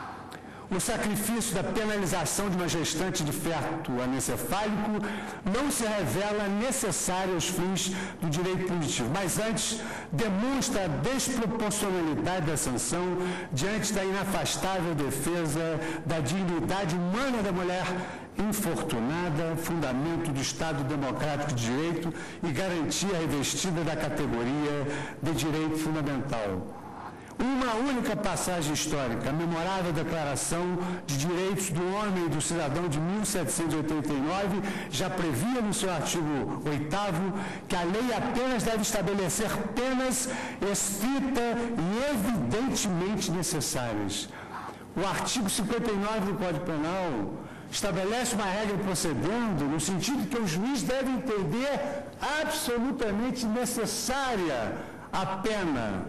O sacrifício da penalização de uma gestante de feto anencefálico não se revela necessário aos fins do direito punitivo, mas antes demonstra a desproporcionalidade da sanção diante da inafastável defesa da dignidade humana da mulher infortunada, fundamento do Estado Democrático de Direito e garantia revestida da categoria de direito fundamental. Uma única passagem histórica, a memorável Declaração de Direitos do Homem e do Cidadão de mil setecentos e oitenta e nove, já previa no seu artigo oitavo que a lei apenas deve estabelecer penas estrita e evidentemente necessárias. O artigo cinquenta e nove do Código Penal estabelece uma regra procedendo no sentido que o juiz deve entender absolutamente necessária a pena.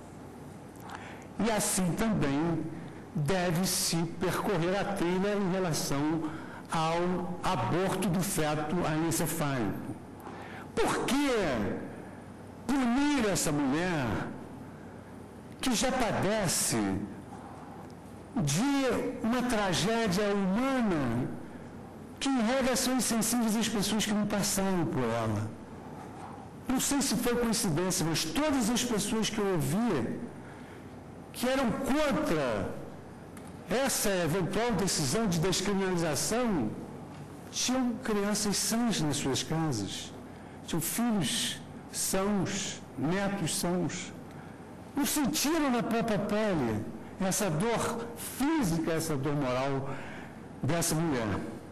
E assim também deve-se percorrer a trilha em relação ao aborto do feto anencefálico. Por que punir essa mulher que já padece de uma tragédia humana que, em regra, são insensíveis às pessoas que não passaram por ela? Não sei se foi coincidência, mas todas as pessoas que eu ouvi que eram contra essa eventual decisão de descriminalização tinham crianças sãs nas suas casas, tinham filhos sãos, netos sãos. Não sentiram na própria pele essa dor física, essa dor moral dessa mulher.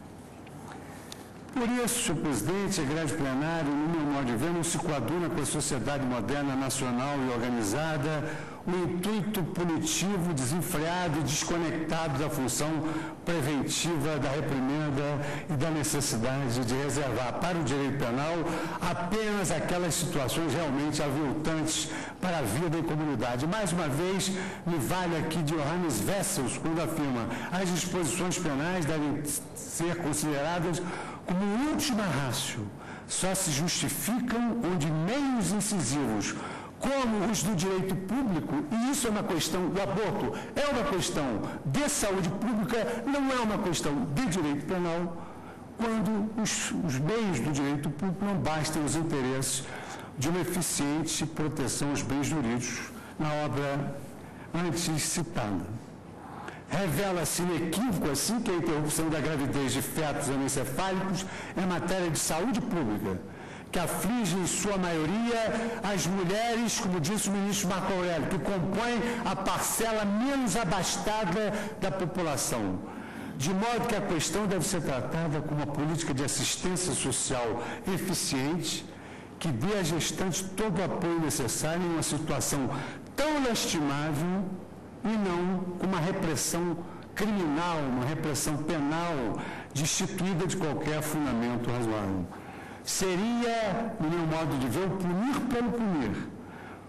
Por isso, senhor presidente, a greve plenária, no meu modo de ver, não se coaduna com a sociedade moderna, nacional e organizada, o intuito punitivo, desenfreado e desconectado da função preventiva, da reprimenda e da necessidade de reservar para o direito penal apenas aquelas situações realmente aviltantes para a vida em comunidade. Mais uma vez, me vale aqui de Johannes Wessels, quando afirma as disposições penais devem ser consideradas como última ratio, só se justificam onde meios incisivos, como os do direito público, e isso é uma questão, o aborto é uma questão de saúde pública, não é uma questão de direito penal, quando os, os meios do direito público não bastam os interesses de uma eficiente proteção aos bens jurídicos na obra antes citada. Revela-se inequívoco, assim, que a interrupção da gravidez de fetos anencefálicos é matéria de saúde pública, que aflige, em sua maioria, as mulheres, como disse o ministro Marco Aurélio, que compõem a parcela menos abastada da população. De modo que a questão deve ser tratada como uma política de assistência social eficiente, que dê à gestante todo o apoio necessário em uma situação tão lastimável e não com uma repressão criminal, uma repressão penal, destituída de qualquer fundamento razoável. Seria, no meu modo de ver, o punir pelo punir,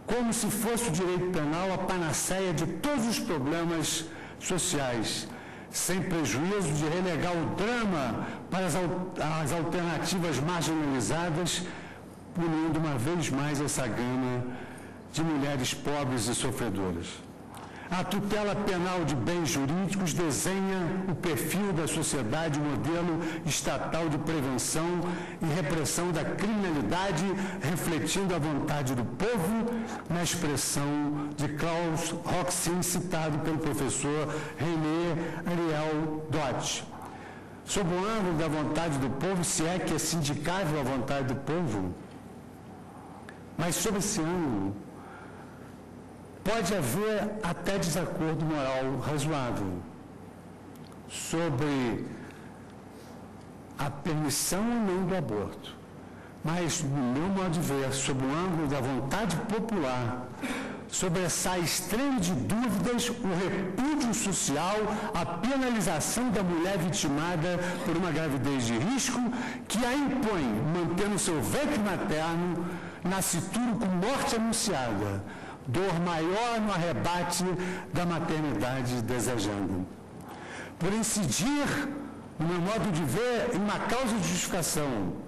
como se fosse o direito penal a panaceia de todos os problemas sociais, sem prejuízo de relegar o drama para as, as alternativas marginalizadas, punindo uma vez mais essa gama de mulheres pobres e sofredoras. A tutela penal de bens jurídicos desenha o perfil da sociedade, modelo estatal de prevenção e repressão da criminalidade, refletindo a vontade do povo, na expressão de Klaus Roxin, citado pelo professor René Ariel Dodge. Sob o ângulo da vontade do povo, se é que é sindicável a vontade do povo, mas sob esse ângulo, pode haver até desacordo moral razoável sobre a permissão ou não do aborto. Mas, no meu modo de ver, sob o ângulo da vontade popular, sobressai extremo de dúvidas o repúdio social, a penalização da mulher vitimada por uma gravidez de risco que a impõe, mantendo seu ventre materno nascituro com morte anunciada, dor maior no arrebate da maternidade desejando. Por incidir, no meu modo de ver, em uma causa de justificação,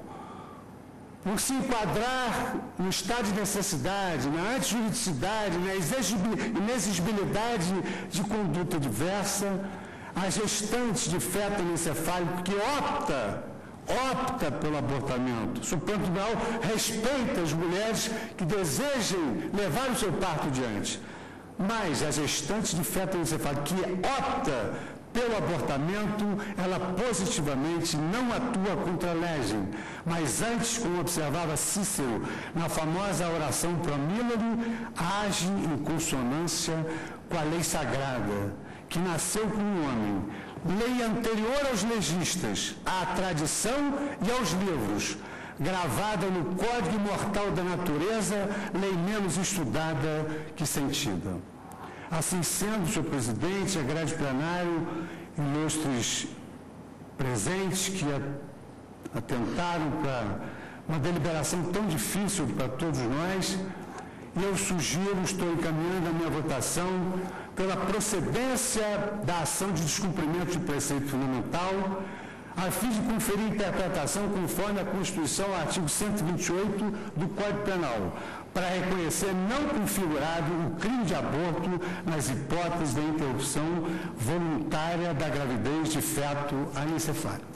por se enquadrar no estado de necessidade, na antijuridicidade, na inexigibilidade de conduta diversa, as gestantes de feto anencefálico que opta opta pelo abortamento. O Supremo Tribunal respeita as mulheres que desejem levar o seu parto adiante. Mas a gestante de feto anencefálico que opta pelo abortamento, ela positivamente não atua contra a legem, mas antes, como observava Cícero na famosa oração Promílero, age em consonância com a lei sagrada, que nasceu com o homem, lei anterior aos legistas, à tradição e aos livros, gravada no Código Imortal da Natureza, lei menos estudada que sentida. Assim sendo, senhor presidente, a grade plenário, ilustres presentes que atentaram para uma deliberação tão difícil para todos nós, eu sugiro, estou encaminhando a minha votação pela procedência da ação de descumprimento de preceito fundamental, a fim de conferir interpretação conforme a Constituição, artigo cento e vinte e oito do Código Penal, para reconhecer não configurado o crime de aborto nas hipóteses da interrupção voluntária da gravidez de feto anencefálico.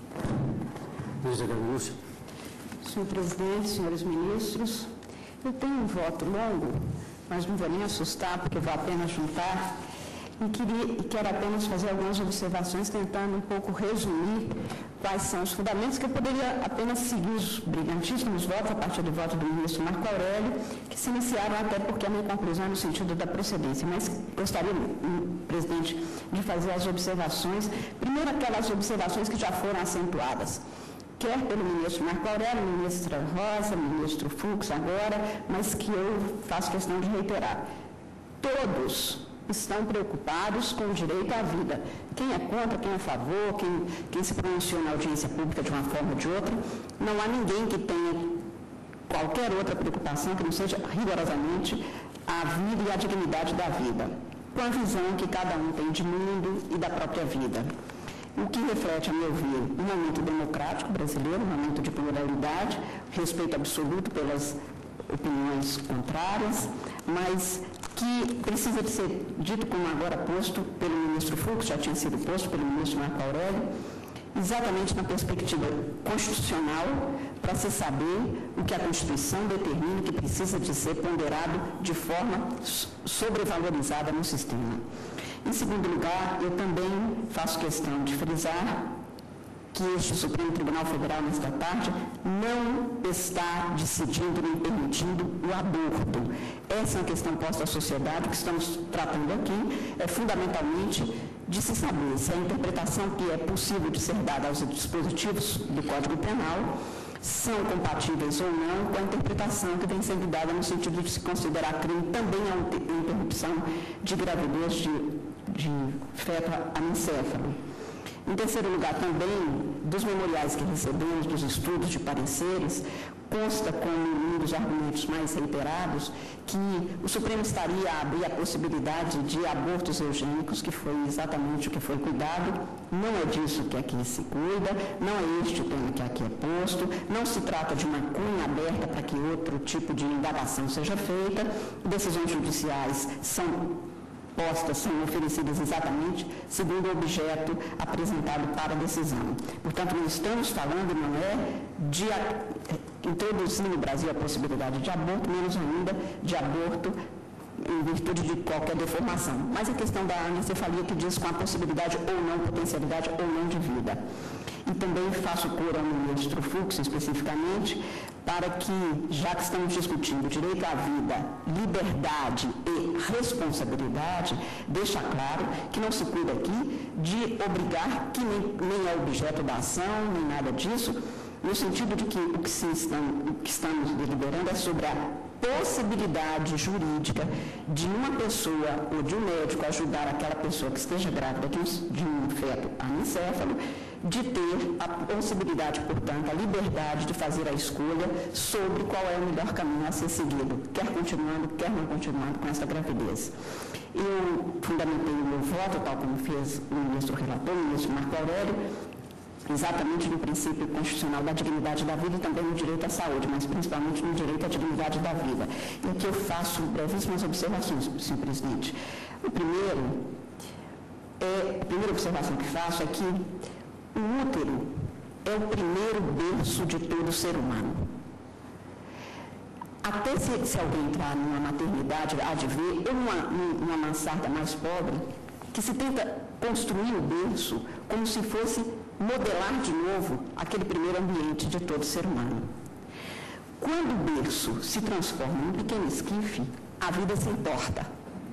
Senhor presidente, senhores ministros, eu tenho um voto longo, mas não vou nem assustar, porque vou apenas juntar, e, queria, e quero apenas fazer algumas observações, tentando um pouco resumir quais são os fundamentos, que eu poderia apenas seguir os brilhantíssimos votos a partir do voto do ministro Marco Aurélio, que se iniciaram até porque a minha conclusão é no sentido da procedência, mas gostaria, presidente, de fazer as observações, primeiro aquelas observações que já foram acentuadas, quer pelo ministro Marco Aurélio, ministra Rosa, ministro Fux agora, mas que eu faço questão de reiterar. Todos estão preocupados com o direito à vida. Quem é contra, quem é a favor, quem, quem se pronunciou na audiência pública de uma forma ou de outra, não há ninguém que tenha qualquer outra preocupação que não seja rigorosamente a vida e a dignidade da vida, com a visão que cada um tem de mundo e da própria vida. O que reflete, a meu ver, um momento democrático brasileiro, um momento de pluralidade, respeito absoluto pelas opiniões contrárias, mas que precisa de ser dito, como agora posto pelo ministro Fux, já tinha sido posto pelo ministro Marco Aurélio, exatamente na perspectiva constitucional, para se saber o que a Constituição determina que precisa de ser ponderado de forma sobrevalorizada no sistema. Em segundo lugar, eu também faço questão de frisar que este Supremo Tribunal Federal, nesta tarde, não está decidindo nem permitindo o aborto. Essa é uma questão posta à sociedade, que estamos tratando aqui, é fundamentalmente de se saber se a interpretação que é possível de ser dada aos dispositivos do Código Penal são compatíveis ou não com a interpretação que vem sendo dada no sentido de se considerar crime também a interrupção de gravidez de, de feto anencéfalo. Em terceiro lugar, também, dos memoriais que recebemos, dos estudos de pareceres, consta como um dos argumentos mais reiterados que o Supremo estaria a abrir a possibilidade de abortos eugênicos, que foi exatamente o que foi cuidado. Não é disso que aqui se cuida, não é este o tema que aqui é posto, não se trata de uma cunha aberta para que outro tipo de indagação seja feita. Decisões judiciais são postas, são oferecidas exatamente segundo o objeto apresentado para a decisão. Portanto, nós estamos falando, não é de a, introduzir no Brasil a possibilidade de aborto, menos ainda de aborto em virtude de qualquer deformação. Mas a questão da anencefalia que diz com a possibilidade ou não, potencialidade ou não de vida. E também faço coro ao ministro Fux, especificamente, para que, já que estamos discutindo direito à vida, liberdade e responsabilidade, deixa claro que não se cuida aqui de obrigar, que nem, nem é objeto da ação, nem nada disso, no sentido de que o que, se estão, o que estamos deliberando é sobre a possibilidade jurídica de uma pessoa ou de um médico ajudar aquela pessoa que esteja grávida de um, de um feto anencéfalo, de ter a possibilidade, portanto, a liberdade de fazer a escolha sobre qual é o melhor caminho a ser seguido, quer continuando, quer não continuando com essa gravidez. Eu fundamentei o meu voto, tal como fez o ministro relator, o ministro Marco Aurélio, exatamente no princípio constitucional da dignidade da vida e também no direito à saúde, mas principalmente no direito à dignidade da vida. E aqui eu faço brevíssimas observações, senhor presidente. O primeiro, é, a primeira observação que faço é que o útero é o primeiro berço de todo ser humano. Até se, se alguém entrar numa maternidade, há de ver, ou numa, numa mansarda mais pobre, que se tenta construir o berço como se fosse modelar de novo aquele primeiro ambiente de todo ser humano. Quando o berço se transforma em um pequeno esquife, a vida se entorta.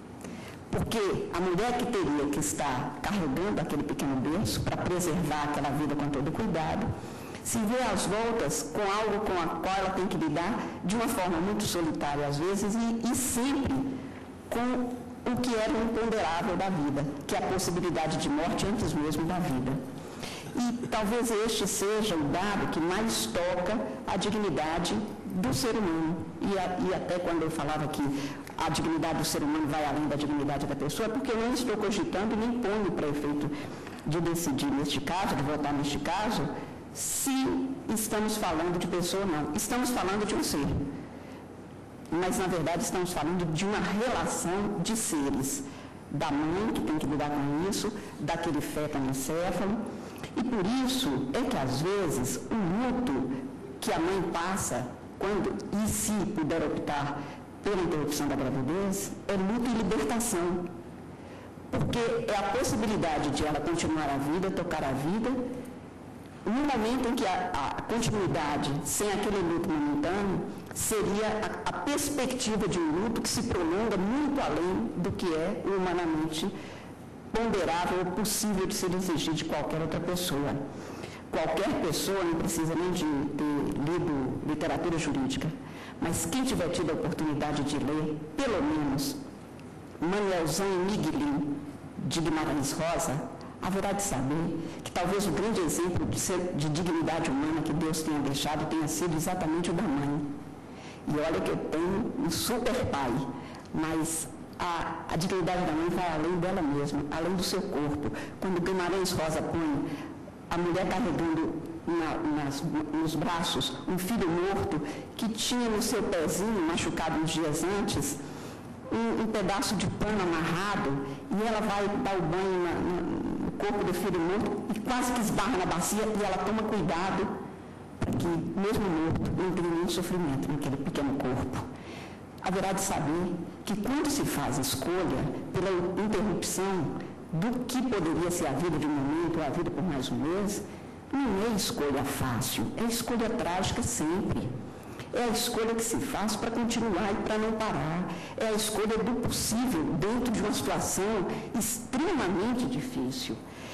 Porque a mulher que teria que estar carregando aquele pequeno berço para preservar aquela vida com todo cuidado, se vê às voltas com algo com a qual ela tem que lidar de uma forma muito solitária às vezes e, e sempre com o que era o imponderável da vida, que é a possibilidade de morte antes mesmo da vida. E talvez este seja o dado que mais toca a dignidade do ser humano. E, a, e até quando eu falava que a dignidade do ser humano vai além da dignidade da pessoa, é porque eu não estou cogitando nem ponho para efeito de decidir neste caso, de votar neste caso, se estamos falando de pessoa ou não. Estamos falando de um ser. Mas, na verdade, estamos falando de uma relação de seres. Da mãe, que tem que lidar com isso, daquele feto anencéfalo. E por isso é que, às vezes, o luto que a mãe passa, quando e se puder optar pela interrupção da gravidez, é luto e libertação. Porque é a possibilidade de ela continuar a vida, tocar a vida, no momento em que a, a continuidade, sem aquele luto momentâneo, seria a, a perspectiva de um luto que se prolonga muito além do que é humanamente ponderável ou possível de ser exigido de qualquer outra pessoa. Qualquer pessoa, não precisa nem de ter lido literatura jurídica, mas quem tiver tido a oportunidade de ler, pelo menos, Manuelzão e Miguelin, de Guimarães Rosa, haverá de saber que talvez o grande exemplo de, ser, de dignidade humana que Deus tenha deixado tenha sido exatamente o da mãe. E olha que eu tenho um super pai, mas a, a dignidade da mãe vai além dela mesma, além do seu corpo. Quando Guimarães Rosa põe a mulher carregando na, nas, nos braços um filho morto que tinha no seu pezinho, machucado uns dias antes, um, um pedaço de pano amarrado, e ela vai dar o banho na, na, no corpo do filho morto e quase que esbarra na bacia, e ela toma cuidado para que, mesmo morto, não tenha nenhum sofrimento naquele pequeno corpo. Haverá de saber que quando se faz escolha pela interrupção do que poderia ser a vida de um momento ou a vida por mais um mês, não é escolha fácil, é escolha trágica sempre. É a escolha que se faz para continuar e para não parar. É a escolha do possível dentro de uma situação extremamente difícil.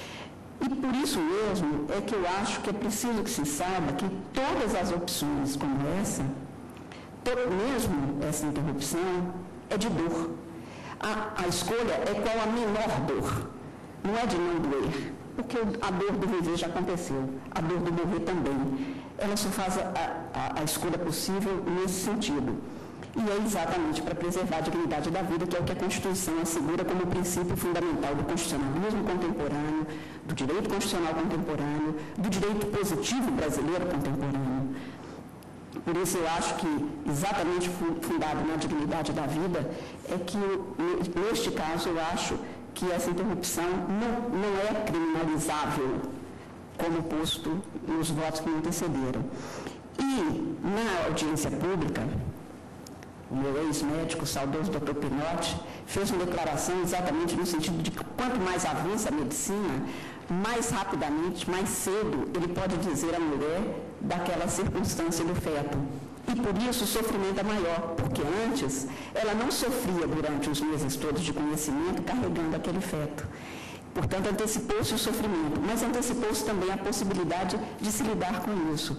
E por isso mesmo é que eu acho que é preciso que se saiba que todas as opções como essa, mesmo essa interrupção, é de dor. A, a escolha é qual a menor dor. Não é de não doer, porque a dor do viver já aconteceu, a dor do morrer também. ela só faz a, a, a escolha possível nesse sentido. E é exatamente para preservar a dignidade da vida, que é o que a Constituição assegura como princípio fundamental do constitucionalismo contemporâneo, do direito constitucional contemporâneo, do direito positivo brasileiro contemporâneo. Por isso, eu acho que, exatamente fundado na dignidade da vida, é que, neste caso, eu acho que essa interrupção não, não é criminalizável, como posto nos votos que me antecederam. E, na audiência pública, o meu ex-médico, o saudoso doutor Pinotti, fez uma declaração exatamente no sentido de que quanto mais avança a medicina, mais rapidamente, mais cedo, ele pode dizer à mulher daquela circunstância do feto. E por isso o sofrimento é maior, porque antes ela não sofria durante os meses todos de conhecimento carregando aquele feto. Portanto, antecipou-se o sofrimento, mas antecipou-se também a possibilidade de se lidar com isso.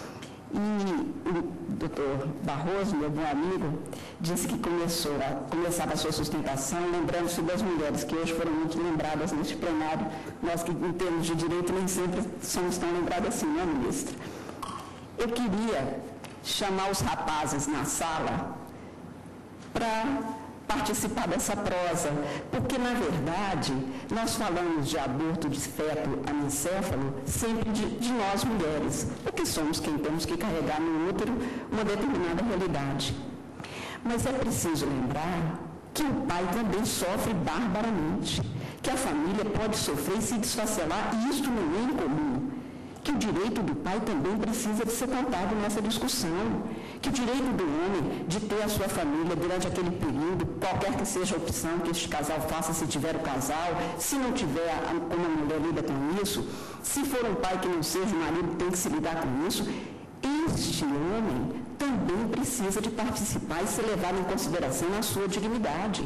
E o doutor Barroso, meu bom amigo, disse que começou a, começava a sua sustentação lembrando-se das mulheres, que hoje foram muito lembradas neste plenário. Nós que, em termos de direito, nem sempre somos tão lembrados assim, não é, ministra? Eu queria chamar os rapazes na sala para participar dessa prosa, porque, na verdade, nós falamos de aborto de feto anencéfalo sempre de, de nós mulheres, porque somos quem temos que carregar no útero uma determinada realidade. Mas é preciso lembrar que o pai também sofre barbaramente, que a família pode sofrer e se desfacelar, e isto não é incomum. Que o direito do pai também precisa de ser contado nessa discussão, que o direito do homem de ter a sua família durante aquele período, qualquer que seja a opção que este casal faça, se tiver o casal, se não tiver, uma mulher lida com isso, se for um pai que não seja o marido, tem que se lidar com isso. Este homem também precisa de participar e ser levado em consideração na sua dignidade.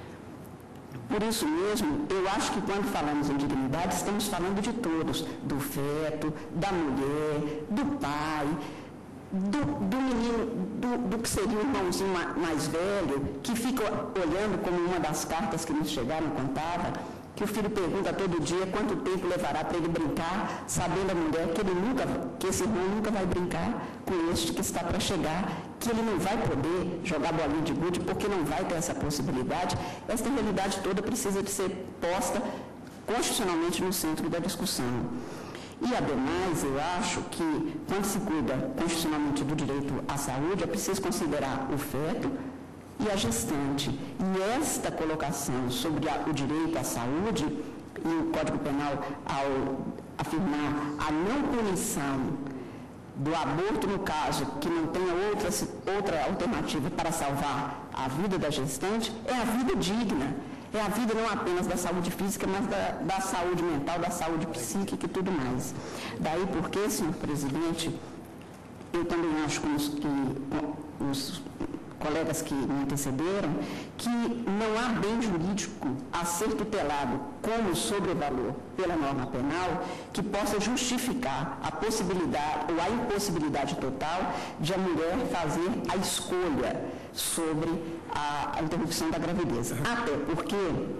Por isso mesmo, eu acho que quando falamos em dignidade, estamos falando de todos, do feto, da mulher, do pai, do, do menino, do, do que seria o irmãozinho mais velho, que fica olhando, como uma das cartas que nos chegaram contava, que o filho pergunta todo dia quanto tempo levará para ele brincar, sabendo a mulher que ele nunca, que esse irmão nunca vai brincar com este que está para chegar, que ele não vai poder jogar bolinha de gude porque não vai ter essa possibilidade. Essa realidade toda precisa de ser posta constitucionalmente no centro da discussão. E, ademais, eu acho que, quando se cuida constitucionalmente do direito à saúde, é preciso considerar o feto e a gestante. E esta colocação sobre a, o direito à saúde, e o Código Penal, ao afirmar a não punição do aborto, no caso, que não tenha outra, outra alternativa para salvar a vida da gestante, é a vida digna. É a vida não apenas da saúde física, mas da, da saúde mental, da saúde psíquica e tudo mais. Daí porque, senhor presidente, eu também acho que os, que os colegas que me antecederam, que não há bem jurídico a ser tutelado como sobrevalor pela norma penal que possa justificar a possibilidade ou a impossibilidade total de a mulher fazer a escolha sobre a, a interrupção da gravidez. Até porque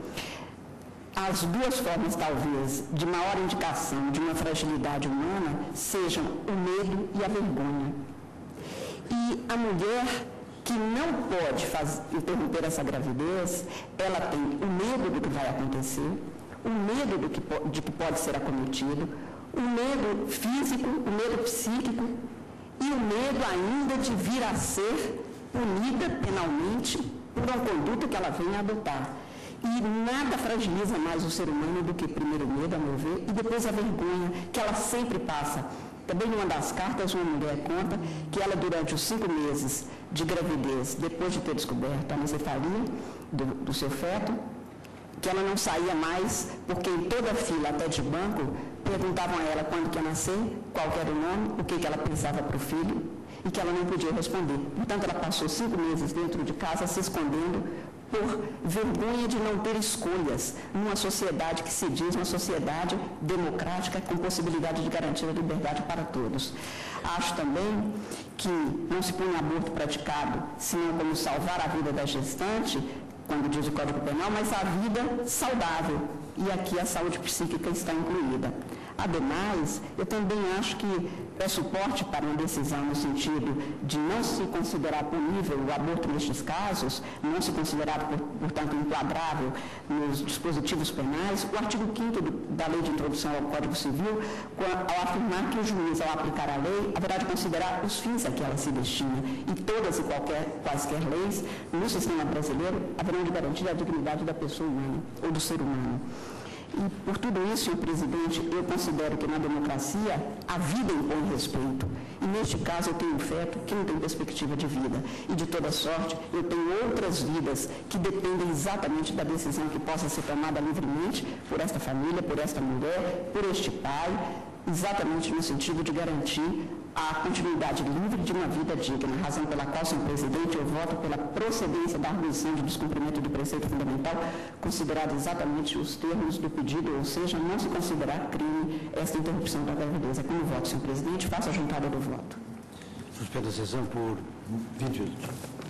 as duas formas, talvez, de maior indicação de uma fragilidade humana sejam o medo e a vergonha. E a mulher que não pode faz, interromper essa gravidez, ela tem o medo do que vai acontecer, o medo do que, de que pode ser acometido, o medo físico, o medo psíquico e o medo ainda de vir a ser punida penalmente por uma conduta que ela venha a adotar. E nada fragiliza mais o ser humano do que primeiro o medo, a meu ver, e depois a vergonha, que ela sempre passa. Também numa das cartas, uma mulher conta que ela, durante os cinco meses de gravidez, depois de ter descoberto a anencefalia do, do seu feto, que ela não saía mais, porque em toda a fila, até de banco, perguntavam a ela quando que ia nascer, qual era o nome, o que, que ela pensava para o filho, e que ela não podia responder. Portanto, ela passou cinco meses dentro de casa se escondendo por vergonha de não ter escolhas numa sociedade que se diz uma sociedade democrática com possibilidade de garantir a liberdade para todos. Acho também que não se põe aborto praticado senão como salvar a vida da gestante, quando diz o Código Penal, mas a vida saudável. E aqui a saúde psíquica está incluída. Ademais, eu também acho que é suporte para uma decisão no sentido de não se considerar punível o aborto nestes casos, não se considerar, portanto, enquadrável nos dispositivos penais, o artigo quinto da Lei de Introdução ao Código Civil, ao afirmar que o juiz, ao aplicar a lei, haverá de considerar os fins a que ela se destina, e todas e qualquer, quaisquer leis no sistema brasileiro haverão de garantir a dignidade da pessoa humana, ou do ser humano. E, por tudo isso, senhor presidente, eu considero que na democracia a vida impõe respeito. E, neste caso, eu tenho um feto que não tem perspectiva de vida. E, de toda sorte, eu tenho outras vidas que dependem exatamente da decisão que possa ser tomada livremente por esta família, por esta mulher, por este pai, exatamente no sentido de garantir a continuidade livre de uma vida digna, razão pela qual, senhor presidente, eu voto pela procedência da arguição de descumprimento do preceito fundamental, considerado exatamente os termos do pedido, ou seja, não se considerar crime esta interrupção da gravidez. É como voto, senhor presidente, faço a juntada do voto. Suspendo a sessão por vinte minutos.